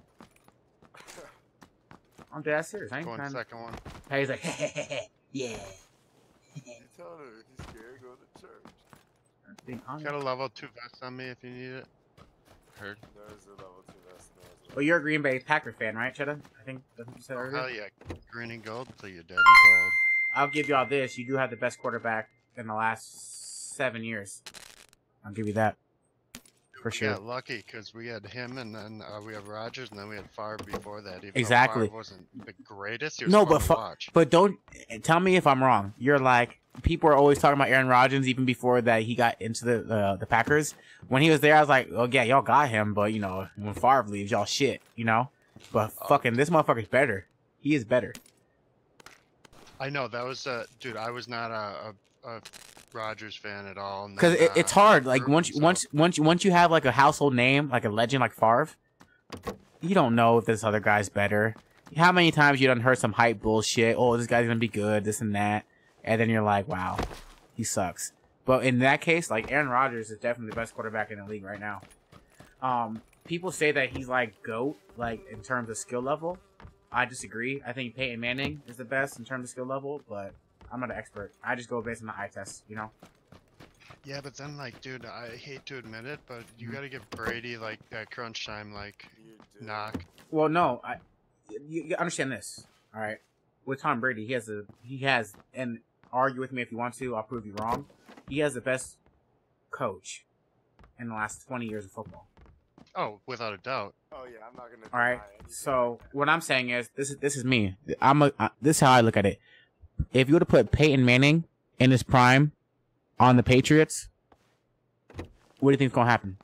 I'm dead serious. I ain't Going trying to... second one. Hey, he's like, yeah. You tell her if he's scared, go to church. Being honest. Got a level two vest on me if you need it. Heard. There's a level two vest. There's a Well, you're a Green Bay Packer fan, right, Cheddar? I think that's what you said Oh, earlier. hell yeah. Green and gold till you're dead and gold. I'll give y'all this. You do have the best quarterback in the last seven years. I'll give you that. For We sure. got lucky because we had him and then uh, we have Rodgers and then we had Favre before that. Even Exactly. Though Favre wasn't the greatest. He was No, fun but to fu- watch. but don't tell me if I'm wrong. You're like, people are always talking about Aaron Rodgers even before that he got into the uh, the Packers. When he was there, I was like, oh yeah, y'all got him, but you know, when Favre leaves, y'all shit, you know. But Oh. fucking this motherfucker's better. He is better. I know that was uh, dude. I was not a, a, a Rodgers fan at all. and Because then, it, it's uh, hard. Like proved once himself. once once once you have like a household name, like a legend like Favre, you don't know if this other guy's better. How many times you done heard some hype bullshit? Oh, this guy's gonna be good, this and that, and then you're like, wow, he sucks. But in that case, like Aaron Rodgers is definitely the best quarterback in the league right now. Um, people say that he's like GOAT, like in terms of skill level. I disagree. I think Peyton Manning is the best in terms of skill level, but I'm not an expert. I just go based on the eye test, you know. Yeah, but then like, dude, I hate to admit it, but you Mm-hmm. got to give Brady like that crunch time like You do. knock. Well, no, I you, you understand this, all right? With Tom Brady, he has a he has, and argue with me if you want to, I'll prove you wrong. He has the best coach in the last twenty years of football. Oh, without a doubt. Oh yeah, I'm not gonna. All right. deny anything So like that. what I'm saying is, this is this is me. I'm a uh, this is how I look at it. If you were to put Peyton Manning in his prime on the Patriots, what do you think's gonna happen?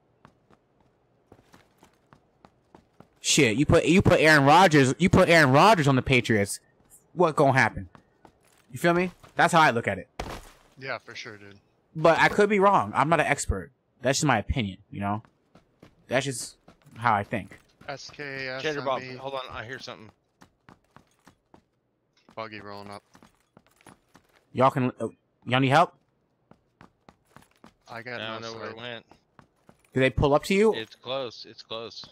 Shit, you put you put Aaron Rodgers, you put Aaron Rodgers on the Patriots. What gonna happen? You feel me? That's how I look at it. Yeah, for sure, dude. But I could be wrong. I'm not an expert. That's just my opinion. You know, that's just how I think. S K S Cheddar on Bob. me, Hold on. I hear something. buggy rolling up. Y'all can. Uh, y'all need help? I I got don't no know where it sight. went. Do they pull up to you? It's close. It's close.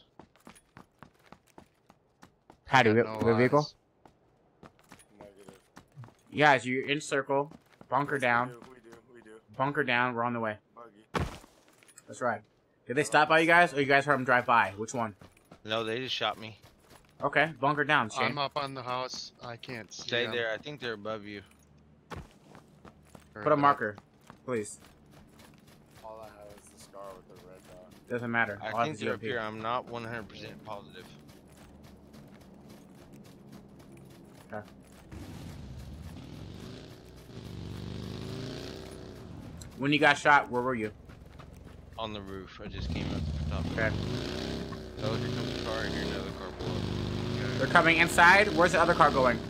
How do I we got the no vehicle? eyes. Negative. Guys, you're in circle. Bunker Yes, down. We do. We do. We do. Bunker down. We're on the way. Buggy. That's right. Did they stop by you guys, or you guys heard them drive by? Which one? No, they just shot me. Okay, bunker down, Shane. I'm up on the house. I can't see. Stay them. there. I think they're above you. Heard Put a that. marker, please. All I have is the scar with the red dot. Doesn't matter. I'll I have think to they're do up it here. I'm not one hundred percent positive. When you got shot, where were you? On the roof. I just came up the top. Okay. Oh, here comes a car. And here another car pull up. They're coming inside. Where's the other car going?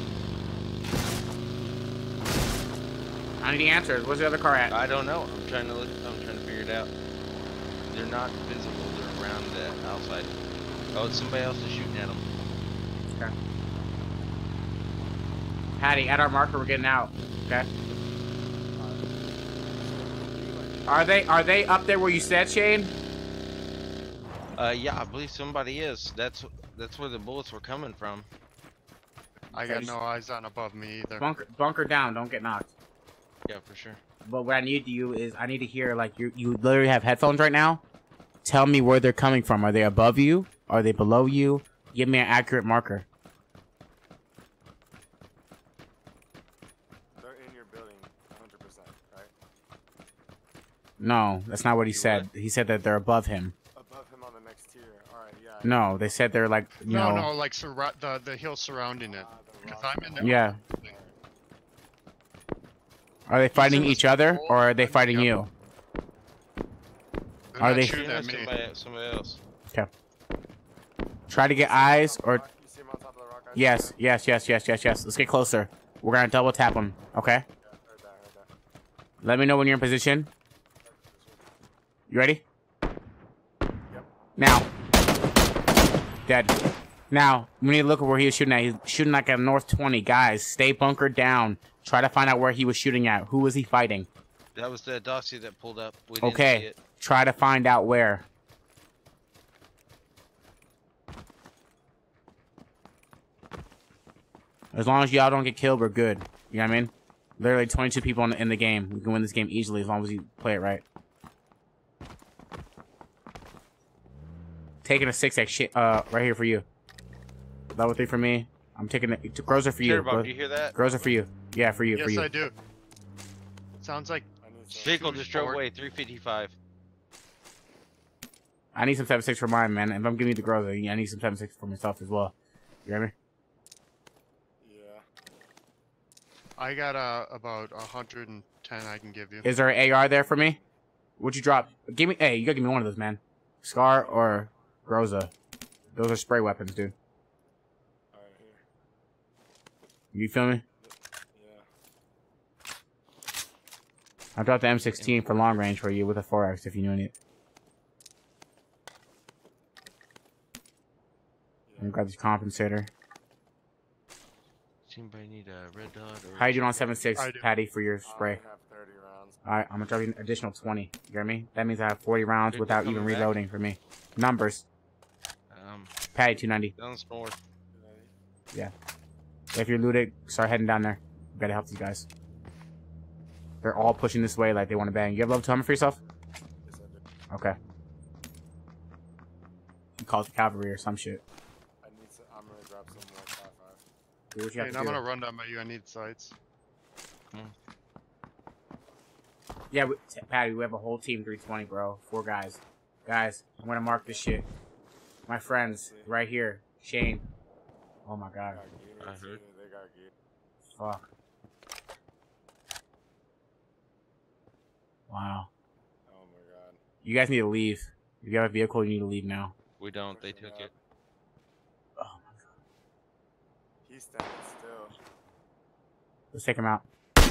I need the answers. Where's the other car at? I don't know. I'm trying to look. I'm trying to figure it out. They're not visible. They're around the outside. Oh, it's somebody else is shooting at them. Okay. Patty, at our marker, we're getting out. Okay. Are they are they up there where you said, Shane? Uh, yeah, I believe somebody is. That's that's where the bullets were coming from. I got no eyes on above me either. Bunker bunker down. Don't get knocked. Yeah, for sure. But what I need you is I need to hear like you you literally have headphones right now. Tell me where they're coming from. Are they above you? Are they below you? Give me an accurate marker. No, that's not what he said. He said that they're above him. Above him on the next tier. Alright, yeah. No, they said they're like, you No, know. no, like surra- the the hill surrounding it. Ah, the Because rock. I'm in there. Yeah. Are they fighting He said each it was other full, or are they and fighting the you? upper- They're Are not they- shooting Yeah, at me. somebody, somebody else. Try to get eyes or. You see him on top of the rock, guys? Yes, yes, yes, yes, yes, yes. Let's get closer. We're gonna double tap them. Okay. Yeah, heard that, heard that. Let me know when you're in position. You ready? Yep. Now. Dead. Now, we need to look at where he was shooting at. He's shooting like at north twenty. Guys, stay bunkered down. Try to find out where he was shooting at. Who was he fighting? That was the Doxy that pulled up. We didn't see Okay. it. Try to find out where. As long as y'all don't get killed, we're good. You know what I mean? Literally twenty-two people in the, in the game. We can win this game easily as long as you play it right. Taking a six X shit, uh, right here for you. Level three for me. I'm taking it. Grozer for you. Here, Bob, Gro- do you hear that? Grozer for you. Yeah, for you, for Yes, you. I do. Sounds like I need some. Vehicle just drove forward. away, three fifty-five. I need some seven six for mine, man. If I'm giving you the Grozer, I need some seven six for myself as well. You hear me? Yeah. I got uh, about one hundred ten I can give you. Is there an A R there for me? What'd you drop? Give me. Hey, you gotta give me one of those, man. Scar or Groza. Those are spray weapons, dude. Alright, here. You feel me? Yeah. I dropped the M sixteen for long range for you with a four X if you knew it. And grab this compensator. Does anybody need a red dot? Or How you doing on seven six, I do. Patty, for your I spray? only have thirty rounds. Alright, I'm gonna drop you an additional twenty. You hear me? That means I have forty rounds Dude, without they're even coming back. reloading for me. Numbers. Um, Patty, two ninety. down the north. If you're looted, start heading down there. We gotta help these guys. They're all pushing this way like they want to bang. You have level two armor for yourself? Yes, I do. Okay. You call it the cavalry or some shit. I need to, I'm gonna grab some more five five. Do what you Hey, have and to I'm do. gonna run down by you. I need sights. Yeah, we, t- Patty, we have a whole team three twenty, bro. Four guys. Guys, I'm gonna mark this shit. My friends, right here. Shane. Oh my god. They got gear, I too. heard. They got gear. Fuck. Wow. Oh my god. You guys need to leave. If you have a vehicle, you need to leave now. We don't. They took it. Oh my god. He's standing still. Let's take him out.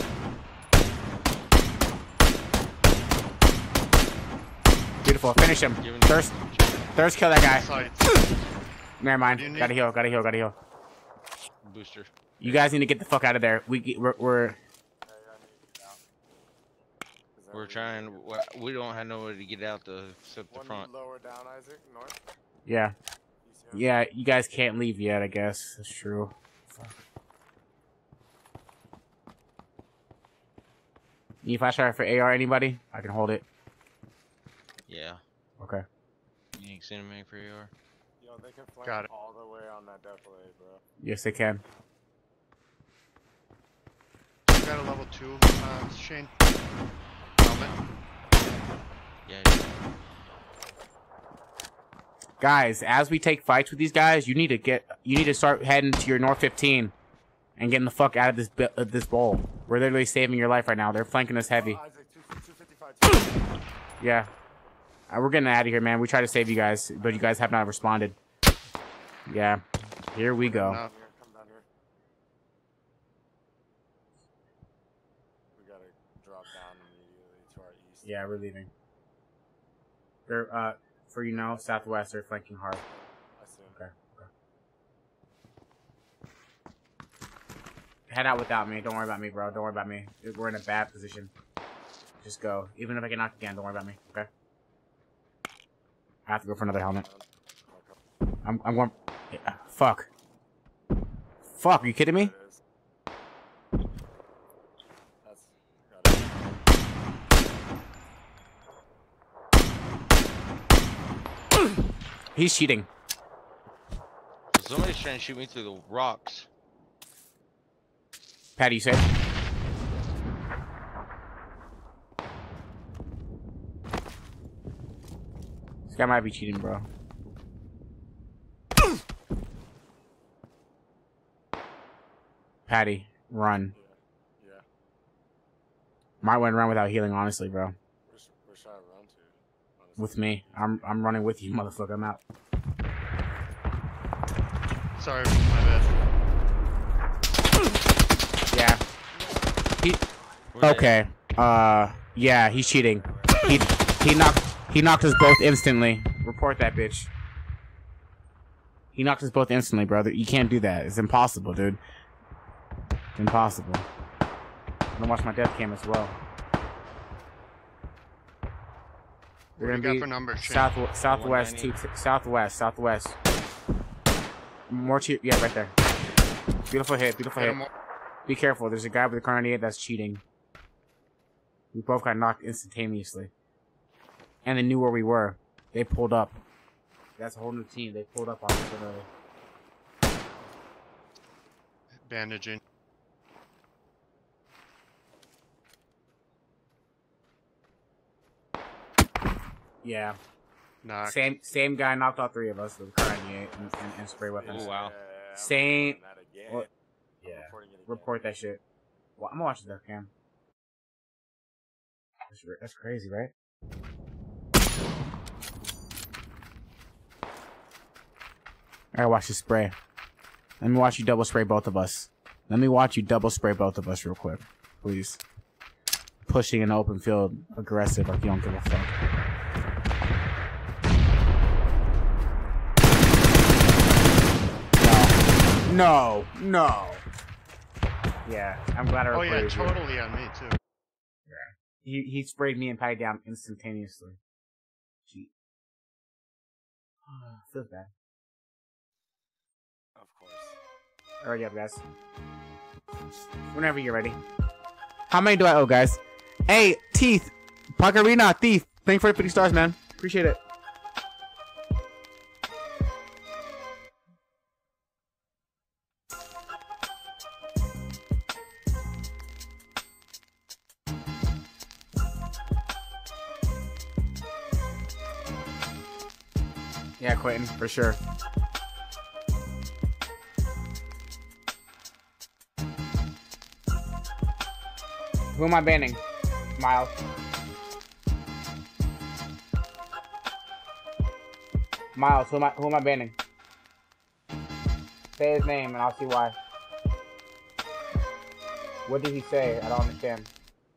Beautiful. Finish him. Give him- Thirst. Thirst, kill that guy. Sights. Never mind. Do you need- Gotta heal. Gotta heal. Gotta heal. Booster. You guys need to get the fuck out of there. We get, we're, we're Hey, I need to get out. Is that We're what you trying. need? we- We don't have nowhere to get out the except the One front. lower down, Isaac. North. yeah. You see him? Yeah, you guys can't leave yet, I guess. That's true. Fuck. Need flashlight for A R, anybody? I can hold it. Yeah. Okay. You ain't sending me for your. Yo, they can flank Got it. all the way on that defilade, bro. Yes, they can. You got a level two, uh, Shane. Helmet. Yeah. Guys, as we take fights with these guys, you need to get, you need to start heading to your North fifteen and getting the fuck out of this bi- uh, this bowl. We're literally saving your life right now. They're flanking us heavy. Oh, Isaac, two fifty-five. Yeah. Uh, we're getting out of here, man. We try to save you guys, but you guys have not responded. Yeah. Here we go. No. Here, come down here. We gotta drop down immediately to our east. Yeah, we're leaving. They're, uh, for you know, southwest, they're flanking hard. I see him. Okay, okay. Head out without me. Don't worry about me, bro. Don't worry about me. We're in a bad position. Just go. Even if I get knocked again, don't worry about me, okay? I have to go for another helmet. I'm, I'm going... Yeah, fuck. Fuck, are you kidding me? There it is. That's, got it. He's cheating. Somebody's trying to shoot me through the rocks. Patty, you said? This guy might be cheating, bro. Patty, run. Yeah. Yeah. Might want to run without healing, honestly, bro. Where, sh- where should I run to? Honestly. With me. I'm I'm running with you, motherfucker. I'm out. Sorry, my bad. Yeah. He Where they Okay. Uh yeah, he's cheating. He he knocked he knocked us both instantly. Report that bitch. He knocked us both instantly, brother. You can't do that. It's impossible, dude. It's impossible. I'm gonna watch my death cam as well. They're What do gonna you be got for numbers, Shane? south southwest two southwest southwest. More cheat. Yeah, right there. Beautiful hit. Beautiful Hit hit. him more. Be careful. There's a guy with a car ninety-eight that's cheating. We both got knocked instantaneously. And they knew where we were. They pulled up. That's a whole new team. They pulled up on us literally. Bandaging. Yeah. Knock. Same same guy knocked all three of us with a car ninety-eight and, and, and spray weapons. Oh, wow. Yeah, Same- I'm that again. What? Yeah. I'm reporting it again. Report that shit. Well, I'm gonna watch the death cam. That's, r- that's crazy, right? I gotta watch you spray. Let me watch you double spray both of us. Let me watch you double spray both of us real quick. Please. Pushing in the open field, aggressive like you don't give a fuck. No. No. No. Yeah, I'm glad I Oh reported yeah, you. totally on me too. He, he sprayed me and Patty down instantaneously. Gee. Feels bad. Of course. Alrighty up, guys. Whenever you're ready. How many do I owe, guys? Hey, Teeth! Pacarina, Thief! Thanks for the fifty stars, man. Appreciate it. Yeah, Quentin, for sure. Who am I banning? Miles. Miles, who am I who am I banning? Say his name and I'll see why. What did he say? I don't understand.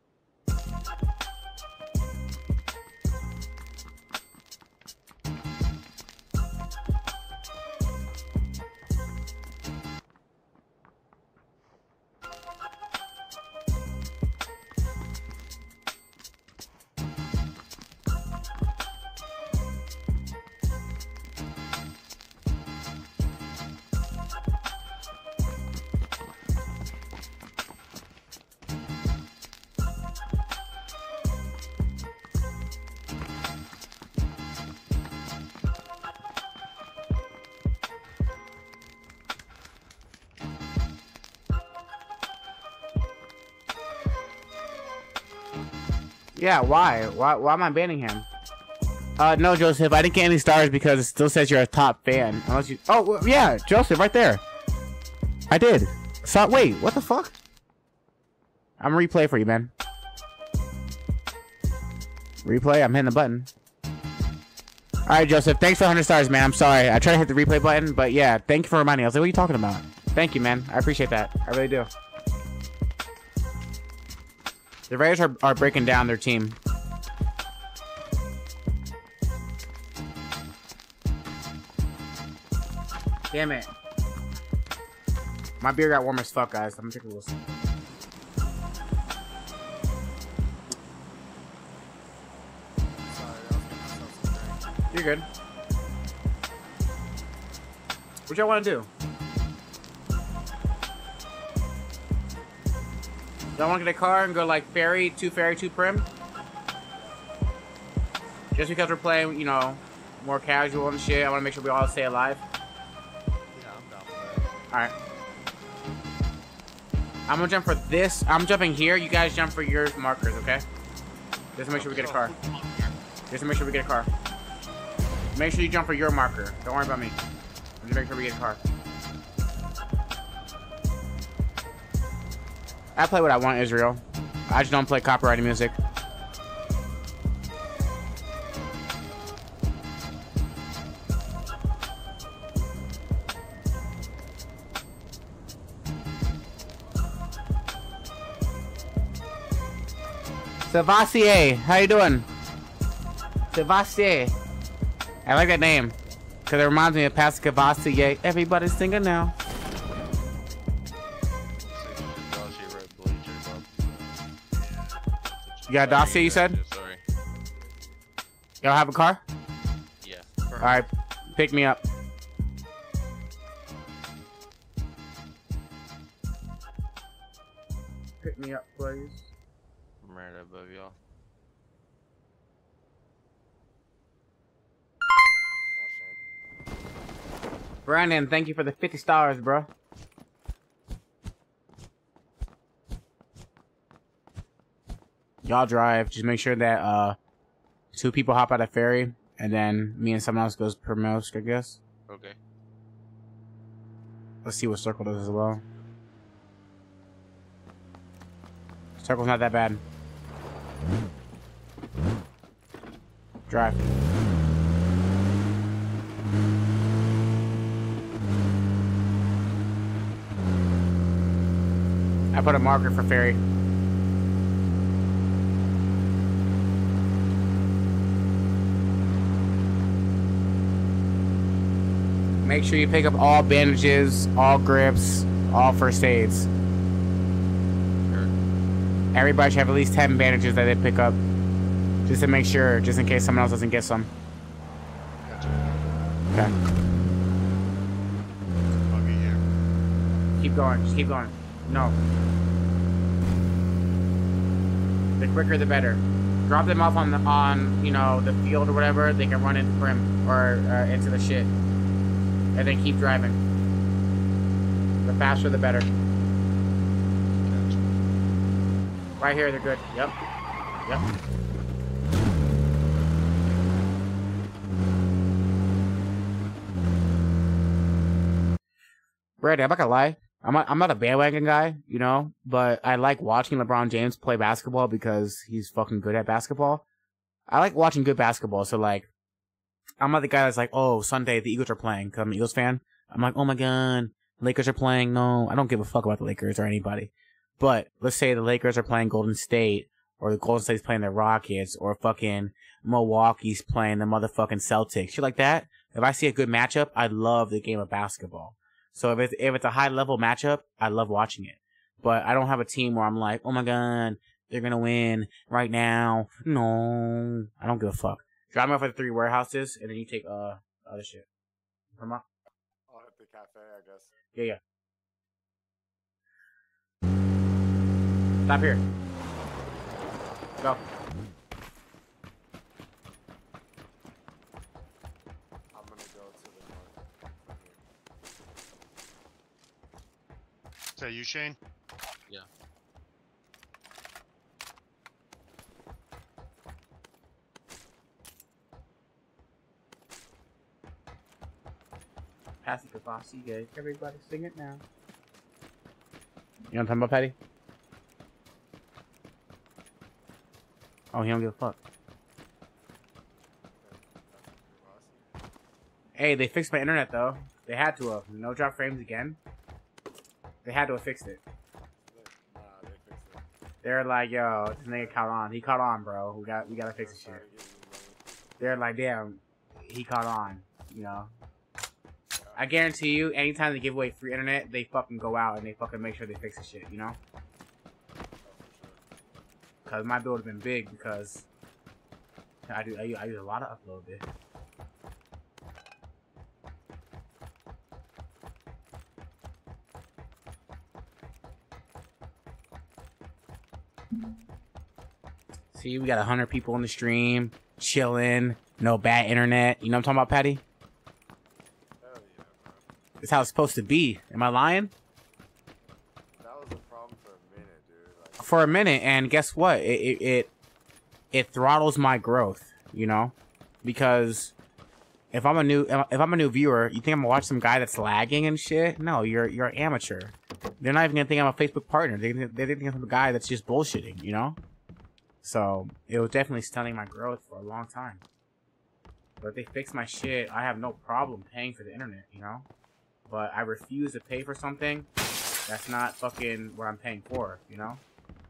Yeah, why? Why why am I banning him? Uh, no, Joseph, I didn't get any stars because it still says you're a top fan. Unless you... Oh, well, yeah, Joseph, right there. I did. So, wait, what the fuck? I'm gonna replay for you, man. Replay, I'm hitting the button. Alright, Joseph, thanks for one hundred stars, man. I'm sorry. I tried to hit the replay button, but yeah, thank you for reminding me. I was like, what are you talking about? Thank you, man. I appreciate that. I really do. The Raiders are, are breaking down their team. Damn it. My beer got warm as fuck, guys. I'm gonna take a little sip. Sorry, I was getting myself some drink. You're good. What y'all want to do? Y'all want to get a car and go like ferry, two ferry, two prim? Just because we're playing, you know, more casual and shit, I want to make sure we all stay alive. Yeah, I'm down with that. Alright. I'm gonna jump for this. I'm jumping here. You guys jump for your markers, okay? Just to make sure we get a car. Just to make sure we get a car. Make sure you jump for your marker. Don't worry about me. I'm just making sure we get a car. I play what I want, Israel. I just don't play copyrighted music. Sevastier, how you doing? Sevastier. I like that name. Because it reminds me of Pascal Sevastier. Everybody's singing now. You got a dossier, you said? Sorry. Y'all have a car? Yeah. Alright, pick me up. Pick me up, please. I'm right above y'all. Brandon, thank you for the fifty stars, bro. Y'all drive. Just make sure that uh, two people hop out of ferry, and then me and someone else goes per Mosk, I guess. Okay. Let's see what Circle does as well. Circle's not that bad. Drive. I put a marker for ferry. Make sure you pick up all bandages, all grips, all first aids. Everybody should have at least ten bandages that they pick up. Just to make sure, just in case someone else doesn't get some. Okay. I'll be here. Keep going, just keep going. No. The quicker the better. Drop them off on the, on, you know, the field or whatever, they can run into Prim or uh, into the shit. And then keep driving. The faster the better. Right here, they're good. Yep. Yep. Brady, I'm not gonna lie. I'm not, I'm not a bandwagon guy, you know, but I like watching LeBron James play basketball because he's fucking good at basketball. I like watching good basketball, so like, I'm not the guy that's like, oh, Sunday the Eagles are playing, because I'm an Eagles fan. I'm like, oh my god, Lakers are playing. No, I don't give a fuck about the Lakers or anybody. But let's say the Lakers are playing Golden State, or the Golden State's playing the Rockets, or fucking Milwaukee's playing the motherfucking Celtics, shit like that. If I see a good matchup, I love the game of basketball. So if it's, if it's a high level matchup, I love watching it. But I don't have a team where I'm like, oh my god, they're gonna win right now. No, I don't give a fuck. Drive me off at the three warehouses, and then you take uh other shit. Come on. I'll hit the cafe, I guess. Yeah, yeah. Stop here. Go. I'm gonna go to the north. Is that you, Shane? Yeah. Pass it to Bossy, guys. Everybody sing it now. You know what I'm talking about, Patty? Oh, he don't give a fuck. Hey, they fixed my internet, though. They had to have. No drop frames again. They had to have fixed it. Nah, they fixed it. They're like, yo, this nigga caught on. He caught on, bro. We got, we gotta fix this shit. They're like, damn, he caught on. You know. I guarantee you, anytime they give away free internet, they fucking go out and they fucking make sure they fix the shit. You know. Cause my build has been big because I do I, I use a lot of upload bit. See, we got a hundred people in the stream, chilling, no bad internet. You know what I'm talking about, Patty? Hell yeah, bro. It's how it's supposed to be. Am I lying? That was a problem for a minute, dude. Like, For a minute, and guess what? It it it, it throttles my growth. You know, because if I'm a new if I'm a new viewer, you think I'm gonna watch some guy that's lagging and shit? No, you're you're an amateur. They're not even gonna think I'm a Facebook partner. They they think I'm a guy that's just bullshitting, you know. So it was definitely stunning my growth for a long time. But if they fix my shit, I have no problem paying for the internet, you know. But I refuse to pay for something that's not fucking what I'm paying for, you know.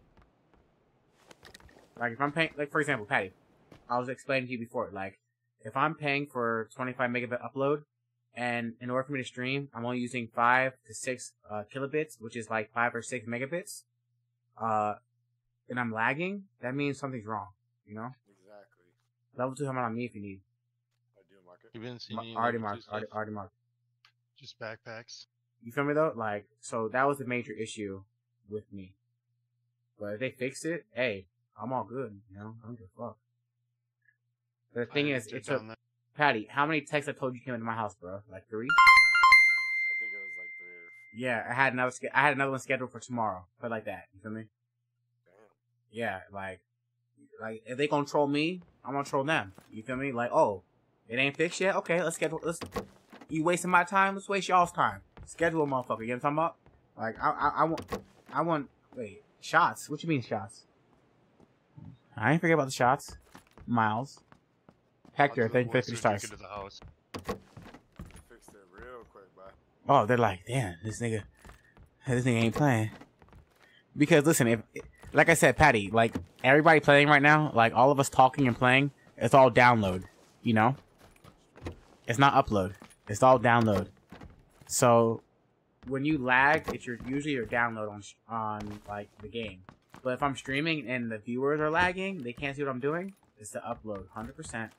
Like if I'm paying, like for example, Patty, I was explaining to you before, like if I'm paying for twenty-five megabit upload, and in order for me to stream, I'm only using five to six uh, kilobits, which is like five or six megabits, uh, and I'm lagging, that means something's wrong, you know. Exactly. Level two, come on me if you need. I do mark it. You've been seeing any Already level two marked, stuff? already, already marked. Just backpacks. You feel me though? Like, so that was the major issue with me. But if they fix it, hey, I'm all good, you know. I don't give a fuck. But the thing I is, took it took down that- Patty. How many texts I told you came into my house, bro? Like three? I think it was like three or Yeah, I had another. sch- I had another one scheduled for tomorrow. But like that, you feel me? damn. Yeah, like, like if they gonna troll me, I'm gonna troll them. You feel me? Like, oh, it ain't fixed yet. Okay, let's schedule. Let's. You wasting my time. Let's waste y'all's time. Schedule a motherfucker. You know what I'm talking about? Like, I, I, I want, I want. Wait, shots? What you mean shots? I ain't forget about the shots. Miles. Hector, I'll do thank the you for worst the so stars. you get to the house. Fixed it real quick, bro. Oh, they're like, damn, this nigga, this nigga ain't playing. Because listen, if, like I said, Patty, like everybody playing right now, like all of us talking and playing, it's all download. You know, it's not upload. It's all download. So when you lag, it's your usually your download on on like the game. But if I'm streaming and the viewers are lagging, they can't see what I'm doing. It's the upload, one hundred percent.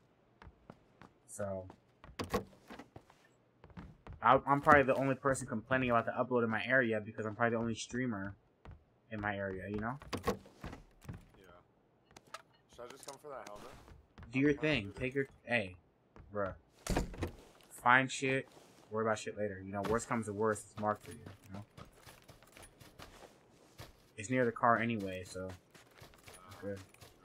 So. I, I'm probably the only person complaining about the upload in my area because I'm probably the only streamer in my area, you know? Yeah. Should I just come for that helmet? Do your thing. Take your... Hey, bruh. Find shit. Worry about shit later. You know, worst comes to worst, it's marked for you, you know? It's near the car anyway, so... Good.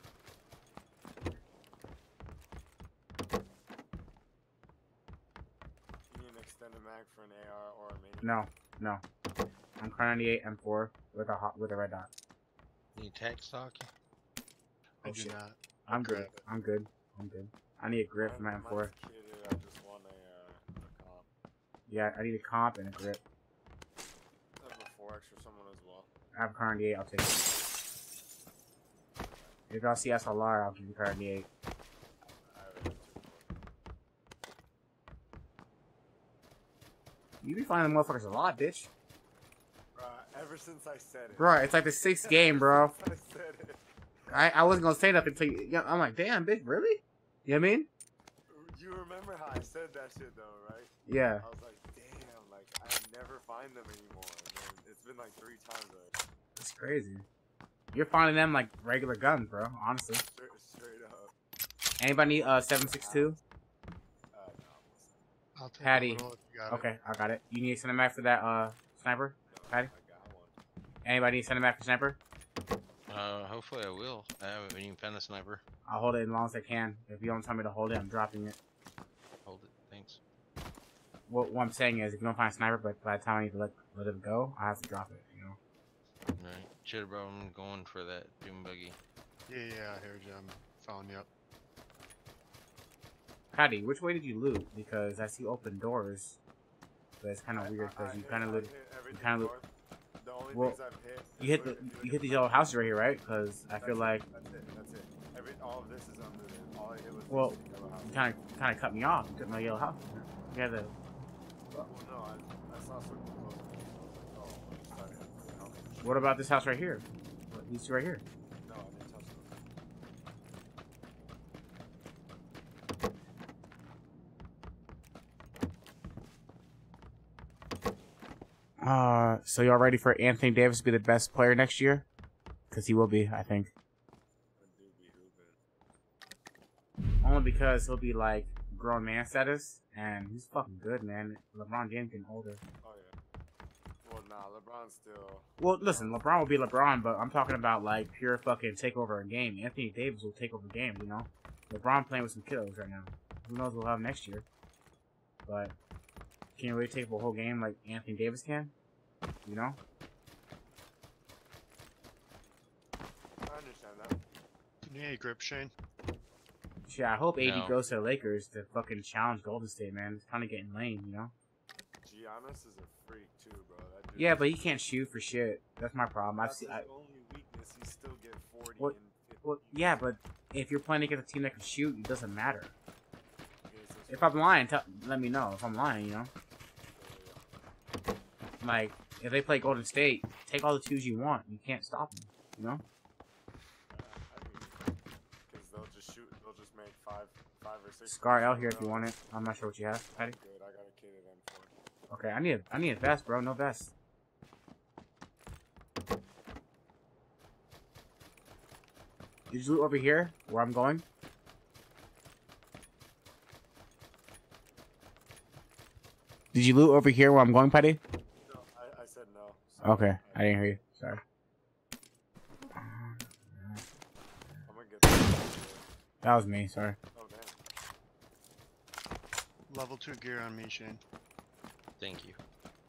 You need an extended mag for an A R or a mini? No, no. I'm Kar ninety-eight M four with a hot with a red dot. Any tack stock? I Oh, do shit. not. I'm good. grab it. I'm good. I'm good. I need a grip for my M four. Mine's kitted, I just want a, uh, a comp. Yeah, I need a comp and a grip. I have a four X for someone as well. I have Kar ninety-eight, I'll take it. If y'all see S L R, I'll give you Kar ninety-eight. I have a two four. You be finding motherfuckers a lot, bitch. Bruh, ever since I said it. Bro, it's like the sixth game, bro. Ever since I said it. I, I wasn't gonna say nothing until you, yeah, I'm like, damn, bitch, really? You know what I mean? You remember how I said that shit though, right? Yeah. I was like, damn, like I never find them anymore. Man. It's been like three times already. It's crazy. You're finding them like regular guns, bro, honestly. Straight, straight up. Anybody need uh seven six two? Uh, no, I'll take Patty. a little if you got it. Okay, I got it. You need a cinematic for that uh sniper? no, Patty? I got one. Anybody need cinematic for sniper? Uh, hopefully I will. I haven't even found a sniper. I'll hold it as long as I can. If you don't tell me to hold it, I'm dropping it. Hold it. Thanks. What, what I'm saying is, if you don't find a sniper, but by the time I need to let, let it go, I have to drop it, you know? Alright. Shit, bro, I'm going for that doom buggy. Yeah, yeah, I heard you. I'm following you up. Patty, which way did you loot? Because I see open doors. But it's kind of weird I- I because you hit- kind of I loot. hit everything kinda loot- north. The only Well, things I've hit. You hit the if you look you at hit these the yellow map, houses right here, right? Because I that's feel it, like that's it. That's it. Every all of this is unlooted. All I hit was Well, this yellow house. you kind of kind of cut me off. You took my yellow house. You had the Well, no, I, I saw something close. I was like, oh, I started hitting the house. what about this house right here? What, these two right here. No, I didn't touch them. Uh, so y'all ready for Anthony Davis to be the best player next year? Because he will be, I think. I do be hooping. Only because he'll be like grown man status, and he's fucking good, man. LeBron James getting older. Oh yeah. Well, nah, LeBron's still. Well, listen, LeBron will be LeBron, but I'm talking about like pure fucking take over a game. Anthony Davis will take over games, you know. LeBron playing with some kiddos right now. who knows what we'll have next year. But can you really take a whole game like Anthony Davis can? You know? I understand that. You need any grip, Shane? Shit, I hope A D No. goes to the Lakers to fucking challenge Golden State, man. It's kind of getting lame, you know? Giannis is a freak too, bro. That dude Yeah, but he can't shoot for shit. That's my problem. I've That's seen. his I, only weakness. He still get forty What- and fifty. well, yeah, but if you're playing against a team that can shoot, it doesn't matter. It's just- If I'm lying, tell, let me know. If I'm lying, you know? Like, if they play Golden State, take all the twos you want. You can't stop them, you know? Because they'll just shoot. They'll just make five, five or six. Scar L here if you want it. I'm not sure what you have, Patty. Good. I got a kid at M four. Okay, I need a, I need a vest, bro. No vest. Did you loot over here where I'm going? Did you loot over here where I'm going, Patty? No, I, I said no. So Okay, I didn't hear you. Sorry. I'm gonna get. That. That was me. Sorry. Oh damn. Level two gear on me, Shane. Thank you.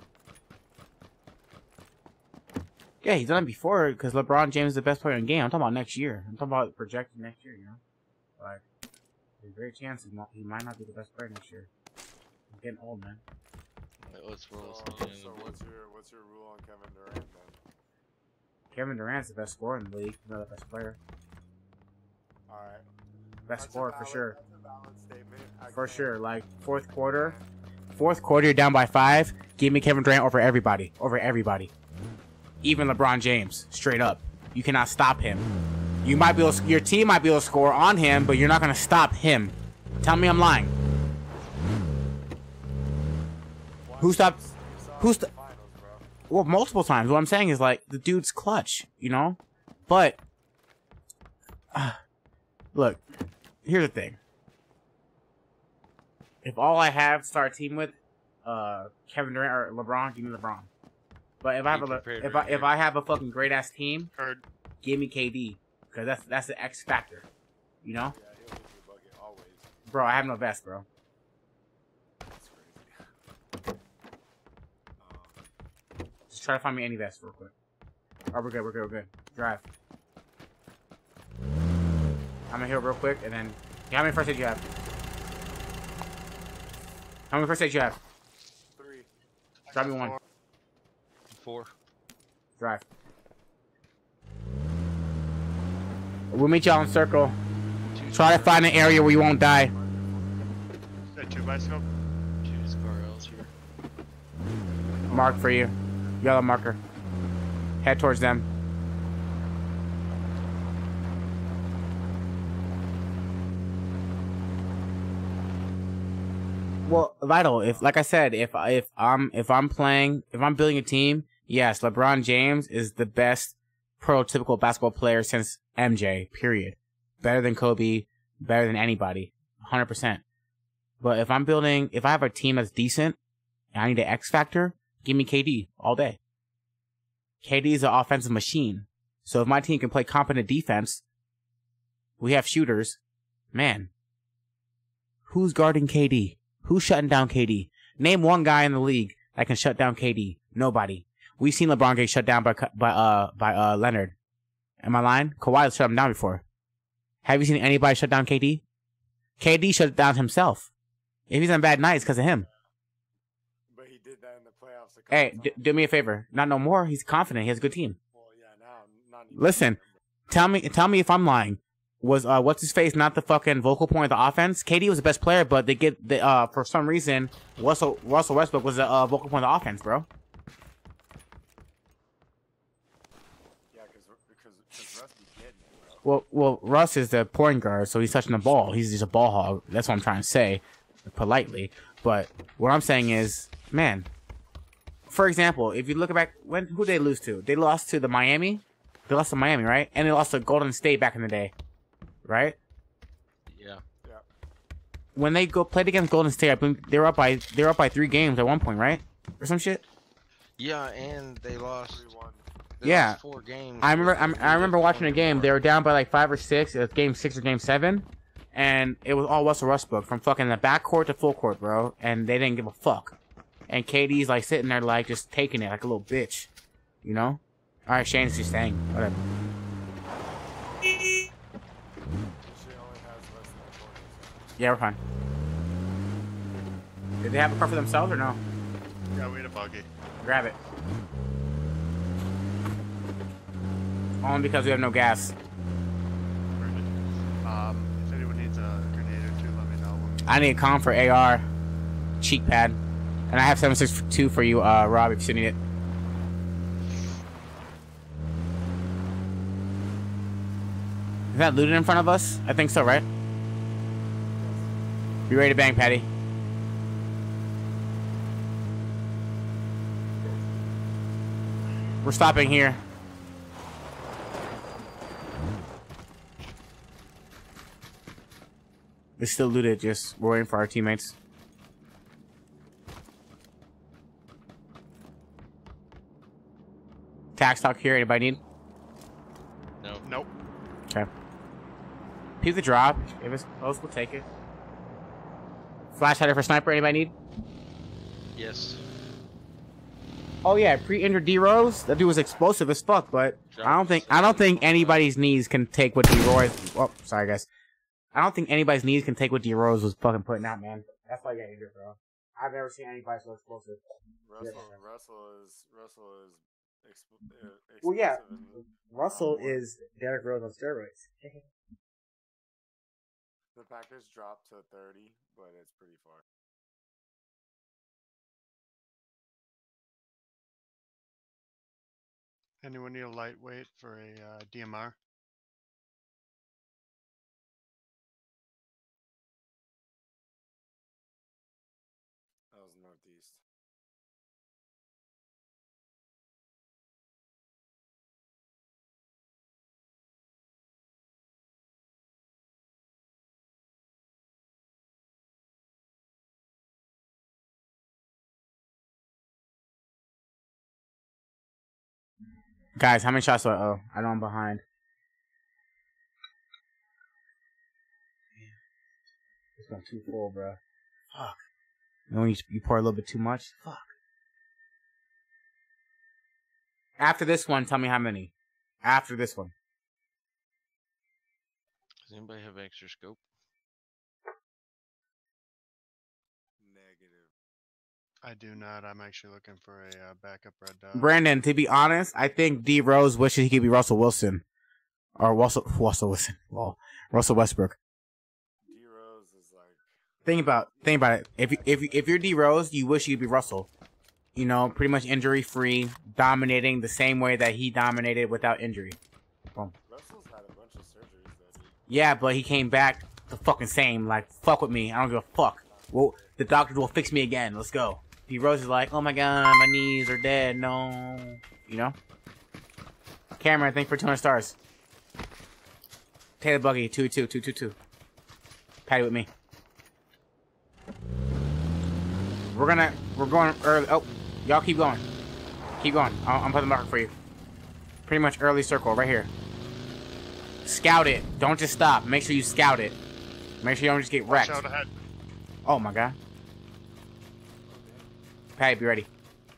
Yeah, he's done it before because LeBron James is the best player in the game. I'm talking about next year. I'm talking about projected next year, you know? Like, there's a great chance he's not, he might not be the best player next year. I'm getting old, man. Alright, let's roll. So, this thing in so the what's your what's your rule on Kevin Durant then? Kevin Durant's the best scorer in the league. He's not the best player. All right. Best That's a scorer for valid- sure. That's a valid statement. I For can't- sure. Like, fourth quarter. Fourth quarter, you're down by five. Give me Kevin Durant over everybody. Over everybody. Even LeBron James. Straight up. You cannot stop him. You might be able to, your team might be able to score on him, but you're not going to stop him. Tell me I'm lying. Why Who you stopped- s- you saw who it in sto- the finals, bro. Well, multiple times. What I'm saying is, like, the dude's clutch, you know? But, uh, look, here's the thing. If all I have to start a team with, uh, Kevin Durant or LeBron, give me LeBron. But if I have Be a, prepared if I right if here. I have a fucking great ass team, Heard. give me K D, because that's that's the X factor, you know? Yeah, he'll hit you a bucket always. Bro, I have no vest, bro. That's crazy. Um, Just try to find me any vest real quick. Oh, we're good, we're good, we're good. Drive. I'm gonna heal real quick, and then... Yeah, how many first aids you have? How many first aids you have? three. Drop me one. Four. Drive. We'll meet y'all in circle. Try to find an area where you won't die. Is that two by scope? Two Scar L's here. Mark for you. Yellow marker. Head towards them. Well, Vital, if like I said, if if I'm if I'm playing, if I'm building a team, yes, LeBron James is the best prototypical basketball player since M J. Period. Better than Kobe, better than anybody, one hundred percent. But if I'm building, if I have a team that's decent, and I need an X factor, give me K D all day. K D is an offensive machine. So if my team can play competent defense, we have shooters. Man, who's guarding K D? Who's shutting down K D? Name one guy in the league that can shut down K D. Nobody. We've seen LeBron get shut down by by uh by uh Leonard. Am I lying? Kawhi shut him down before. Have you seen anybody shut down K D? K D shut down himself. If he's on bad night, it's because of him. But he did that in the playoffs. A couple Hey, d- times. do me a favor. Not no more. He's confident. He has a good team. Well, yeah, now not even. Listen, tell me, tell me if I'm lying. Was uh, what's his face not the fucking vocal point of the offense? K D was the best player, but they get the uh for some reason Russell Russell Westbrook was the uh, vocal point of the offense, bro. Yeah, because because because Russ be getting it, bro. Well, well, Russ is the point guard, so he's touching the ball. He's just a ball hog. That's what I'm trying to say, politely. But what I'm saying is, man. For example, if you look back, when who they lose to? They lost to the Miami. They lost to Miami, right? And they lost to Golden State back in the day, right? Yeah. When they go played against Golden State, I believe they were up by they were up by three games at one point, right? Or some shit. Yeah, and they lost. three one. They Yeah. lost four games. I remember with I'm, I remember watching a game. They were down by like five or six. It was game six or game seven, and it was all Russell Westbrook from fucking the back court to full court, bro, and they didn't give a fuck. And K D's like sitting there like just taking it like a little bitch, you know? All right, Shane's just staying. Whatever. She only has less than a quarter, so. Yeah, we're fine. Did they have a car for themselves or no? Yeah, we had a buggy. Grab it. Only because we have no gas. Um, if anyone needs a grenade or two, let me know. I need a com for A R, cheek pad, and I have seven six two for you, uh, Rob, if you need it. Is that looted in front of us? I think so, right? Be ready to bang, Patty. We're stopping here. It's still looted, just we're waiting for our teammates. Tax talk here, anybody need? No. Nope. Okay. Peep the drop. If it's close, we'll take it. Flash hider for sniper, anybody need? Yes. Oh yeah, pre-injured D Rose. That dude was explosive as fuck, but I don't think I don't think anybody's knees can take what D Rose. Oh, sorry guys. I don't think anybody's knees can take what D Rose was fucking putting out, man. That's why you got injured, bro. I've never seen anybody so explosive. Russell, Russell is Russell is exp- uh, explosive. Well, yeah, and Russell is Derrick Rose on steroids. the Packers dropped to thirty, but it's pretty far. Anyone need a lightweight for a uh, D M R? That was northeast. Guys, how many shots do I owe? I know I'm behind. It's going too full, bro. Fuck. You know when you, you pour a little bit too much? Fuck. After this one, tell me how many. After this one. Does anybody have extra scope? Negative. I do not. I'm actually looking for a uh, backup red dot. Brandon, to be honest, I think D Rose wishes he could be Russell Wilson. Or Russell, Russell Wilson. Well, Russell Westbrook. D Rose is like. Think about think about it. If if if you're D Rose, you wish you could be Russell. You know, pretty much injury free, dominating the same way that he dominated without injury. Boom. Russell's had a bunch of surgeries though, dude. Yeah, but he came back the fucking same. Like, fuck with me. I don't give a fuck. Well, the doctors will fix me again. Let's go. D Rose is like, oh my god, my knees are dead. No, you know. Cameron, thank you for two hundred stars. Taylor Buggy, two two two two two. Patty with me. We're gonna, we're going early. Oh, y'all keep going. Keep going. I'm, I'm putting the marker for you. Pretty much early circle right here. Scout it. Don't just stop. Make sure you scout it. Make sure you don't just get Watch wrecked. out ahead. Oh my god. Patty, be ready.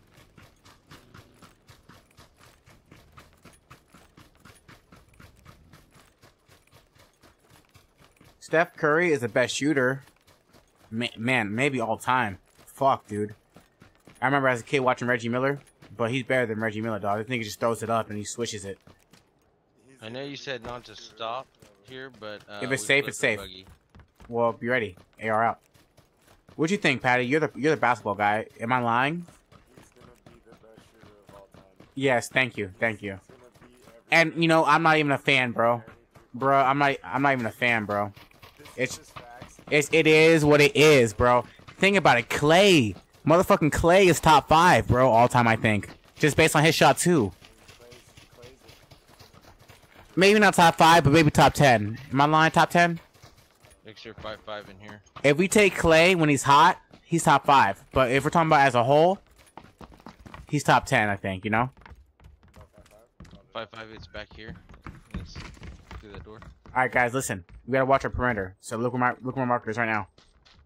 Steph Curry is the best shooter. Ma man, maybe all time. Fuck, dude. I remember as a kid watching Reggie Miller, but he's better than Reggie Miller, dog. This nigga just throws it up and he swishes it. He's I know you said not to stop here, but uh, If it's we safe, flipped it's the safe. buggy. Well, be ready. A R out. What'd you think, Patty? You're the you're the basketball guy. Am I lying? he's gonna be the best shooter of all time. Yes, thank you, thank you. He's gonna be every. And you know, I'm not even a fan, bro. Bro, I'm not. I'm not even a fan, bro. This it's- is just facts. It's it is what it is, bro. Think about it, Clay, motherfucking Clay is top five, bro, all time. I think just based on his shot too. Clay's, Clay's Maybe not top five, but maybe top ten. Am I lying? Top ten? Make sure five five in here. If we take Clay when he's hot, he's top five. But if we're talking about as a whole, he's top ten. I think. You know. Five five. It's back here. It's through that door. All right, guys, listen. We gotta watch our perimeter. So look where my look where my marker is right now.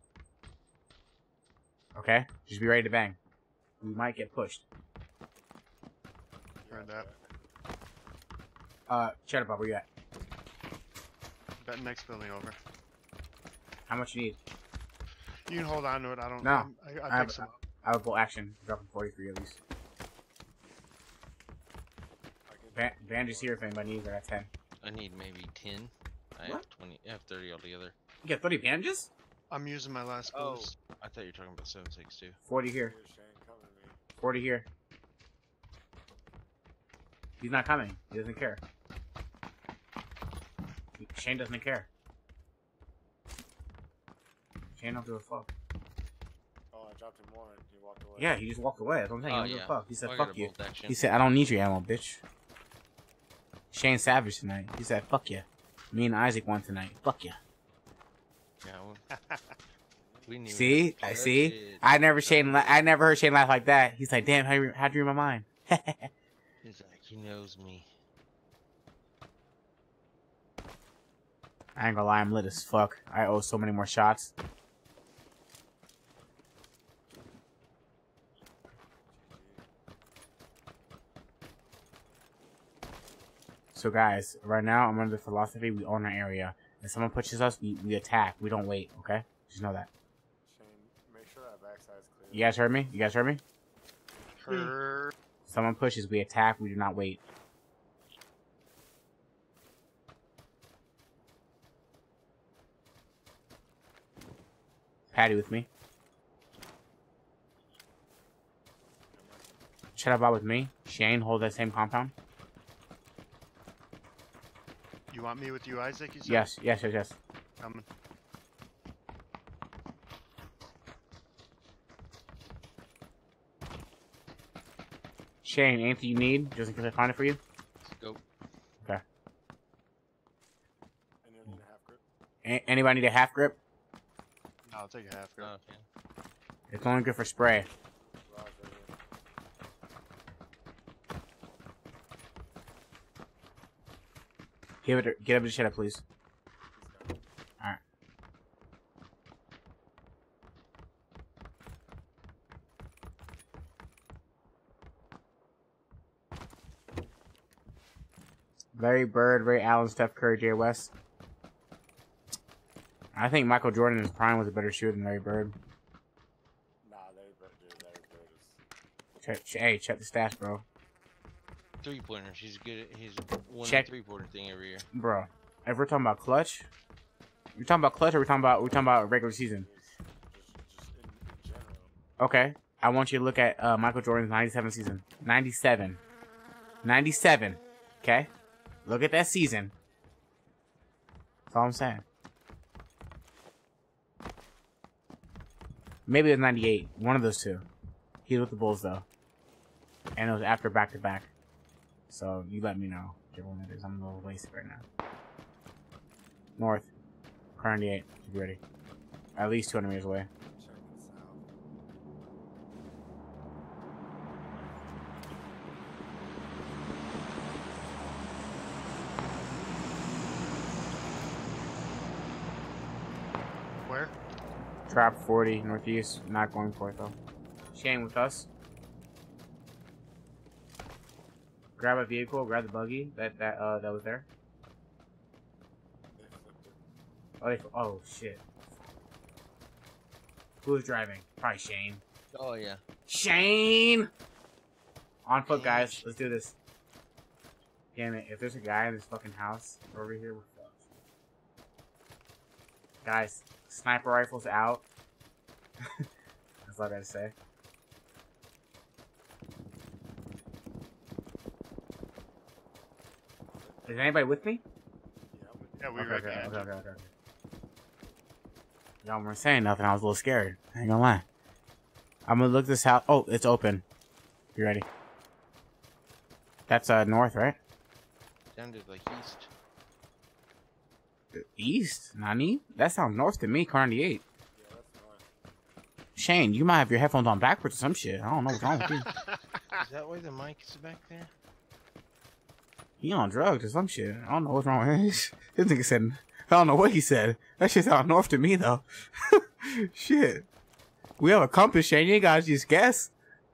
Okay, just be ready to bang. We might get pushed. Heard that. Uh, Cheddar Bob, where you at? That next building over. How much you need? You can hold on to it. I don't No. know. I, I, I picked have, some up. I have a full action. Dropping forty-three at least. Ban Bandages here if anybody needs. I got ten. I need maybe ten. I What? have twenty. I have thirty altogether. You got thirty bandages? I'm using my last Oh, boost. I thought you were talking about seven six two. forty here. Here, Shane, come to me. forty here. He's not coming. He doesn't care. Shane doesn't care. Shane don't give a fuck. Oh, I dropped him more and he walked away. Yeah, he just walked away. That's what I'm saying. Oh, He don't give yeah. a fuck. He said, I got fuck a you. bolt action. He said, I don't need your ammo, bitch. Shane Savage tonight. He said, fuck you. Me and Isaac won tonight. Fuck you. Yeah, well, we knew See? that. I see? Shit. I never Shane la I never heard Shane laugh like that. He's like, damn, how you how'd you read my mind? He's like, he knows me. I ain't gonna lie, I'm lit as fuck. I owe so many more shots. So guys, right now I'm under the philosophy we own our area. If someone pushes us, we, we attack. We don't wait, okay? Just know that. Shane, make sure that backside's clear. You guys heard me? You guys heard me? Heard. Someone pushes, we attack, we do not wait. Patty with me. Shut up, Bob with me. Shane, hold that same compound. You want me with you, Isaac? You said? Yes, yes, yes, yes. Coming. Shane, anything you need, just in case I find it for you? Go. Okay. And you'll need a half grip. A anybody need a half grip? No, I'll take a half. Oh, Grip. okay. It's only good for spray. Raj right here. Give it, get up to shut up, please. He's got it. Alright. Larry Bird, Ray Allen, Steph Curry, Jay West. I think Michael Jordan in his prime was a better shooter than Larry Bird. Nah, Larry Bird, dude. Larry Bird is. Check, ch hey, check the stats, bro. Three pointer. She's good at his one Check. three pointer thing every year. Bro, if we're talking about clutch, we're talking about clutch or we're talking about we're talking about regular season. Just, just in, in general. Okay, I want you to look at uh, Michael Jordan's ninety-seven season. ninety-seven. ninety-seven. Okay? Look at that season. That's all I'm saying. Maybe it was ninety-eight. One of those two. He was with the Bulls, though. And it was after back-to-back. So, you let me know. Whichever one it is. I'm a little wasted right now. North. Car ninety-eight. Be ready. At least two hundred meters away. Check this out. Where? Trap forty northeast. Not going for it though. Shane with us. Grab a vehicle. Grab the buggy that that uh that was there. They flipped it. Oh, they, oh shit. Who's driving? Probably Shane. Oh yeah. Shane. On foot, guys. Let's do this. Damn it! If there's a guy in this fucking house over here, we're fucked. Guys, sniper rifles out. That's all I gotta say. Is anybody with me? Yeah, I'm with you. Yeah, we Okay, okay, recognize okay, you. okay, okay. Y'all weren't saying nothing. I was a little scared. I ain't gonna lie. I'm gonna look this out. Oh, it's open. You ready? That's uh north, right? Sounded like east. East? Nani? That sounds north to me. Car ninety-eight. Yeah, that's north. Shane, you might have your headphones on backwards or some shit. I don't know what's wrong with you. Is that why the mic is back there? He on drugs or some shit. I don't know what's wrong with him. This nigga said, I don't know what he said. That shit sound north to me though. Shit. We have a compass, Shane. You ain't gotta just guess.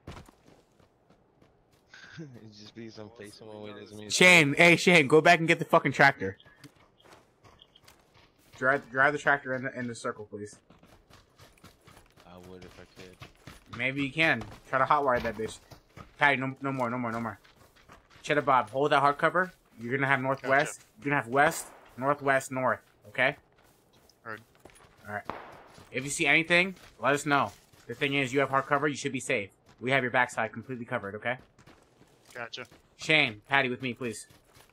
It just be some face on my way doesn't mean. Shane, hey Shane, go back and get the fucking tractor. Drive, drive the tractor in the in the circle, please. I would if I could. Maybe you can. Try to hotwire that bitch. Patty, no, no more, no more, no more. Cheddar Bob, hold that hardcover. You're gonna have northwest. Gotcha. You're gonna have west, northwest, north. Okay. Heard. All right. If you see anything, let us know. The thing is, you have hardcover. You should be safe. We have your backside completely covered. Okay. Gotcha. Shane, Patty, with me, please.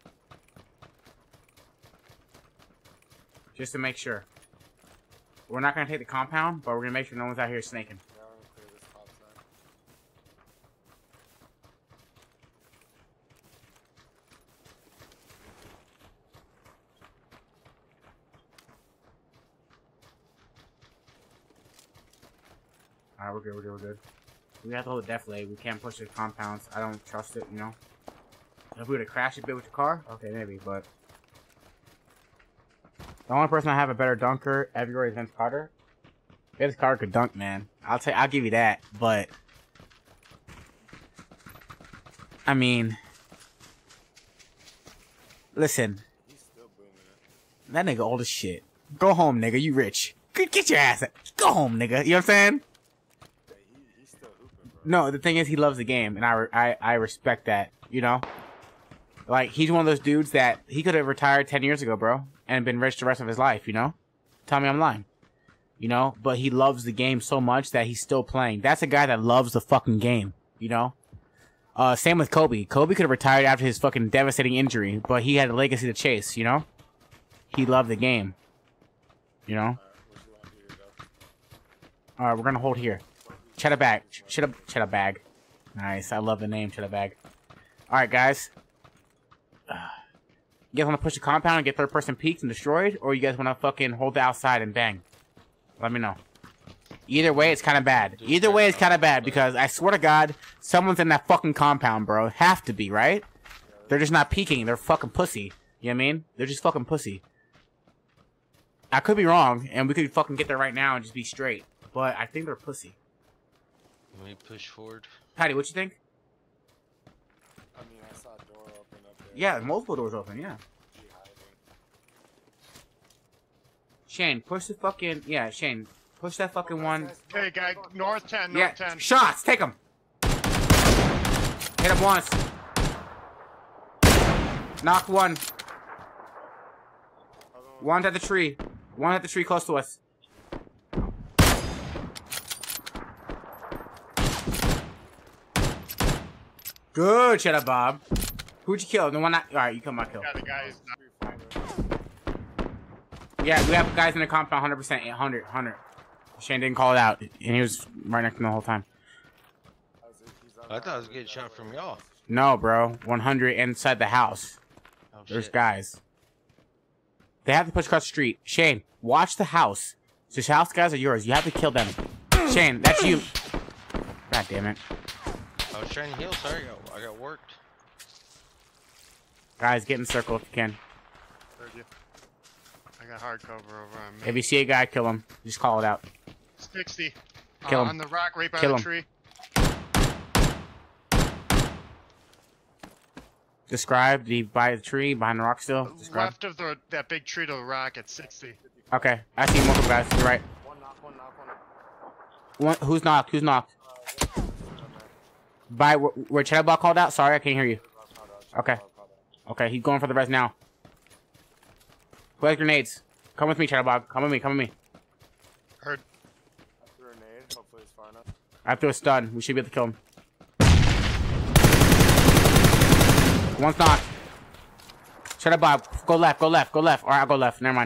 Just to make sure. We're not gonna take the compound, but we're gonna make sure no one's out here snaking. Now I'm gonna clear this top side. Alright, we're good, we're good, we're good. We have to hold it definitely. We can't push the compounds. I don't trust it, you know? If we were to crash a bit with the car, okay, maybe, but... The only person I have a better dunker everywhere is Vince Carter. Vince Carter could dunk, man. I'll tell I'll give you that, but... I mean... Listen. He's still booming it. That nigga old as shit. Go home, nigga. You rich. Get get your ass out. Go home, nigga. You know what I'm saying? Yeah, he, he's still hooping, bro. No, the thing is, he loves the game, and I, re- I, I respect that, you know? Like, he's one of those dudes that he could have retired ten years ago, bro, and been rich the rest of his life, you know? Tell me I'm lying. You know? But he loves the game so much that he's still playing. That's a guy that loves the fucking game, you know? Uh, same with Kobe. Kobe could have retired after his fucking devastating injury, but he had a legacy to chase, you know? He loved the game. You know? Alright, what you want here, though? Alright, we're gonna hold here. Cheddar bag. Cheddar, cheddar bag. Nice. I love the name, cheddar bag. Alright, guys. Uh, you guys want to push the compound and get third person peeked and destroyed? Or you guys want to fucking hold the outside and bang? Let me know. Either way, it's kind of bad. Either way, it's kind of bad because I swear to God, someone's in that fucking compound, bro. Have to be, right? They're just not peeking. They're fucking pussy. You know what I mean? They're just fucking pussy. I could be wrong, and we could fucking get there right now and just be straight. But I think they're pussy. Let me push forward. Patty, what you think? I mean, I saw a door open up there. Yeah, multiple doors open, yeah. G hiding. Shane, push the fucking... Yeah, Shane, push that fucking one. Okay, guy, north ten, Yeah, north ten. shots, take him. Hit him once. Knock one. One at the tree. One at the tree close to us. Good, Cheddar Bob. Who'd you kill? The one I... Alright, you killed my kill. Yeah, the guy is not. Yeah, we have guys in the compound one hundred percent. one hundred, one hundred. Shane didn't call it out, and he was right next to me the whole time. I thought I was getting shot from y'all. No, bro. one hundred inside the house. Oh, There's shit. guys. They have to push across the street. Shane, watch the house. These house guys are yours. You have to kill them. Shane, that's you. God damn it. I was trying to heal. Sorry, I got, I got worked. Guys, get in the circle if you can. Heard you. I got hard cover over on me. If you see a guy, kill him. Just call it out. sixty. Kill uh, him. On the rock right by Kill the him. tree. Describe the by the tree, behind the rock still. Describe. Left of the that big tree to the rock at sixty. Okay, I see multiple guys. You're right. One knock, one knock, one knock. One, who's knocked? Who's knocked? Uh, By where, where Cheddar Block called out? Sorry, I can't hear you. yeah, Okay. Okay, he's going for the rest now. Who has grenades? Come with me, Cheddar Block. Come with me. Come with me. Heard. I threw a nade. Hopefully it's far enough. I threw a stun. We should be able to kill him. One's knocked. Cheddar Block. Go left. Go left. Go left. All right, I'll go left. Never mind.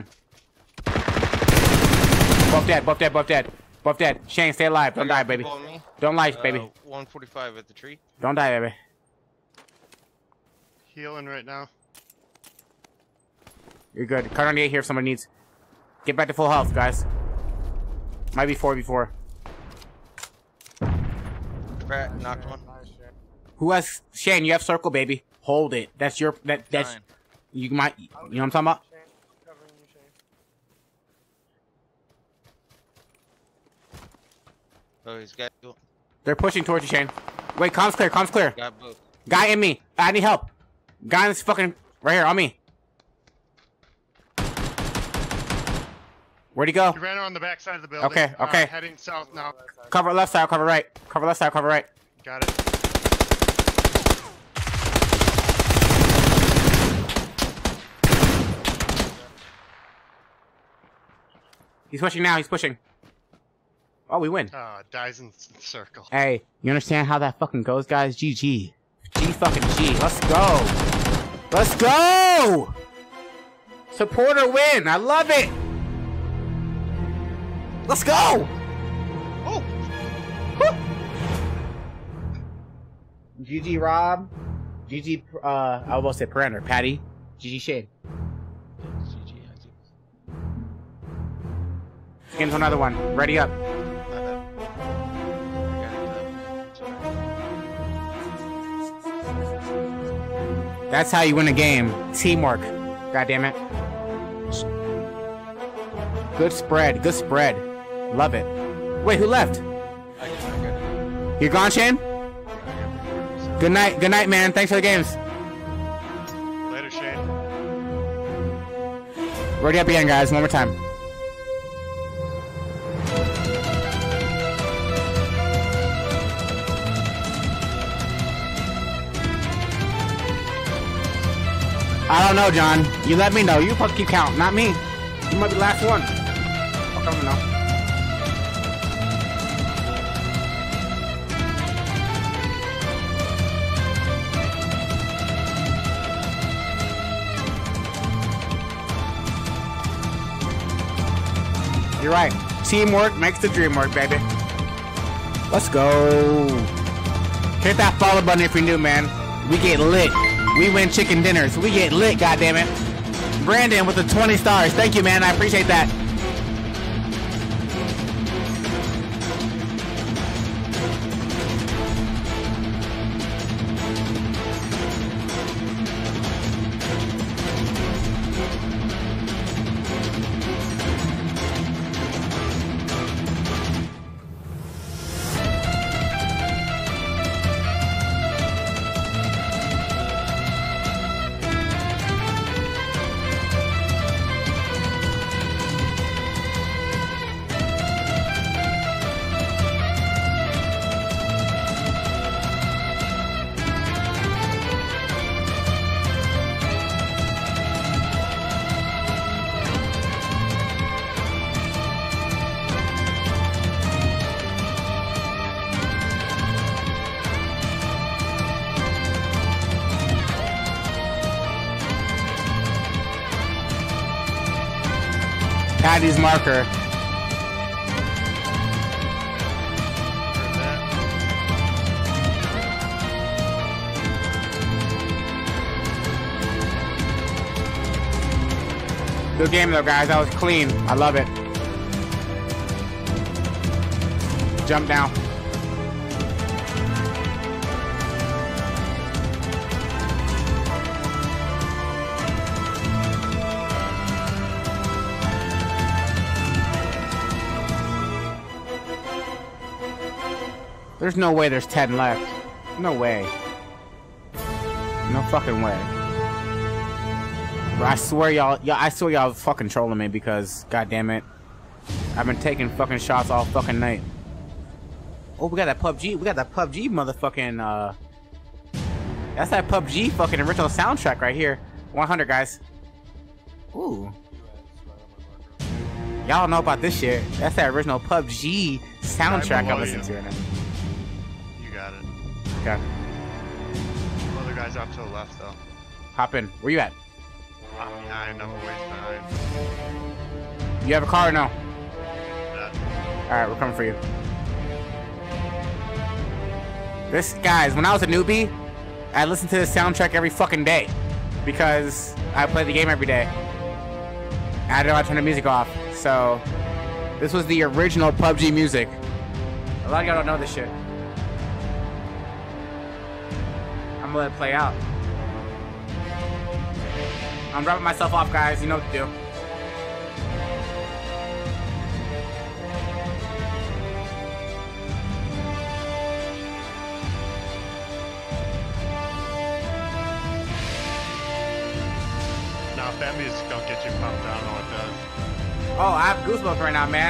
Both dead. Both dead. Both dead. Both dead. Shane, stay alive. Don't die, baby. People on me. Don't lie, Uh, baby. one forty-five at the tree. Don't die, baby. Healing right now. You're good. Card on the eight here if somebody needs. Get back to full health, guys. Might be four v four. Pat knocked one. Nice shit. Who has... Shane, you have circle, baby. Hold it. That's your that that's Fine. you might you know what I'm talking about? Shane, covering you, Shane. Oh, he's got They're pushing towards you, Shane. Wait, comms clear, comms clear. got both. Guy in me. I need help. Guy in this fucking right here on me. Where'd he go? He ran around the back side of the building. Okay, okay. Uh, heading south now. Cover left side, cover right. Cover left side, cover right. Got it. He's pushing now, he's pushing. Oh, we win. Uh, dies in s- circle. Hey, you understand how that fucking goes, guys? G G. G fucking G. Let's go. Let's go! Supporter win. I love it. Let's go! Oh! G G Rob. G G, uh, I almost said Parander. Patty. G G Shane. G G, I G. Get into another one. Ready up. My bad. I got it up. Sorry. That's how you win a game. Teamwork. God damn it. Good spread. Good spread. Love it. Wait, who left? I got, I got it. You're gone, Shane? I got it. Good night. Good night, man. Thanks for the games. Later, Shane. Ready up again, guys. One more time. I don't know, John. You let me know. You fucking keep count, not me. You might be the last one. Fuck, I don't know. You're right. Teamwork makes the dream work, baby. Let's go. Hit that follow button if you're new, man. We get lit. We win chicken dinners. We get lit, goddammit. Brandon with the twenty stars. Thank you, man. I appreciate that. Patty's marker. Heard that. Good game though, guys. That was clean. I love it. Jump down. There's no way there's ten left. No way. No fucking way. Bro, I swear y'all, yeah, I swear y'all fucking trolling me because, god damn it, I've been taking fucking shots all fucking night. Oh, we got that P U B G. We got that P U B G motherfucking, uh... That's that P U B G fucking original soundtrack right here. one hundred, guys. Ooh. Y'all know about this shit. That's that original P U B G soundtrack I below listen you. to right now. You got it. Okay. Other guys off to the left, though. Hop in. Where you at? I'm behind. I'm a ways behind. You have a car or no? That. Alright, we're coming for you. This, guys, when I was a newbie, I listened to this soundtrack every fucking day. Because I play the game every day. I didn't know how to turn the music off. So, this was the original P U B G music. A lot of y'all don't know this shit. I'm gonna let it play out. I'm dropping myself off, guys. You know what to do. Now, if that music don't get you pumped, I don't know what does. Oh, I have goosebumps right now, man.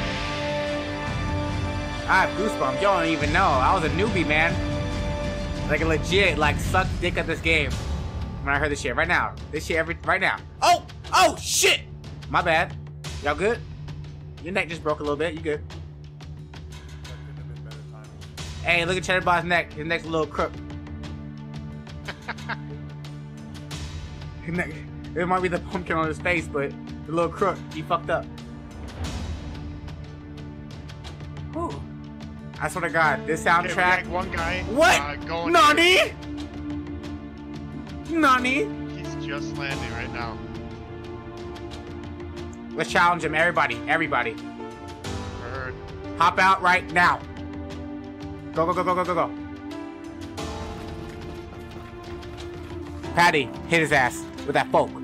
I have goosebumps. Y'all don't even know. I was a newbie, man. Like a legit, like suck dick at this game. When I heard this shit right now, this shit every right now. Oh, oh shit! My bad. Y'all good? Your neck just broke a little bit. You good? Hey, look at Cheddarbot's neck. His neck's a little crook. His neck. It might be the pumpkin on his face, but the little crook, he fucked up. Whew. I swear to God, this Okay, we soundtrack. got one guy. What? Uh, going Nani? Nani? He's just landing right now. Let's challenge him, everybody, everybody. Heard. Hop out right now. Go, go, go, go, go, go, go. Patty, hit his ass with that fork.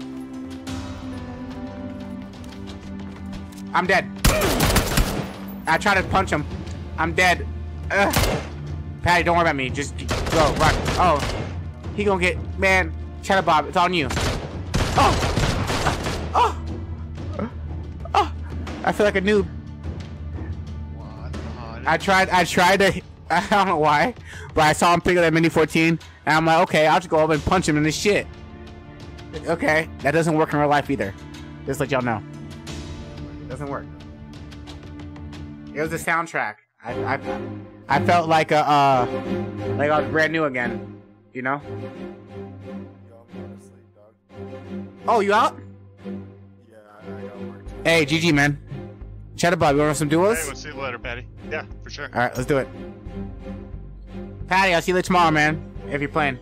I'm dead. I tried to punch him. I'm dead. Ugh. Patty, don't worry about me. Just go, run. Oh, he gonna get, man. Cheddar Bob, it's on you. Oh, oh, oh. I feel like a noob. What? Uh, I tried. I tried to. I don't know why, but I saw him pick up that Mini fourteen, and I'm like, okay, I'll just go up and punch him in this shit. Okay, that doesn't work in real life either. Just let y'all know. Doesn't work. It was the soundtrack. I, I, I felt like a, uh, like I was brand new again. You know? Yo, I'm going to sleep, dog. Oh, you out? Yeah, I, I got work. Hey, G G, man. Cheddar Bob, you want some duos? Hey, we'll see you later, Patty. Yeah, for sure. All right, let's do it. Patty, I'll see you later tomorrow, man. If you're playing.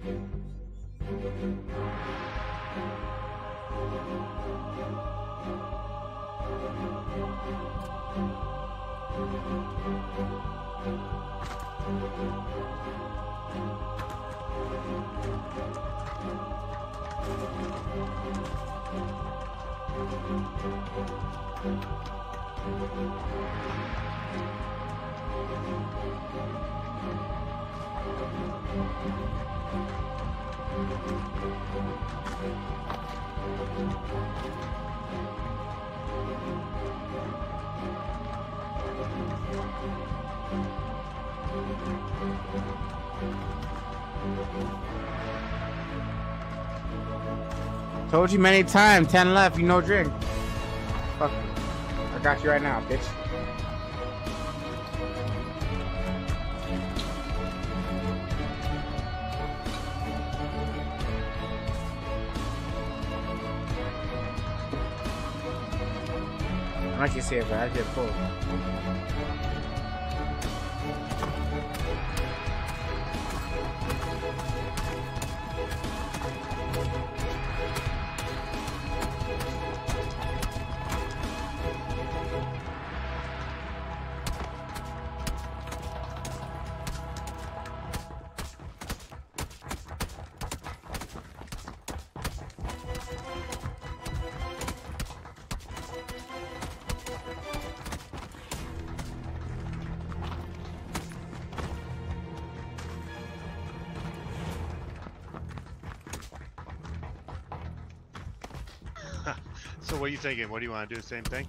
Told you many times, ten left, you no drink. Fuck. I got you right now, bitch. I like you see it, but I get full. So what are you thinking? What do you want to do? The same thing?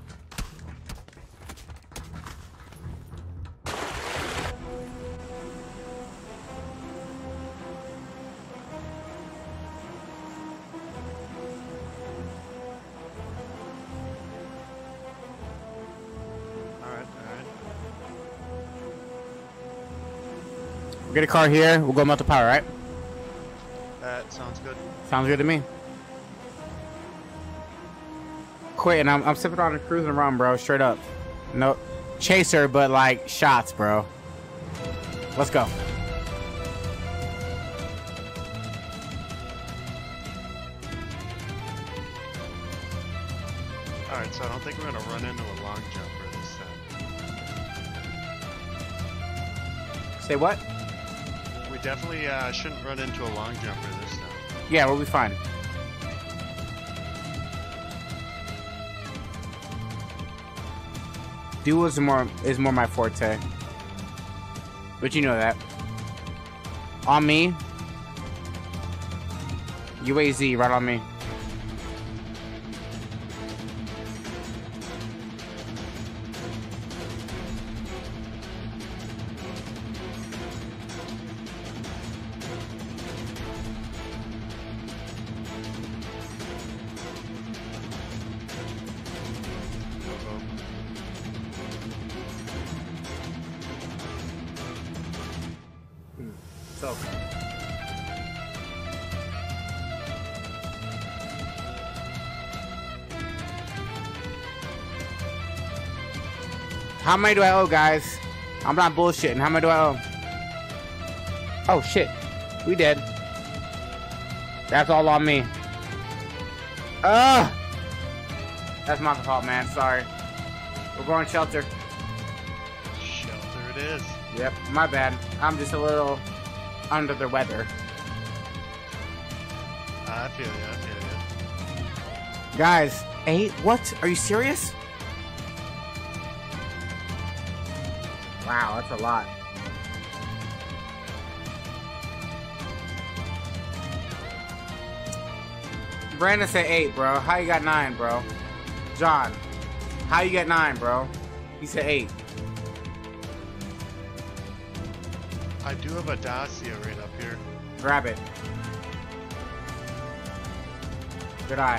Alright, alright. We'll get a car here, we'll go melt the power, right? That sounds good. Sounds good to me. Quit, and I'm, I'm sipping on and cruising around, bro. Straight up. No chaser, but like shots, bro. Let's go. Alright, so I don't think we're gonna run into a long jumper this time. Say what? We definitely uh, shouldn't run into a long jumper this time. Yeah, we'll be fine. Duo is more is more my forte. But you know that. On me. U A Z, right on me. So. How many do I owe, guys? I'm not bullshitting. How many do I owe? Oh, shit. We dead. That's all on me. Ugh! That's my fault, man. Sorry. We're going shelter. Shelter it is. Yep, my bad. I'm just a little under the weather. I feel you, I feel you. Guys, eight? What? Are you serious? Wow, that's a lot. Brandon said eight, bro. How you got nine, bro? John, how you get nine, bro? He said eight. I do have a Dacia right up here. Grab it. Good eye.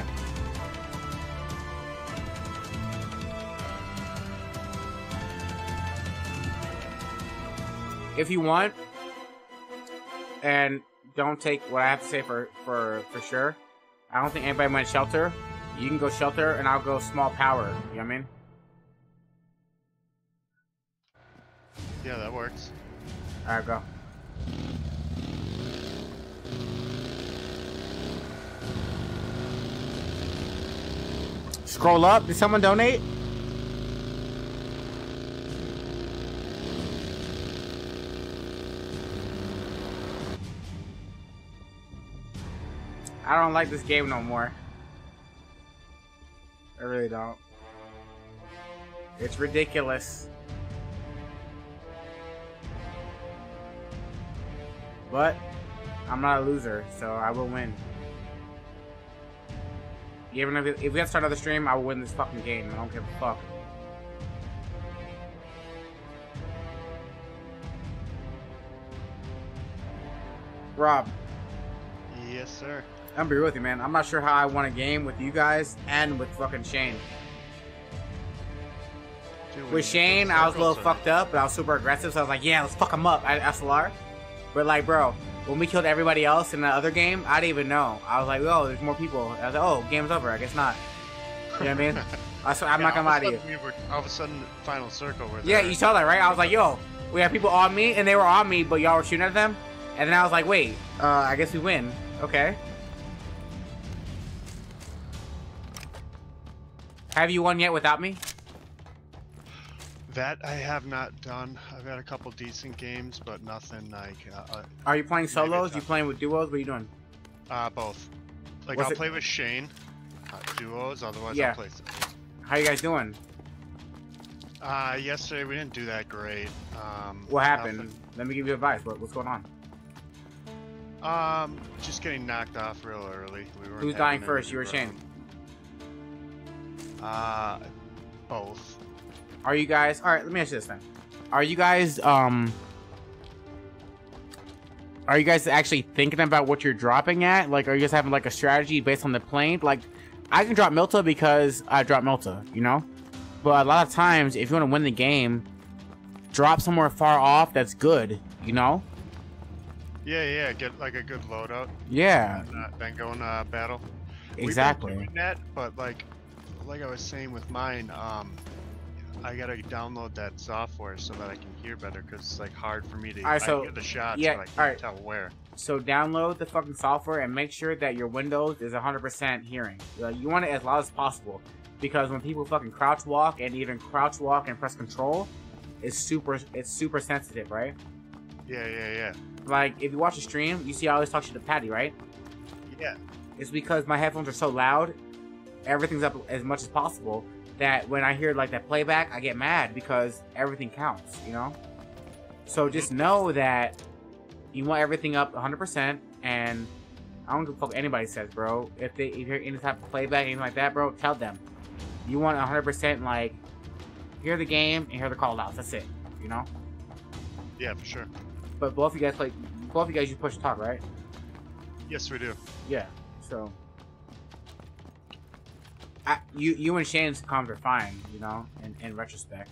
If you want, and don't take what I have to say for for for sure, I don't think anybody went shelter. You can go shelter, and I'll go small power. You know what I mean? Yeah, that works. All right, go. Scroll up. Did someone donate? I don't like this game no more. I really don't. It's ridiculous. But I'm not a loser, so I will win. Even if, it, if we have to start another stream, I will win this fucking game. I don't give a fuck. Rob. Yes, sir. I'm gonna be real with you, man. I'm not sure how I won a game with you guys and with fucking Shane. Dude, With Shane, I was a little fucked up, but I was super aggressive, so I was like, yeah, let's fuck him up at S L R. But like, bro, when we killed everybody else in the other game, I didn't even know. I was like, oh, there's more people. I was like, oh, game's over. I guess not. You know what I mean? I, so, I'm Yeah, not gonna all lie of to a you. sudden We were, all of a sudden, final circle. Were Yeah, there. you saw that, right? I was like, yo, we have people on me, and they were on me, but y'all were shooting at them. And then I was like, wait, uh, I guess we win. Okay. Have you won yet without me? That I have not done. I've had a couple decent games, but nothing like. Uh, Are you playing solos? it's You not. playing with duos? What are you doing? uh, both. Like Was I'll it- play with Shane, uh, duos. Otherwise, Yeah. I'll play. Solo. How you guys doing? Uh, yesterday we didn't do that great. Um, What happened? nothing. Let me give you advice. What, what's going on? Um, just getting knocked off real early. We weren't Who's having dying a first, good you or Shane? run. Uh, both. Are you guys... Alright, let me ask you this then. Are you guys, um... Are you guys actually thinking about what you're dropping at? Like, are you guys having, like, a strategy based on the plane? Like, I can drop Milta because I drop Milta, you know? But a lot of times, if you want to win the game, drop somewhere far off that's good, you know? Yeah, yeah. Get like a good loadout. Yeah, And, uh, then go in uh, battle. exactly. We've been doing that, but like, like I was saying with mine, um, I gotta download that software so that I can hear better because it's like hard for me to. Alright, I so- hear the shots, yeah, but I can't alright. tell where. So download the fucking software and make sure that your Windows is one hundred percent hearing. Like, you want it as loud as possible. Because when people fucking crouch walk and even crouch walk and press control, it's super it's super sensitive, right? Yeah, yeah, yeah. Like, if you watch a stream, you see I always talk shit to Patty, right? Yeah. It's because my headphones are so loud, everything's up as much as possible. that when I hear like that playback, I get mad because everything counts, you know? So just know that you want everything up one hundred percent, and I don't give a fuck what anybody says, bro. If they if you're any type of playback, anything like that, bro, tell them. You want one hundred percent, like, hear the game and hear the call outs. That's it, you know? Yeah, for sure. But both of you guys play, both of you guys use push to talk, right? Yes, we do. Yeah, so. I, you you and Shane's comms are fine, you know, in, in retrospect.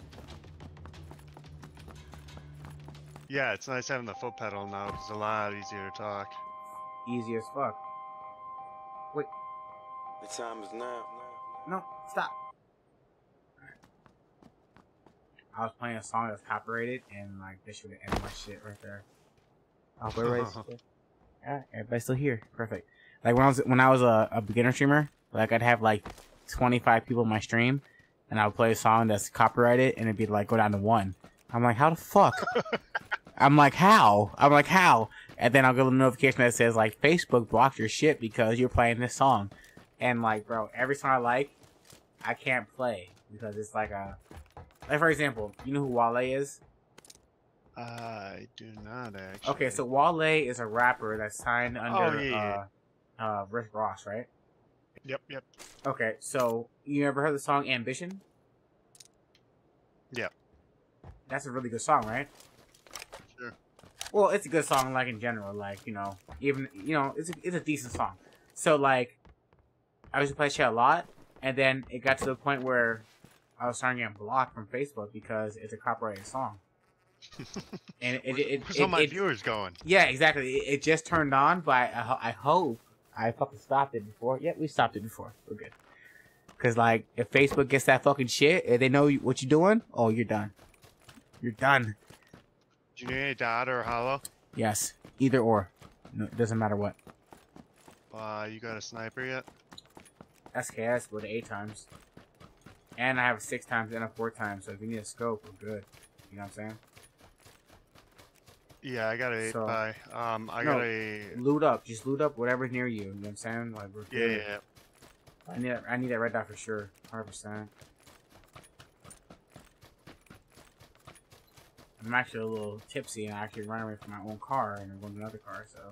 Yeah, it's nice having the foot pedal now. It's a lot easier to talk. Easy as fuck. Wait, The time is now. no, stop. Alright. I was playing a song that's copyrighted, and like this should have ended my shit right there. Oh, wait, wait, wait. Yeah, everybody's still here. Perfect. Like when I was when I was a, a beginner streamer, like I'd have like twenty-five people in my stream, and I would play a song that's copyrighted, and it'd be like go down to one. I'm like, how the fuck? I'm like, how? I'm like, how? And then I'll get a notification that says like Facebook blocked your shit because you're playing this song, and like, bro, every song I like, I can't play because it's like a, like for example, you know who Wale is? I do not actually. Okay, so Wale is a rapper that's signed under Oh, yeah, uh, uh, Rick Ross, right? Yep, yep. Okay, so you ever heard the song Ambition? Yeah. That's a really good song, right? Sure. Well, it's a good song, like in general, like you know, even you know, it's a, it's a decent song. So like, I used to play shit a lot, and then it got to the point where I was starting to get blocked from Facebook because it's a copyrighted song. And it, it, it, Where's it, all my it- viewers going? yeah, exactly. It, it just turned on, but I, ho- I hope I fucking stopped it before. Yeah, we stopped it before. We're good. Cause like, if Facebook gets that fucking shit, and they know you, what you're doing, oh, you're done. You're done. Do you need any dot or hollow? Yes, either or. No, it doesn't matter what. Uh, you got a sniper yet? S K S with eight times, and I have a six times and a four times. So if you need a scope, we're good. You know what I'm saying? Yeah, I got a eight So- by. Um, I No. got a. Loot up, just loot up whatever's near you. You know what I'm saying? Like we're Yeah, good. yeah, yeah. I need I need that red dot for sure, hundred percent. I'm actually a little tipsy and I actually ran away from my own car and I'm going to another car, so.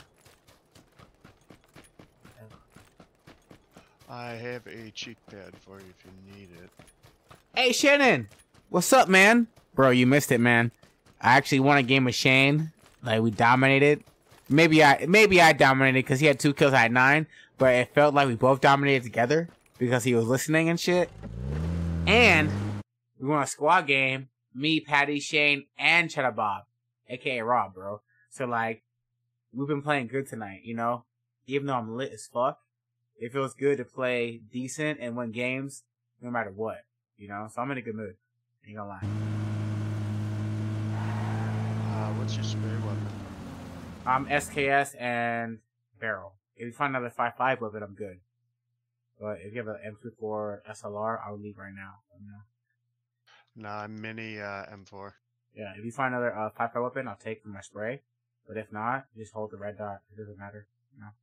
I have a cheek pad for you if you need it. Hey Shannon! What's up, man? Bro, you missed it, man. I actually won a game with Shane. Like, we dominated. Maybe I maybe I dominated because he had two kills, I had nine. But it felt like we both dominated together because he was listening and shit. And we won a squad game. Me, Patty, Shane, and Cheddar Bob, aka Rob, bro. So like, we've been playing good tonight, you know. Even though I'm lit as fuck, it feels good to play decent and win games, no matter what, you know. So I'm in a good mood. Ain't gonna lie. Uh, what's your spray weapon? I'm S K S and barrel. If you find another five five weapon, I'm good. But if you have an M twenty-four S L R, I'll leave right now. You know? Nah, mini uh, M four. Yeah, if you find another uh, five five weapon, I'll take from my spray. But if not, just hold the red dot. It doesn't matter. You know?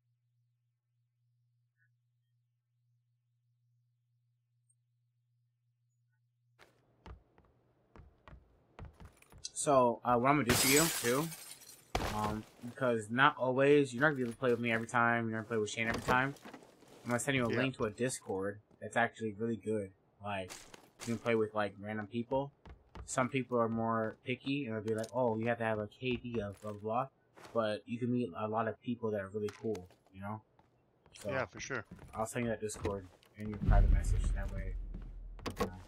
So, uh, what I'm gonna do for you, too, um, because not always, you're not gonna be able to play with me every time, you're not gonna play with Shane every time. I'm gonna send you a Yeah. link to a Discord that's actually really good. Like, you can play with, like, random people. Some people are more picky, and they'll be like, oh, you have to have a K D of blah, blah, blah. But you can meet a lot of people that are really cool, you know? So, Yeah, for sure. I'll send you that Discord in your private message, that way, you know.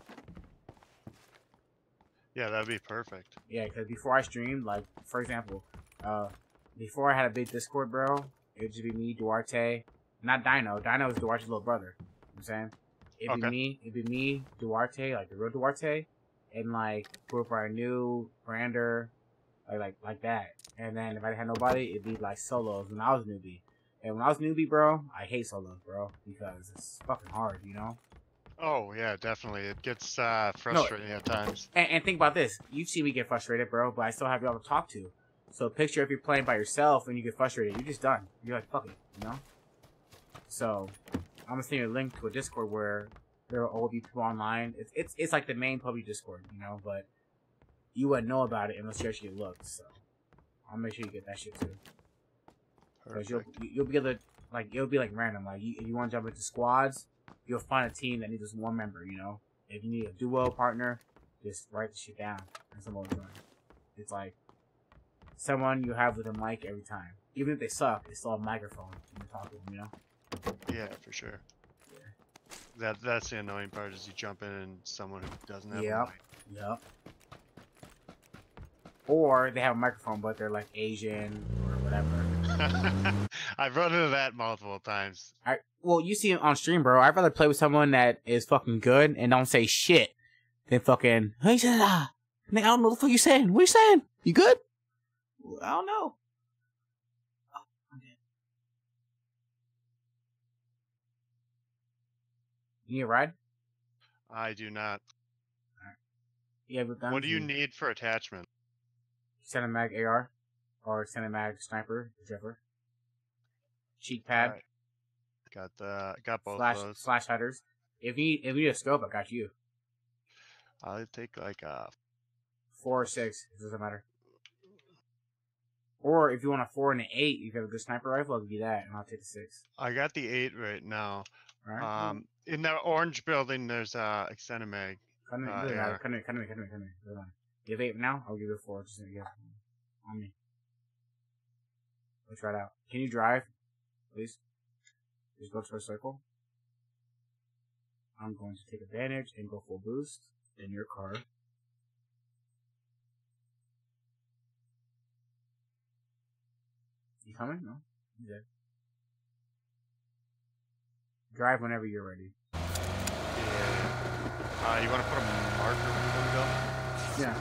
Yeah, that'd be perfect. Yeah, because before I streamed, like, for example, uh, before I had a big Discord, bro, it would just be me, Duarte, not Dino. Dino is Duarte's little brother. You know what I'm saying? It'd be Okay. me, it'd be me, Duarte, like the real Duarte, and like whoever I knew, Brander, like like like that. And then if I had nobody, it'd be like solos when I was newbie. And when I was newbie, bro, I hate solos, bro, because it's fucking hard, you know? Oh yeah, definitely. It gets uh, frustrating at times. And, and think about this. You've seen me get frustrated, bro, but I still have y'all to talk to. So picture if you're playing by yourself and you get frustrated, you're just done. You're like, fuck it, you know? So, I'm gonna send you a link to a Discord where there will always be people online. It's it's it's like the main public Discord, you know, but you wouldn't know about it unless you actually looked. So I'll make sure you get that shit too. Because you'll you'll be able to like it'll be like random. Like you, if you want to jump into squads, you'll find a team that needs just one member. You know, if you need a duo partner, just write the shit down and someone will join. It's like someone you have with a mic every time. Even if they suck, they still have a microphone when you talk to them, you know? Yeah, for sure. Yeah. That that's the annoying part is you jump in and someone who doesn't have Yep. a mic. Yep. Or they have a microphone, but they're like Asian or whatever. I've run into that multiple times. I, well, you see it on stream, bro. I'd rather play with someone that is fucking good and don't say shit than fucking, hey, ah, I don't know what the fuck you saying. What you saying? You good? I don't know. Oh, I'm dead. You need a ride? I do not. Yeah, but What do you need for attachment? Cinemag A R or Cinemag Sniper, whichever. Cheek pad. Alright. Got the got both Slash of those. slash headers. If you if you need a scope, I got you. I'll take like a Four or six, it doesn't matter. Or if you want a four and an eight, you have a good sniper rifle, I'll give you that, and I'll take the six. I got the eight right now. Alright? Um, in the orange building, there's a extended mag. Come in, uh, doesn't A matter. R. Come in, come in, come in, come in. Hold on. You have eight now? I'll give you a four. Just yeah, on me. Let's try it out. Can you drive, please? Just go to a circle. I'm going to take advantage and go full boost in your car. You coming? No? You dead. Drive whenever you're ready. Yeah. Uh, you want to put a marker in the window? Yeah.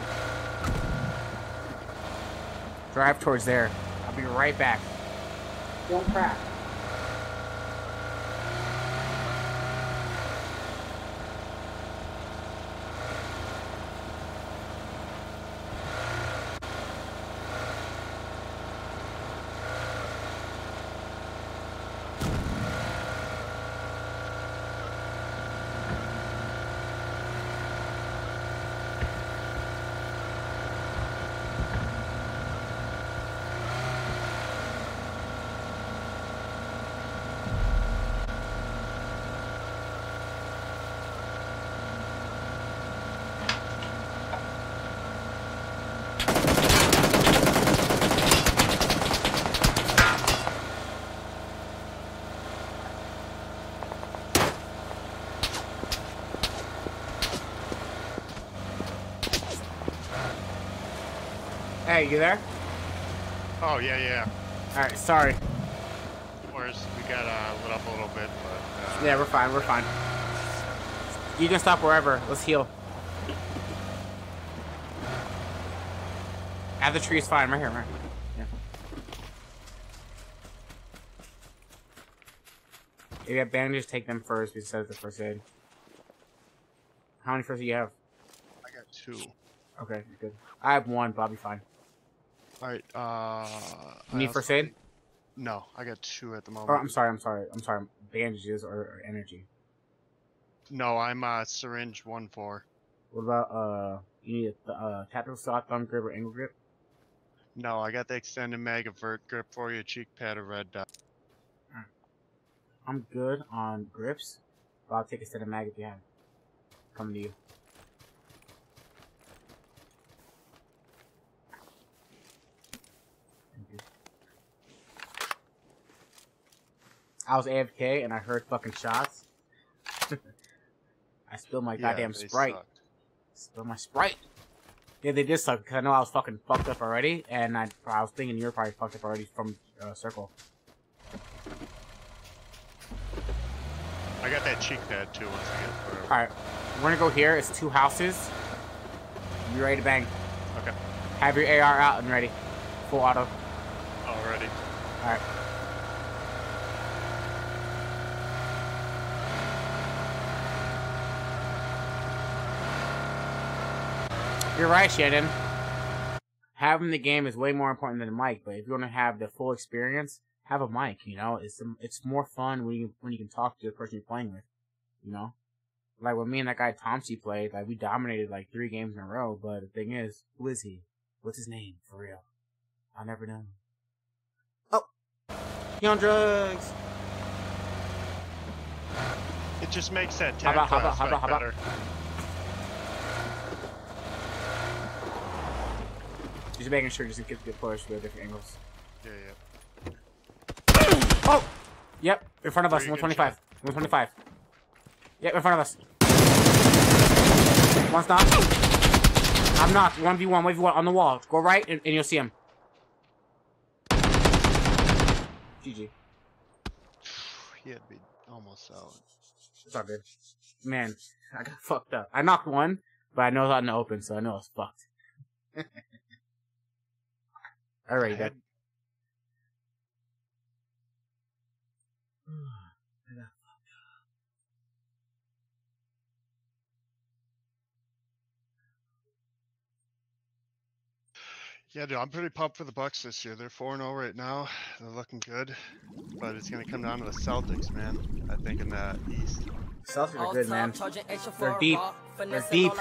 Drive towards there. I'll be right back. Don't crack. Hey, you there? Oh yeah, yeah. Alright, sorry. Of course, we got uh, lit up a little bit, but uh, Yeah, we're fine, we're fine. You can stop wherever. Let's heal. At the tree is fine. Right here, right here. Yeah. If you have bandages, take them first because the first aid. How many first do you have? I got two. Okay, good. I have one, but I'll be fine. All right. Uh, You I need also- first aid? No, I got two at the moment. Oh, I'm sorry, I'm sorry, I'm sorry. Bandages or, or energy. No, I'm uh, syringe one four. What about, uh, you need a uh, tactical slot, thumb grip, or angle grip? No, I got the extended mag, a vert grip for you, cheek pad, a red dot. I'm good on grips, but I'll take a set of mag if you have. Coming to you. Thank you. I was A F K and I heard fucking shots. I spilled my goddamn they Sprite. sucked. Spilled my Sprite. Yeah, they did suck because I know I was fucking fucked up already, and I, I was thinking you were probably fucked up already from uh, Circle. I got that cheek pad too once I get whatever. Alright, we're gonna go here. It's two houses. You ready to bang? Okay. Have your A R out and ready. Full auto. Already. Alright. You're right, Shannon. Having the game is way more important than the mic, but if you want to have the full experience, have a mic, you know? It's it's more fun when you when you can talk to the person you're playing with, you know? like when me and that guy Tomsy played, like we dominated like three games in a row. But the thing is, who is he? What's his name for real? I'll never know. Oh, he on drugs. It just makes that How tank about- how about- class how about- fight how better. Just making sure just in case we get pushed with different angles. Yeah, yeah. Oh, yep, in front of us, Very one good twenty-five, shot. one twenty-five. Yep, in front of us. One's knocked. I'm knocked. one v one, one v one on the wall. Go right, and, and you'll see him. G G. He had to be almost out. It's all good. Man, I got fucked up. I knocked one, but I know it's out in the open, so I know it's fucked. Alright, I that. had- Yeah, dude, I'm pretty pumped for the Bucks this year. They're four and oh right now. They're looking good. But it's going to come down to the Celtics, man. I think in the East. Celtics are good, man. They're deep. They're deep.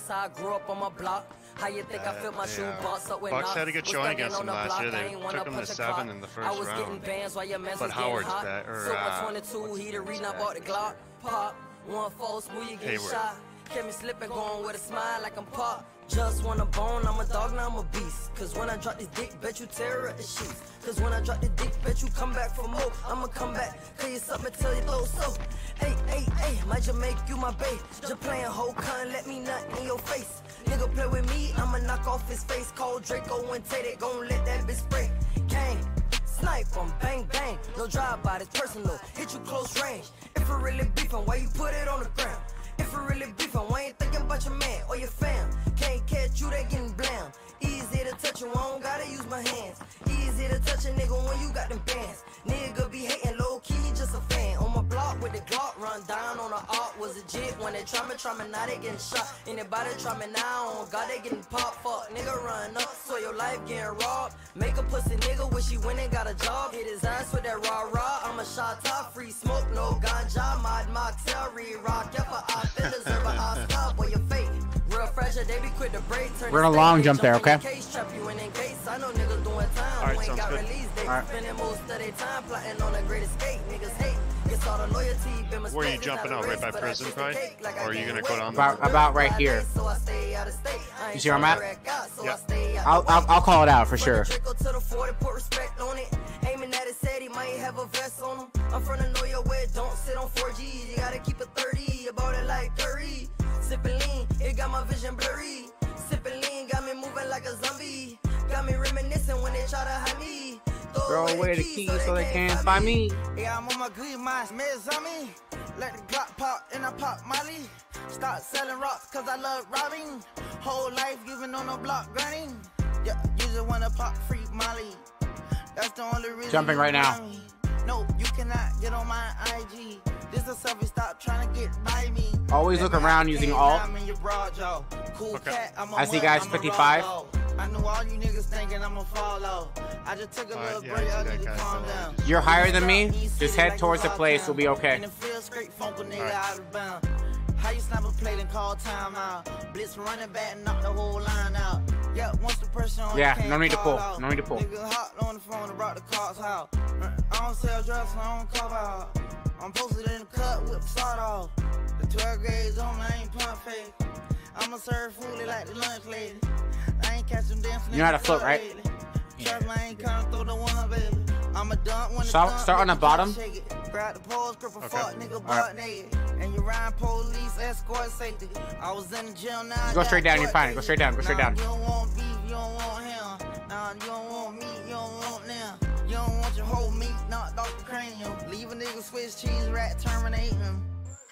How you think I Uh, feel my they, shoe uh, box up with Bucks knots? had a good Was showing thugging against on them the last block, year. They I ain't wanna took them to punch a seven clock. in the I first was getting round. bands while your mans But was getting Howard's hot. back, or, So uh, my twenty-two, what's he his the name's reason I back. bought the Glock. Pop, one false move, you get Hayward. shot. Kept me slipping, going with a smile like I'm pop. Just want a bone, I'm a dog, now I'm a beast. Cause when I drop this dick, bet you tear at the sheets. Cause when I drop this dick, bet you come back for more. I'ma come back, call you something till you throw so. Hey, hey, hey, might just make you my babe. Just playing whole con, let me nut in your face. Nigga play with me, I'ma knock off his face. Call Draco and Tay, they gon' let that bitch spray. Gang, snipe 'em, bang, bang. No drive-by, it's personal. Hit you close range. If it really beefin', why you put it on the ground? If it really beefin', why ain't thinking about your man or your fam? Can't catch you, they getting blam. Easy to touch you, I don't gotta use my hands. Easy to touch a nigga when you got them bands. Nigga be hating low key, just a fan. On my block with the Glock, run down on the art. Was legit when they try me, try me, now they getting shot. Anybody try me now, on God, they getting popped. Fuck, nigga run up, so your life getting robbed. Make a pussy nigga wish he went and got a job. Hit his ass with that raw raw. I'm a shot top, free smoke, no ganja. Mod mocktail, re-rock. If I feel deserve a Oscar, boy, your fate. Real fragile, they be quick to break. Turn We're in a the long state, jump there, jump in okay? the case, trap you in in case. I know niggas doing time, Alright, who ain't sounds got good. release dates. Alright. Spending most of their time plotting on a great escape. Niggas hate, gets all the loyalty. Been Where are you mistakes, jumping not a out, right race, by but I prison, taste the probably? cake like I Or are you gained gonna go weight. down About- about right here. So I stay out of state. I ain't You see where I'm at? trying to wreck out, so I Yep. stay out I'll, the I'll, way. I'll call it out for sure. Draco to the forty, put respect on it. Aiming at it, said he might have a vest on him. I'm from the know your way, don't sit on four G. You gotta keep it thirty, about it like thirty. Sipping lean, it got my vision blurry. Sipping lean, got me moving like a zombie. Got me reminiscing when they try to hide me. Throw away the keys so they can't find me. Yeah, I'm on my good mind, smells on me. Let the Glock pop and I pop Molly. Start selling rocks cause I love robbing. Whole life giving on the block grinding. Yeah, you just wanna pop free Molly. That's the only reason. Jumping you right now. find me. No, you cannot get on my I G. This a selfie, stop trying to get by me. Always look around using alt. I'm in your broad jaw. Cool Okay. cat, I'm a I see mud, guys I'm a fifty-five. raw dog. I knew all you niggas thinking I'ma follow. I just took a Alright, little yeah, I break, see I that need to guy, calm so down. just- You're higher than me. Just head towards the place. We'll be okay. And it feels straight funk a nigga Alright. out of bounds. How you snap a plate and call time out? Blitz running back and knock the whole line out. Yeah, once the pressure on Yeah, you can't no need to call pull. out. No need to pull. Nigga hot on the phone and brought the cops out. Uh, I don't sell drugs, so I don't cover out. I'm posted in the cut with the sawed off. The twelve grades on me, I ain't pump fake. I'ma serve food like the lunch lady. I ain't catch them dancing. You know how to float, right? Trust me, I ain't coming through the one, baby. I'm a dunk when the Start- dunk, start on the nigga, bottom. shake it. Grab the poles, grip a Okay. fuck, nigga, Alright. butt naked. And you ride police, escort safety. I was in the gym now. I Go got straight down, you're court fine. Go dated. straight down, go straight Nah, down. You don't want beef, you don't want him. Nah, you don't want meat, you don't want them. You don't want your whole meat knocked off the cranium. Leave a nigga Swiss cheese rat, terminate him.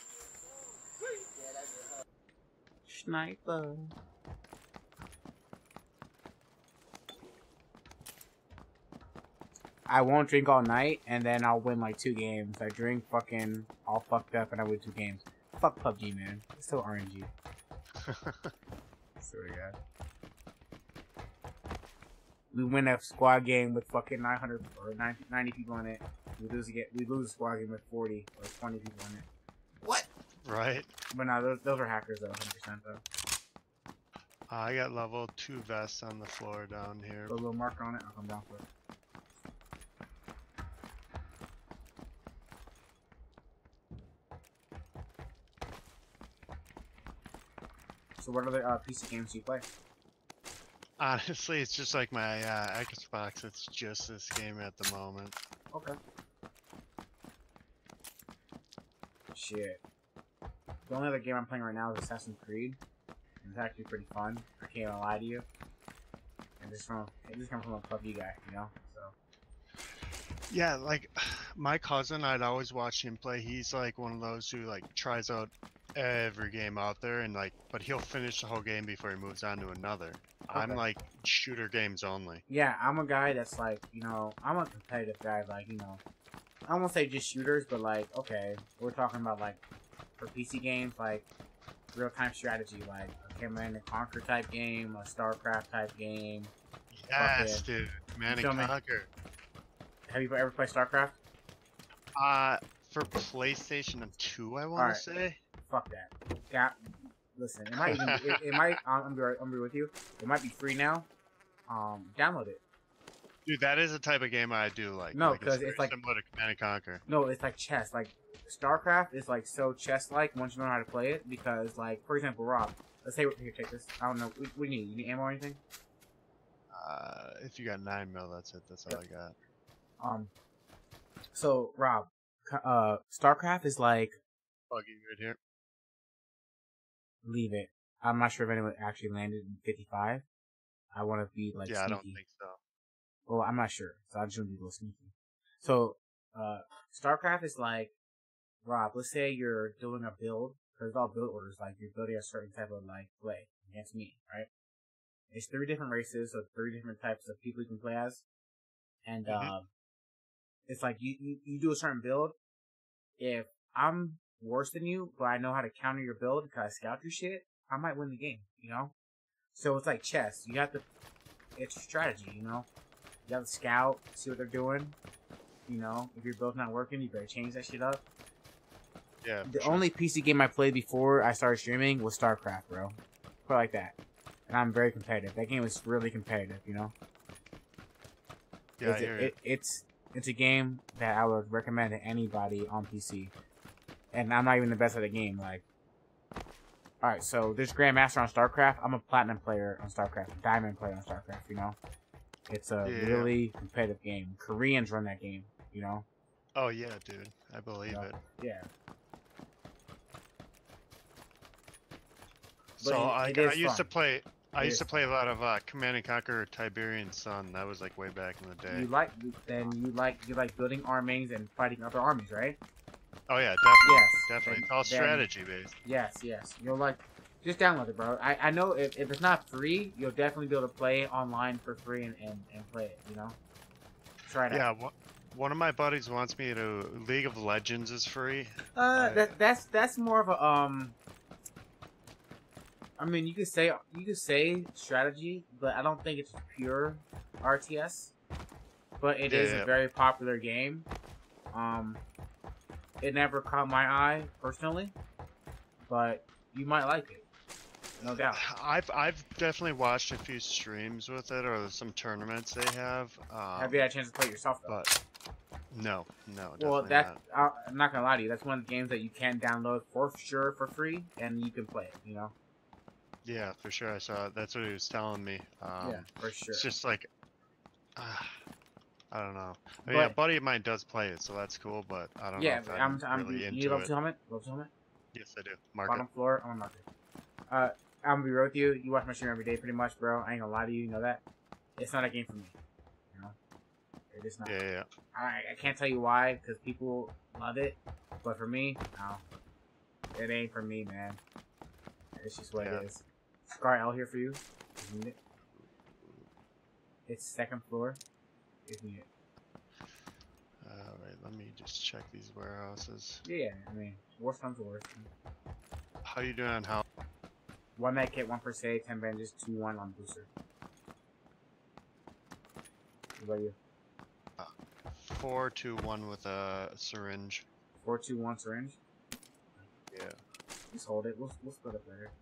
Sniper. I won't drink all night, and then I'll win like two games. I drink fucking all fucked up, and I win two games. Fuck P U B G, man. It's still R N G. Swear to God. We win a squad game with fucking nine hundred or ninety people in it. We lose a, we lose a squad game with forty or twenty people in it. What? Right. But no, those, those are hackers though, one hundred percent though. Uh, I got level two vests on the floor down here. Put a little marker on it, I'll come down for it. So what other uh, P C games do you play? Honestly, it's just like my uh, Xbox. It's just this game at the moment. Okay. Shit. The only other game I'm playing right now is Assassin's Creed. And it's actually pretty fun. I can't even lie to you. And this from it just comes from a P U B G guy, you know? So Yeah, like my cousin, I'd always watch him play. He's like one of those who like tries out every game out there and like, but he'll finish the whole game before he moves on to another. I'm Okay. like shooter games only. yeah, I'm a guy that's like, you know, I'm a competitive guy, like, you know, I won't say just shooters, but like, okay, we're talking about like for P C games, like real time strategy, like a Command and Conquer type game, a StarCraft type game. Yes, it. dude. Command feel and me? Conquer. Have you ever played StarCraft? Uh, for PlayStation two, I want Alright. to say. Fuck that. Yeah, listen, it might even, it, it might, I'm gonna, be, right- I'm gonna be with you, it might be free now. Um, download it. Dude, that is a type of game I do like. No, like, 'cause very it's like- similar to Command and Conquer. No, it's like chess. Like StarCraft is like so chess-like once you know how to play it. Because, like, for example, Rob, let's say here, take this. I don't know. What, what do you need? You need ammo or anything? Uh, if you got nine mil, that's it. That's all I got. Um. So Rob, c- uh, StarCraft is like Buggy right here. leave it. I'm not sure if anyone actually landed in fifty-five. I want to be like yeah, sneaky. I don't think so. Well, I'm not sure, so I just want to be a little sneaky. So, uh, StarCraft is like, Rob, let's say you're doing a build, because it's all build orders, like you're building a certain type of like play against me, right? It's three different races, so three different types of people you can play as, and Mhm. uh, it's like you, you you do a certain build. If I'm worse than you, but I know how to counter your build because I scout your shit, I might win the game, you know? So it's like chess. You have to, it's strategy, you know? You have to scout, see what they're doing. You know, if your build's not working, you better change that shit up. Yeah. The for sure. only P C game I played before I started streaming was StarCraft, bro. Put it like that. And I'm very competitive. That game was really competitive, you know? Yeah, I it's, hear a, you. it, it's, it's a game that I would recommend to anybody on P C. And I'm not even the best at the game, like... Alright, so there's Grandmaster on StarCraft. I'm a Platinum player on StarCraft. Diamond player on StarCraft, you know? It's a Yeah. really competitive game. Koreans run that game, you know? Oh yeah, dude. I believe Yeah. it. Yeah. So it- I, it I is used to fun. play. I It used is to play a lot of uh, Command and Conquer Tiberian Sun. That was like way back in the day. You like, then you like, you like building armies and fighting other armies, right? Oh yeah, definitely. Yes, Definitely. then- It's all then- strategy based. Yes, yes. You'll like, just download it, bro. I, I know if, if it's not free, you'll definitely be able to play online for free and, and, and play it, you know? Try it Yeah. out. One, one of my buddies wants me to. League of Legends is free. Uh, I- that, that's, that's more of a, um... I mean, you could say, you could say strategy, but I don't think it's pure R T S. But it Yeah, is yeah. a very popular game. Um, it never caught my eye, personally. But you might like it. No doubt. I've I've definitely watched a few streams with it or some tournaments they have. Um, Have you had a chance to play it yourself, though? But no, no. Well, definitely that's not. I- I'm not gonna lie to you. That's one of the games that you can download for sure for free, and you can play it. You know? Yeah, for sure. I saw it. That's what he was telling me. Um, yeah, for sure. It's just like, uh, I don't know. I mean, a But- buddy of mine does play it, so that's cool. But I don't yeah, know if I'm. I'm, I'm. really you into need level it. two helmet? Level two helmet? Yes, I do. Mark Bottom it. floor. I'm gonna mark it. Uh, I'm gonna be real with you. You watch my stream every day, pretty much, bro. I ain't gonna lie to you. You know that. It's not a game for me. You know, it is not. Yeah, yeah, yeah. I I can't tell you why, because people love it, but for me, no, it ain't for me, man. It's just what Yeah. it is. Scar L here for you. If you need it. It's second floor. If you need it. All right, let me just check these warehouses. Yeah, I mean, worst comes to worst. How you doing on how? One med kit, one per se, ten bandages, two one on booster. What about you? Four, two, one with a syringe. Four, two, one syringe. Yeah. just hold it. We'll we'll split up later.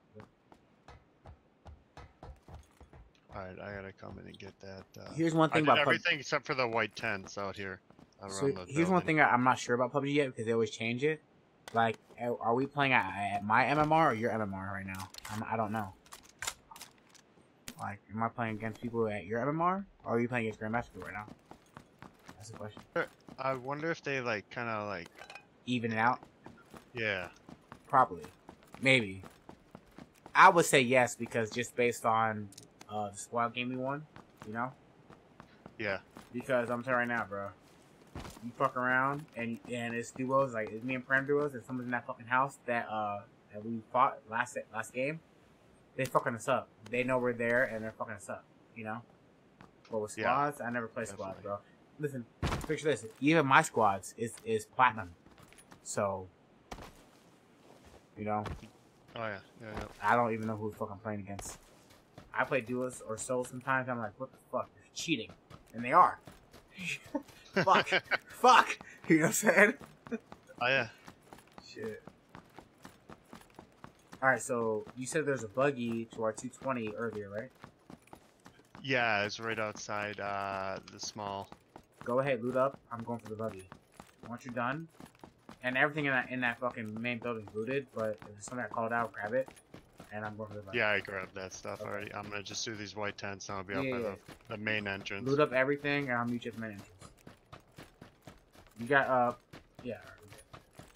Alright, I gotta come in and get that. Uh, Here's one I thing did about Pub- everything except for the white tents out here. Around So the here's one building. thing I- I'm not sure about P U B G yet because they always change it. Like, are are we playing at, at my M M R or your M M R right now? I'm, I don't know. Like, am I playing against people at your M M R or are you playing against Grandmaster right now? That's the question. I wonder if they like kind of like Even it out? yeah. Probably. Maybe. I would say yes because just based on uh, the squad game we won, you know? Yeah. Because I'm telling you right now, bro. You fuck around and and it's duos like it's me and Prem duos and someone's in that fucking house that uh that we fought last last game. They fucking us up. They know we're there and they're fucking us up. You know. But with squads, yeah, I never play squads, definitely. bro. Listen, picture this. Even my squads is is platinum. So, you know, Oh yeah. Yeah. yeah. I don't even know who the fuck I'm playing against. I play duos or solos sometimes. I'm like, what the fuck? You're cheating, and they are. Fuck. Fuck. You know what I'm saying? Oh yeah. Shit. Alright, so you said there's a buggy to our two twenty earlier, right? Yeah, it's right outside uh the small. Go ahead, loot up. I'm going for the buggy. Once you're done, and everything in that in that fucking main building's looted, but if there's something I called out, grab it. And I'm going for the buggy. Yeah, I grabbed that stuff Okay. already. I'm gonna just do these white tents and I'll be up Yeah, by yeah. the, the main entrance. Loot up everything, and I'll meet you at the main entrance. You got, uh, yeah. Alright, we're good.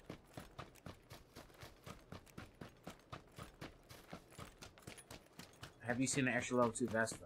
Have you seen an extra level two vest,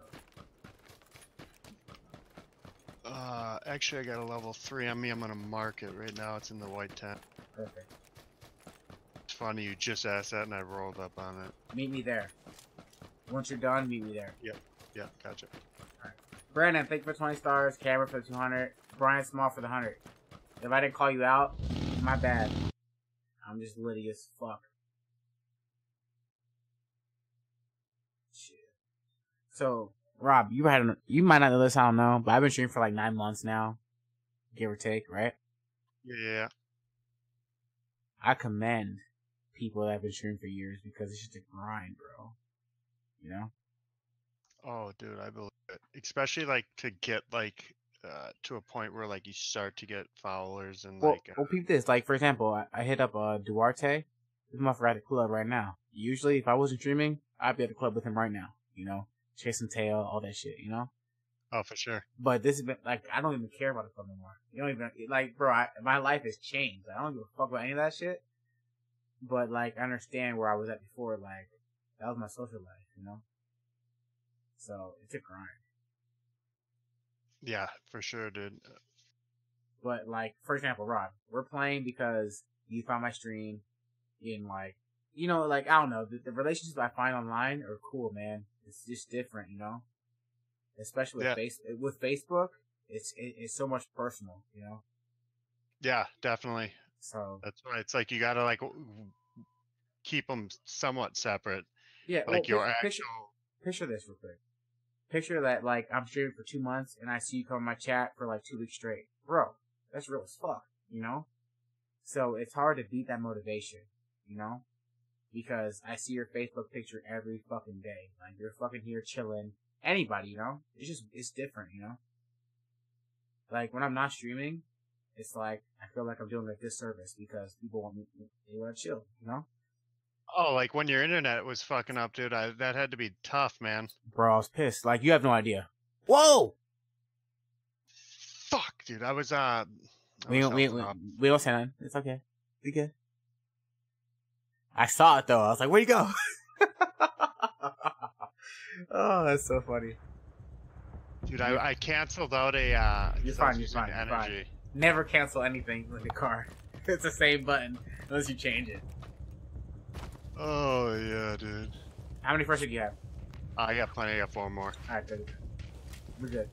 though? Uh, actually, I got a level three on me. I'm gonna mark it right now. It's in the white tent. Perfect. It's funny you just asked that and I rolled up on it. Meet me there. Once you're done, meet me there. Yeah, gotcha. Brandon, thank you for twenty stars. Cameron for the two hundred. Brian Small for the one hundred. If I didn't call you out, my bad. I'm just litty as fuck. Shit. So, Rob, you had you might not know this, I don't know, but I've been streaming for like nine months now, give or take, right? Yeah. I commend people that have been streaming for years because it's just a grind, bro. You know? Oh, dude, I believe it. Especially like to get like uh, to a point where like you start to get followers and Well, like. Uh, well, peep this. Like, for example, I, I hit up uh, Duarte. This motherfucker at the club right now. Usually, if I wasn't streaming, I'd be at the club with him right now. You know? Chasing tail, all that shit, you know? oh, for sure. But this has been, like, I don't even care about the club anymore. You don't even, like, bro, I, my life has changed. I don't give a fuck about any of that shit. But, like, I understand where I was at before. Like, that was my social life, you know? So, it's a grind. Yeah, for sure, dude. But, like, for example, Rob, we're playing because you found my stream in, like, you know, like, I don't know, the, the relationships I find online are cool, man. It's just different, you know? Especially with, Yeah. face, with Facebook, it's it, it's so much personal, you know? Yeah, definitely. So, That's why it's like you gotta like w- w- keep them somewhat separate. yeah, Like well, your pic- actual. picture, picture this real quick. Picture that, like, I'm streaming for two months and I see you come in my chat for, like, two weeks straight. Bro, that's real as fuck, you know? So, it's hard to beat that motivation, you know? Because I see your Facebook picture every fucking day. Like, you're fucking here chilling. Anybody, you know? It's just, it's different, you know? Like, when I'm not streaming, it's like, I feel like I'm doing a disservice because people want me, they want to chill, you know? Oh, like when your internet was fucking up, dude. I, that had to be tough, man. Bro, I was pissed. Like, you have no idea. Whoa! Fuck, dude. I was uh. I We, was we, helping we, out. we don't say nothing. It's okay. We good. I saw it though. I was like, where'd you go? Oh, that's so funny. Dude, I, I canceled out a. Uh, You're 'cause I was fine, you're using fine, you're fine. energy. Never cancel anything with the car. It's the same button unless you change it. Oh yeah, dude. How many first do you have? I got plenty. I got four more. Alright, good. We're good.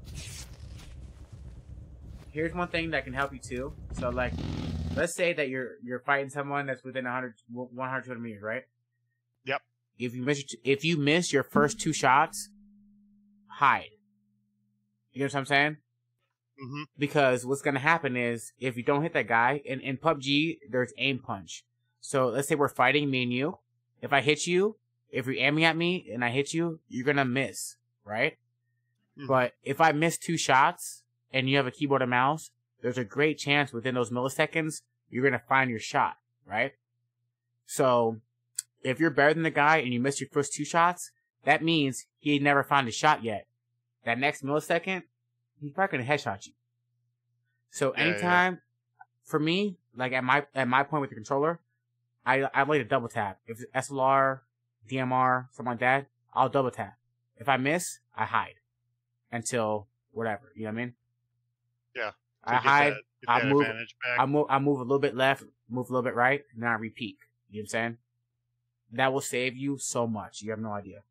Here's one thing that can help you too. So, like, let's say that you're you're fighting someone that's within one hundred, one hundred, two hundred meters, right? Yep. If you miss your t- if you miss your first two shots, hide. You know what I'm saying? Mm-hmm. Because what's gonna happen is if you don't hit that guy, in in P U B G there's aim punch. So let's say we're fighting, me and you. If I hit you, if you're aiming at me and I hit you, you're gonna miss, right? Mm-hmm. But if I miss two shots and you have a keyboard and mouse, there's a great chance within those milliseconds you're gonna find your shot, right? So if you're better than the guy and you miss your first two shots, that means he never found his shot yet. That next millisecond, he's probably gonna headshot you. So yeah, anytime, yeah. for me, like at my at my point with the controller, I I like to double tap. If it's S L R, D M R, something like that, I'll double tap. If I miss, I hide until whatever. You know what I mean? Yeah. I hide. That, I move. I move. I move a little bit left, move a little bit right, and then I repeat. You know what I'm saying? That will save you so much. You have no idea.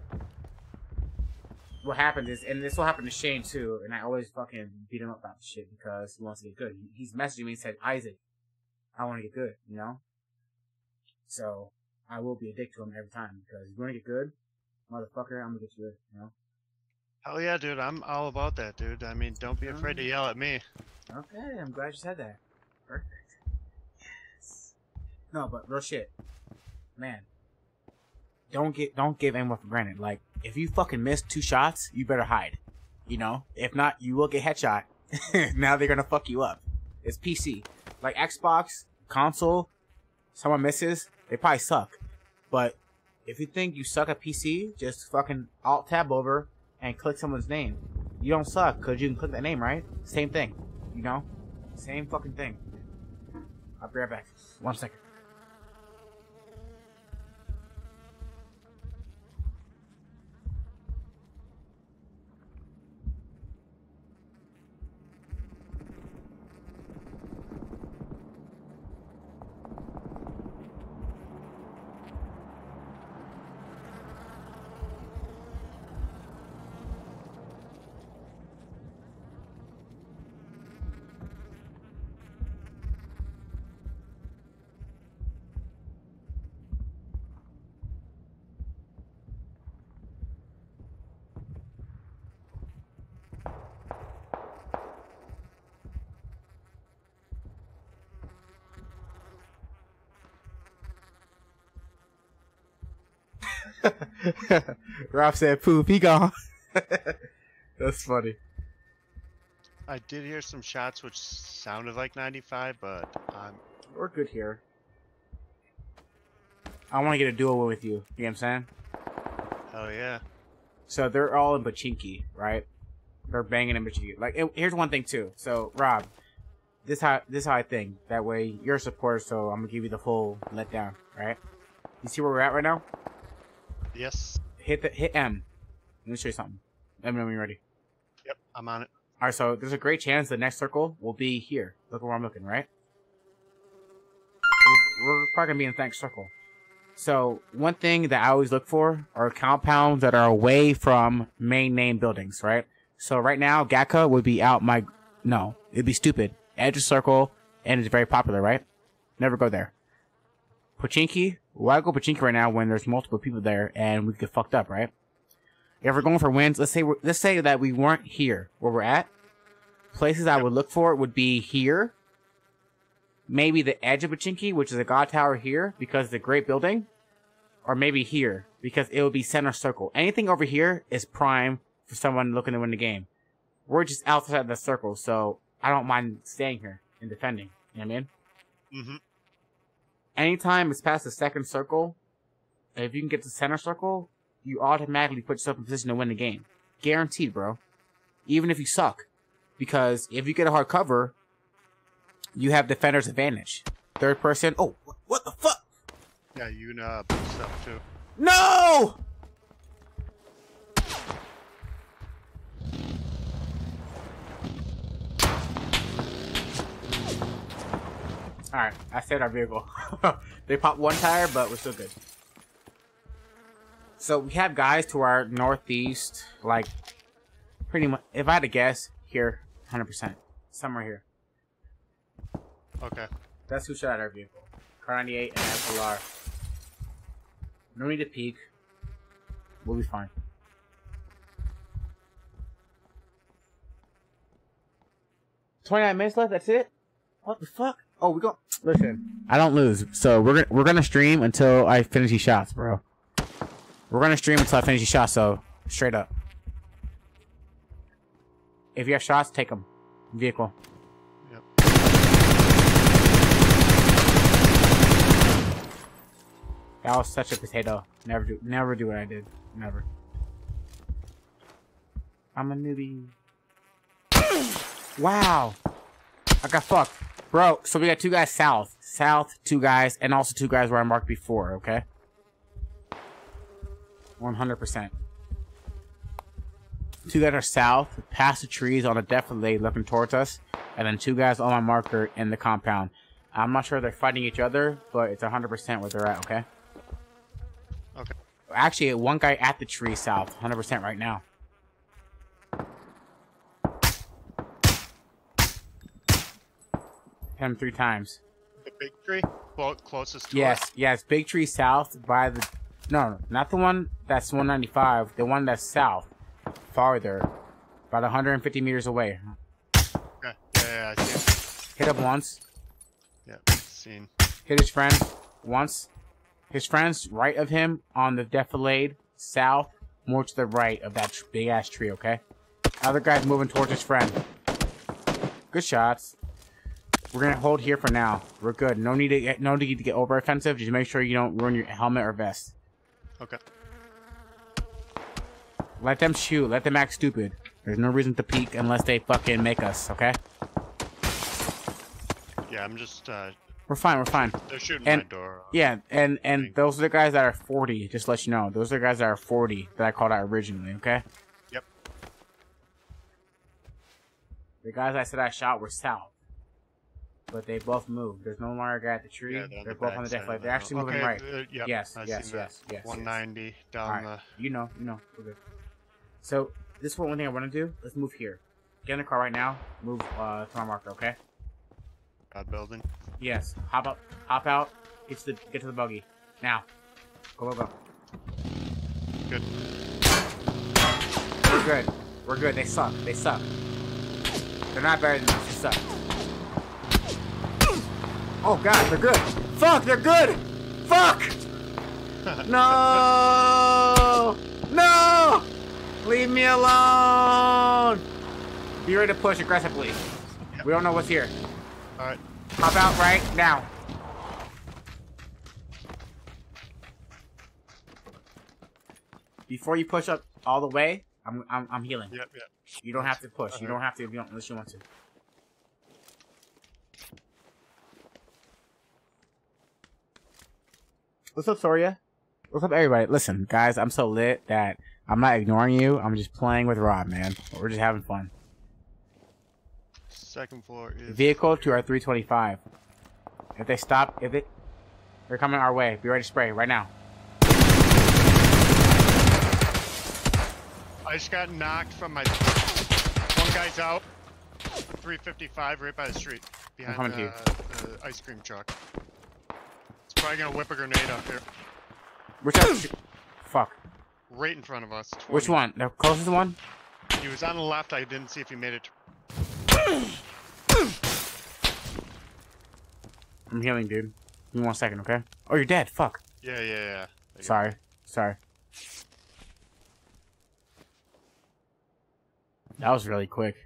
What happened is, and this will happen to Shane too, and I always fucking beat him up about the shit because he wants to get good. He, he's messaging me and said, Isaac, I want to get good, you know? So, I will be a dick to him every time because you want to get good, motherfucker, I'm gonna get you good, you know? Hell yeah, dude, I'm all about that, dude. I mean, don't be afraid to yell at me. Okay, I'm glad you said that. Perfect. Yes. No, but real shit. Man. Don't get, don't give anyone for granted. Like, if you fucking miss two shots, you better hide. You know? If not, you will get headshot. Now they're gonna fuck you up. It's P C. Like Xbox, console, someone misses, they probably suck. But if you think you suck at P C, just fucking alt tab over and click someone's name. You don't suck because you can click that name, right? Same thing. You know? Same fucking thing. I'll be right back. One second. Rob said poop, he gone. That's funny. I did hear some shots which sounded like ninety-five, but I'm... We're good here. I want to get a duo with you. You know what I'm saying? Hell yeah. So they're all in Pachinki, right? They're banging in Pachinki. Like, it, here's one thing too. So Rob, this how this how I think. That way you're a supporter, so I'm gonna give you the full letdown, right? You see where we're at right now? Yes. Hit the hit M. Let me show you something. Let me know when you're ready. Yep, I'm on it. All right, so there's a great chance the next circle will be here. Look where I'm looking, right? We're, we're probably gonna be in the next circle. So one thing that I always look for are compounds that are away from main name buildings, right? So right now, Gatka would be out my... No, it'd be stupid. Edge of circle, and it's very popular, right? Never go there. Pachinki, why go Pachinki right now when there's multiple people there and we get fucked up, right? If we're going for wins, let's say we're, let's say that we weren't here where we're at. Places I would look for would be here. Maybe the edge of Pachinki, which is a god tower here because it's a great building. Or maybe here because it would be center circle. Anything over here is prime for someone looking to win the game. We're just outside the circle, so I don't mind staying here and defending. You know what I mean? Mm-hmm. Anytime it's past the second circle, if you can get to center circle, you automatically put yourself in position to win the game. Guaranteed, bro. Even if you suck. Because if you get a hard cover, you have defender's advantage. Third person. Oh, what the fuck? Yeah, you can uh, boost up too. No! Alright, I saved our vehicle. They popped one tire, but we're still good. So we have guys to our northeast, like, pretty much, if I had to guess, here, one hundred percent. Somewhere here. Okay. That's who shot at our vehicle. Car ninety-eight and S L R. No need to peek. We'll be fine. twenty-nine minutes left, that's it? What the fuck? Oh, we go. Listen, I don't lose, so we're gonna we're gonna stream until I finish these shots, bro. We're gonna stream until I finish these shots. So straight up, if you have shots, take them. Vehicle. Yep. That was such a potato. Never do, never do what I did. Never. I'm a newbie. Wow. I got fucked. Bro, so we got two guys south. South, two guys, and also two guys where I marked before, okay? one hundred percent. Two guys are south, past the trees on a defilade looking towards us, and then two guys on my marker in the compound. I'm not sure if they're fighting each other, but it's one hundred percent where they're at, okay? Okay. Actually, one guy at the tree south, one hundred percent right now. Hit him three times. The big tree? Clo closest to Yes, us? yes, big tree south by the... No, no, not the one that's one ninety-five. The one that's south. Farther. About one hundred fifty meters away. Okay. Yeah, yeah, I see Hit him once. it. Yeah, seen. Hit his friend once. His friend's right of him on the defilade south, more to the right of that big ass tree, okay? Other guy's moving towards his friend. Good shots. We're gonna hold here for now. We're good. No need to get, no need to get over offensive. Just make sure you don't ruin your helmet or vest. Okay. Let them shoot. Let them act stupid. There's no reason to peek unless they fucking make us, okay? Yeah, I'm just, uh, We're fine. We're fine. they're shooting And- my door. Yeah, and and those are the guys that are forty. Just to let you know, those are the guys that are forty that I called out originally. Okay. Yep. The guys I said I shot were south, but they both moved. There's no longer a guy at the tree. Yeah, they're the both on the backside death light. of They're the actually hill. moving Okay, right. uh, yep, Yes, I yes, seen yes, that. yes, one yes. ninety down All right. the... You know, you know, we're good. So this is one thing I want to do. Let's move here. Get in the car right now. Move uh, to my marker. Okay. Uh, building. Yes. Hop up. Hop out. Get to the get to the buggy now. Go go go. Good. We're good. We're good. They suck. They suck. They're not better than us. They suck. Oh god, they're good. Fuck, they're good. Fuck. No. No. Leave me alone. Be ready to push aggressively. We don't know what's here. All right. Hop out right now. Before you push up all the way, I'm I'm, I'm healing. Yep, yep. You don't have to push. You Okay. don't have to if you don't, unless you want to. What's up, Soria? What's up, everybody? Listen, guys, I'm so lit that I'm not ignoring you. I'm just playing with Rob, man. We're just having fun. Second floor is... Vehicle to our three twenty-five. If they stop, if it... They're coming our way. Be ready to spray right now. I just got knocked from my... One guy's out. three fifty-five right by the street. Behind coming to the, you. the ice cream truck. It's probably gonna whip a grenade up here. Which one? Fuck. Right in front of us. twenty. Which one? The closest one? He was on the left. I didn't see if he made it. I'm healing, dude. Give me one second, okay? Oh, you're dead. Fuck. Yeah, yeah, yeah. Sorry. Sorry. That was really quick.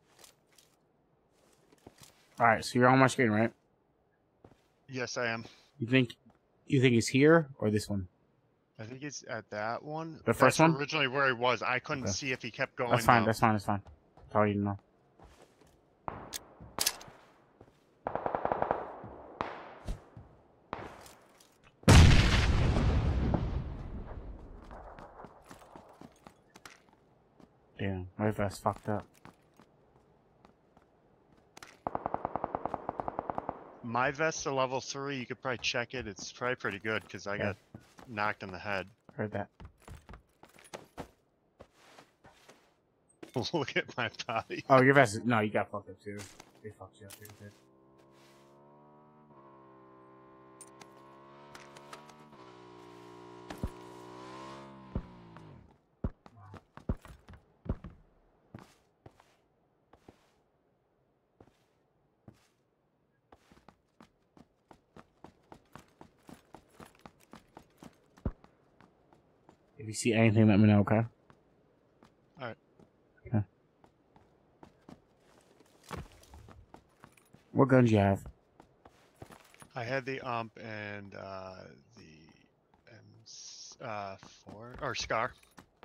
Alright, so you're on my screen, right? Yes, I am. You think you think he's here or this one? I think he's at that one. The first That's one? originally where he was. I couldn't Okay. see if he kept going. That's fine, though. that's fine, that's fine. That's all you need to know. Damn, my vest fucked up. My vest's a level three. You could probably check it. It's probably pretty good because I Yeah. got knocked in the head. Heard that. Look at my body. Oh, your vest is... No, you got fucked up too. They fucked you up pretty good. If you see anything, let me know, okay? Alright. Okay. What guns you have? I had the U M P and uh, the M uh, four or Scar.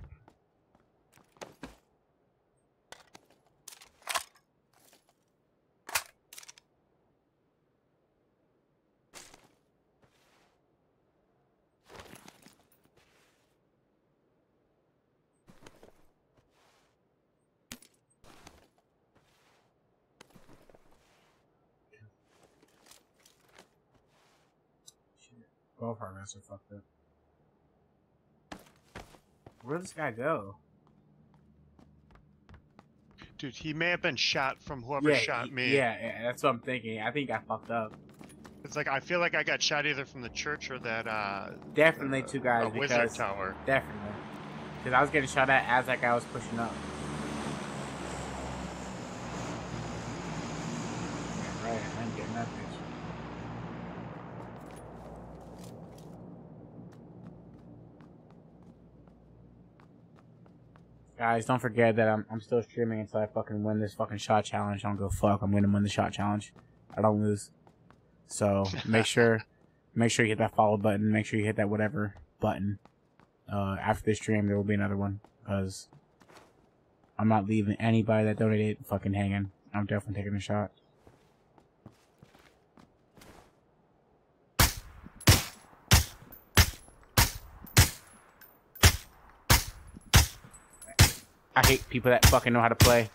Both our guys are fucked up. Where'd this guy go? Dude, he may have been shot from whoever yeah, shot y- me. Yeah, yeah, that's what I'm thinking. I think I fucked up. It's like I feel like I got shot either from the church or that uh Definitely uh, two guys. a because, wizard tower. Definitely. Because I was getting shot at as that guy was pushing up. Yeah, right, I'm getting that bitch. Guys, don't forget that I'm I'm still streaming until I fucking win this fucking shot challenge. I don't go fuck. I'm gonna win the shot challenge. I don't lose. So make sure make sure you hit that follow button. Make sure you hit that whatever button. Uh, after this stream, there will be another one because I'm not leaving anybody that donated fucking hanging. I'm definitely taking a shot. I hate people that fucking know how to play.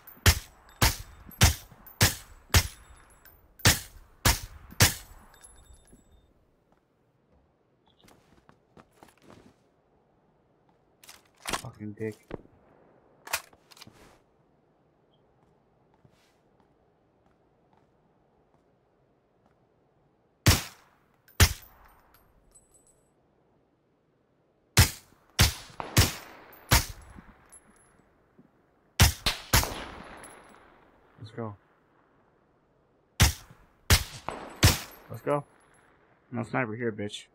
Fucking dick. Let's go. Let's go. No sniper here, bitch.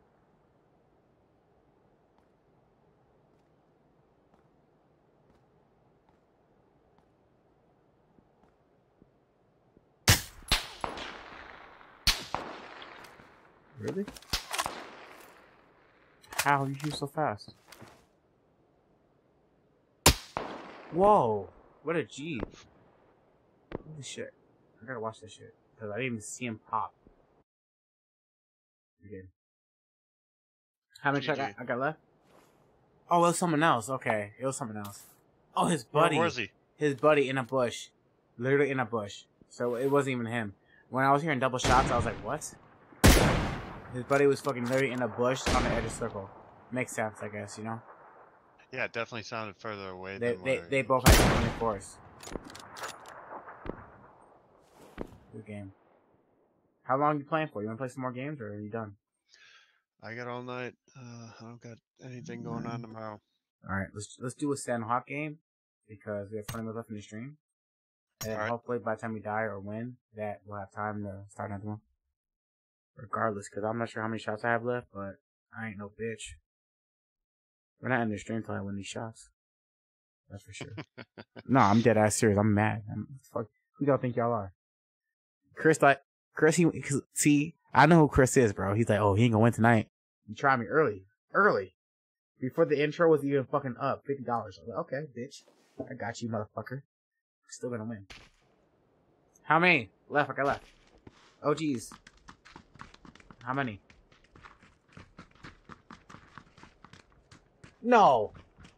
Really? How are you shoot so fast? Whoa! What a G. Holy shit. I gotta watch this shit. Because I didn't even see him pop. Again. How much I got, I got left? Oh, it was someone else. Okay. It was someone else. Oh, his buddy. Where was he? His buddy in a bush. Literally in a bush. So it wasn't even him. When I was hearing double shots, I was like, what? His buddy was fucking literally in a bush on the edge of circle. Makes sense, I guess, you know? Yeah, it definitely sounded further away They than they, where they he- both had twenty-fours. Good game. How long are you playing for? You want to play some more games, or are you done? I got all night. Uh, I don't got anything going on tomorrow. All right, let's let's do a San Hawk game because we have twenty minutes left in the stream, and then All right. hopefully by the time we die or win, that we'll have time to start another one. Regardless, because I'm not sure how many shots I have left, but I ain't no bitch. We're not in the stream until I win these shots. That's for sure. No, I'm dead ass serious. I'm mad. I'm, fuck. Who y'all think y'all are? Chris, like Chris, he see. I know who Chris is, bro. He's like, oh, he ain't gonna win tonight. You tried me early, early, before the intro was even fucking up. Fifty dollars. Like, okay, bitch, I got you, motherfucker. Still gonna win. How many left? I got left. Oh, geez. How many? No.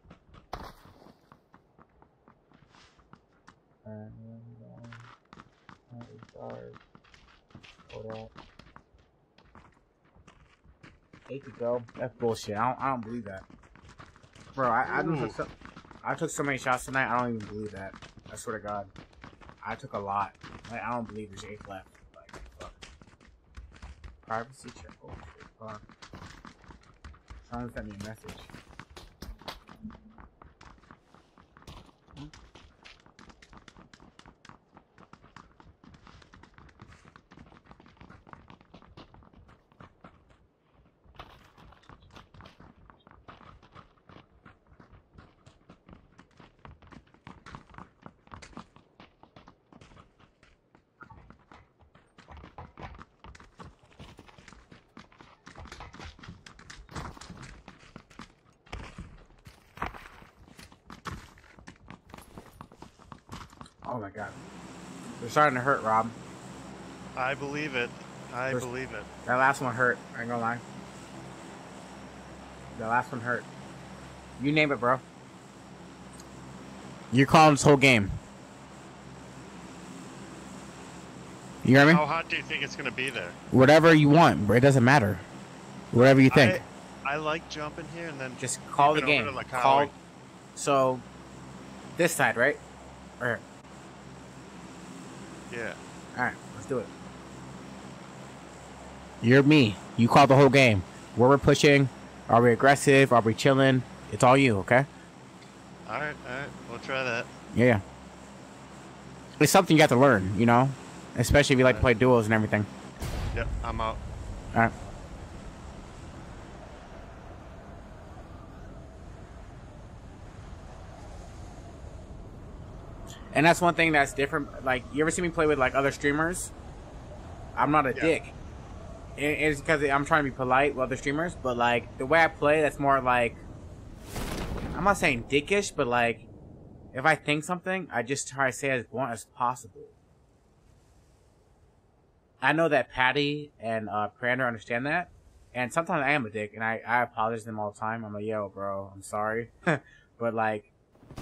Eight to go. That's bullshit. I don't. I don't believe that, bro. I I, took so, I took so many shots tonight. I don't even believe that. I swear to God, I took a lot. Like, I don't believe there's eight left. Like, fuck. Privacy check. Oh shit. Hold on. Someone sent me a message. Oh my god. They're starting to hurt, Rob. I believe it. I There's- believe it. That last one hurt. I ain't gonna lie. That last one hurt. You name it, bro. You're calling this whole game. You hear me? How hot do you think it's gonna be there? Whatever you want, bro. It doesn't matter. Whatever you think. I, I like jumping here and then Just call the moving game. over to Lakawi. Call. So, this side, right? Or Yeah. all right, let's do it. You're me. You call the whole game. Where we're pushing? Are we aggressive? Are we chilling? It's all you, okay? All right. All right. We'll try that. Yeah, yeah. It's something you have to learn, you know, especially if you like to play duos and everything. Yep. I'm out. All right. And that's one thing that's different. Like, you ever see me play with like other streamers? I'm not a Yeah. dick. It, it's because I'm trying to be polite with other streamers, but like the way I play, that's more like, I'm not saying dickish, but like if I think something, I just try to say it as blunt as possible. I know that Patty and uh, Prander understand that, and sometimes I am a dick, and I, I apologize to them all the time. I'm like, yo, bro, I'm sorry. But like,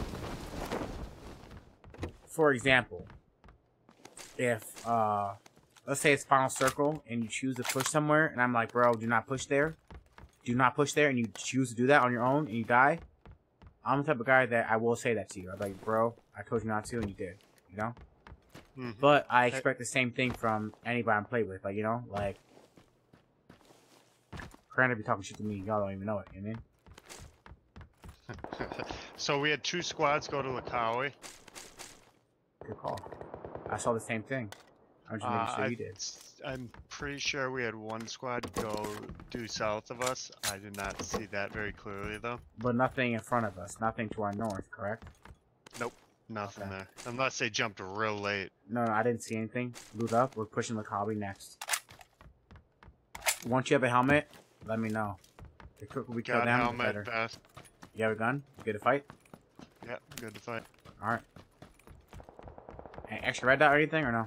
for example, if, uh, let's say it's final circle, and you choose to push somewhere, and I'm like, bro, do not push there. Do not push there, and you choose to do that on your own, and you die. I'm the type of guy that I will say that to you. I'm like, bro, I told you not to, and you did. You know? Mhm. But I expect the same thing from anybody I'm playing with. Like, you know, like, Crandall be talking shit to me. Y'all don't even know it. You know what I mean? So we had two squads go to Lakawi. Good call. I saw the same thing. I'm just making Uh, sure I, you did. I'm pretty sure we had one squad go due south of us. I did not see that very clearly though. But nothing in front of us. Nothing to our north, correct? Nothing Okay. there. Unless they jumped real late. No, no, I didn't see anything. Loot up. We're pushing the Lakawi next. Once you have a helmet, let me know. The quicker we kill Got them, the helmet, better. vest. You have a gun? You good to fight? Yep, good to fight. Alright. Any extra red dot or anything, or no?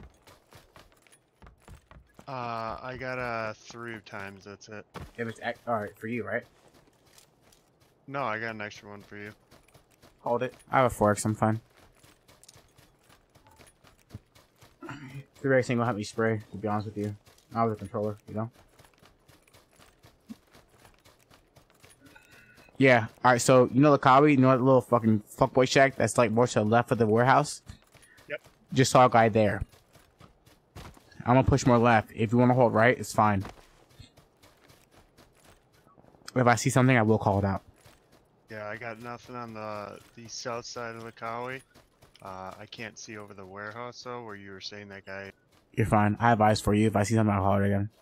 Uh, I got uh three times. That's it. If it's ex- alright for you, right? No, I got an extra one for you. Hold it. I have a four X, I'm fine. three X ain't gonna help me spray, to be honest with you. I was a controller, you know? Yeah, alright, so you know Lakawi, you know that little fucking fuckboy shack that's like more to the left of the warehouse? Yep. Just saw a guy there. I'm gonna push more left. If you wanna hold right, it's fine. If I see something, I will call it out. Yeah, I got nothing on the the south side of Lakawi. Uh, I can't see over the warehouse though, where you were saying that guy. You're fine. I have eyes for you. If I see something, I'll call it again.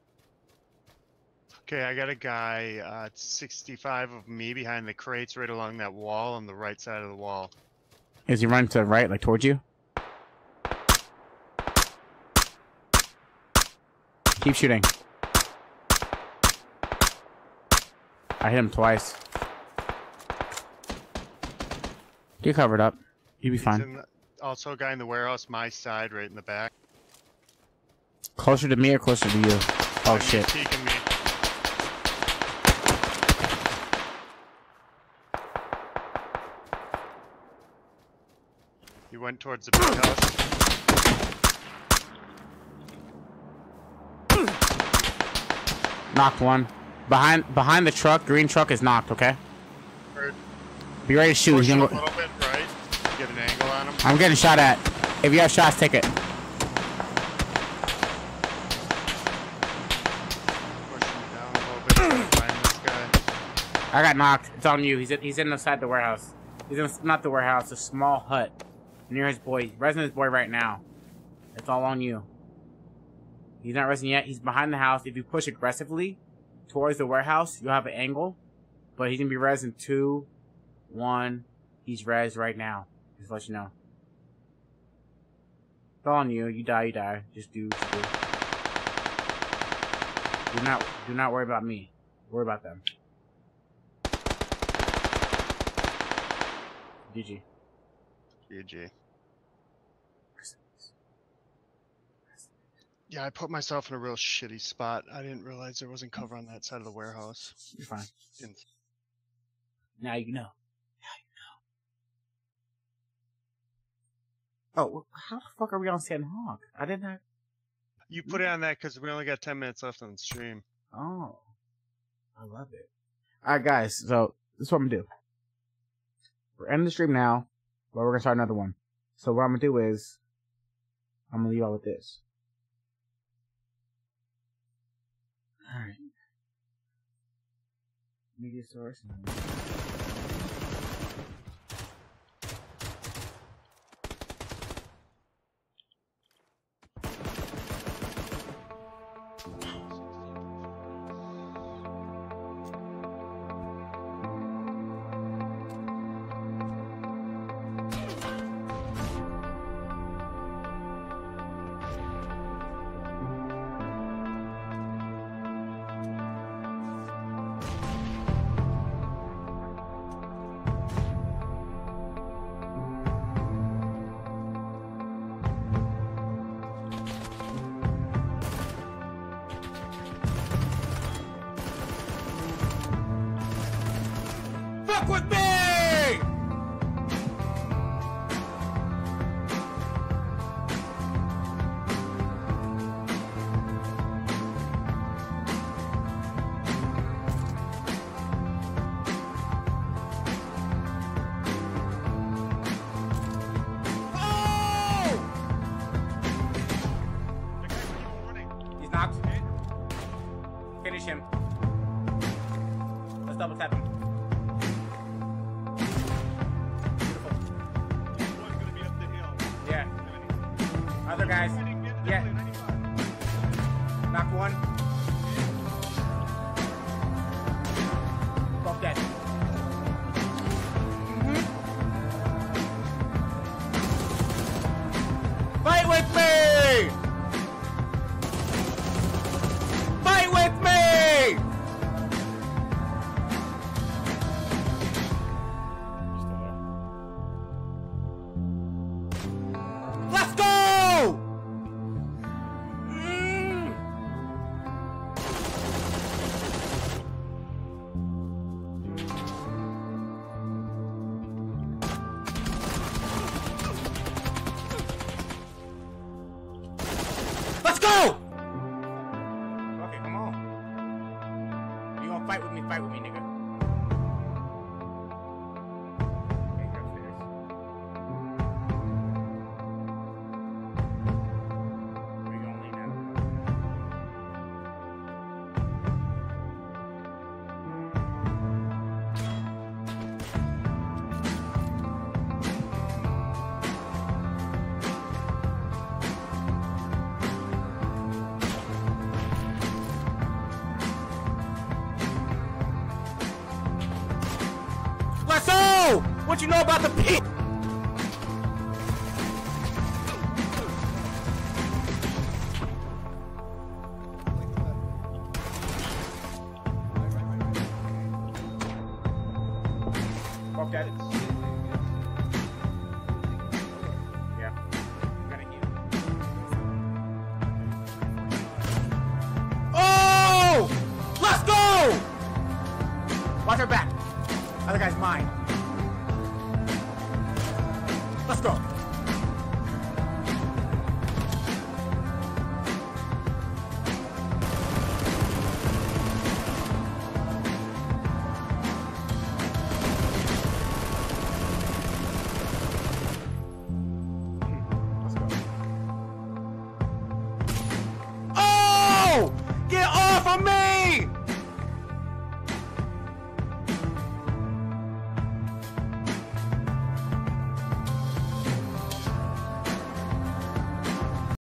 Okay, I got a guy uh, sixty-five of me behind the crates right along that wall on the right side of the wall. Is he running to the right, like towards you? Keep shooting. I hit him twice. Get covered up. You'll be He's fine. in the- also, a guy in the warehouse, my side, right in the back. Closer to me or closer to you? Oh I mean, shit. peeking me. He went towards the big house. Knocked one. Behind behind the truck, green truck is knocked, okay? Heard. Be ready to shoot. Push He's him gonna a go- little bit right. Get an angle on him. I'm getting shot at. If you have shots, take it. Push him down a little bit. Try to find this guy. I got knocked. It's on you. He's in, he's in inside the warehouse. He's in, not the warehouse, a small hut near his boy. He's resing his boy right now. It's all on you. He's not resing yet. He's behind the house. If you push aggressively towards the warehouse, you'll have an angle. But he's gonna be res in two, one. He's res right now. Just to let you know. It's all on you. You die, you die. Just do, just do. Do not, do not worry about me. Worry about them. G G. G G. Yeah, I put myself in a real shitty spot. I didn't realize there wasn't cover on that side of the warehouse. You're fine. In- Now you know. Now you know. Oh, well, how the fuck are we on Sandhawk? I didn't have. You put it on that because we only got ten minutes left on the stream. Oh, I love it. All right, guys. So this is what I'm gonna do. We're ending the stream now, but we're gonna start another one. So what I'm gonna do is, I'm gonna leave y'all with this. All right. Media source. Fuck with me! He's knocked. Finish him. Let's double tap him. One's gonna be up the hill. Yeah. Other guys. Yeah. Knock one. Both dead. Fight with me! Fight with me! Let's go! Mm. Let's go! Okay, come on. You gonna fight with me? Fight with me, nigga. Okay, you're upstairs. Where you gonna lay down? Let's go! What you know about the pit? Fuck that. Yeah. Gotta heal. Oh! Let's go! Watch her back. Other guy's mine. Let's go. Let's go. Oh! Get off of me!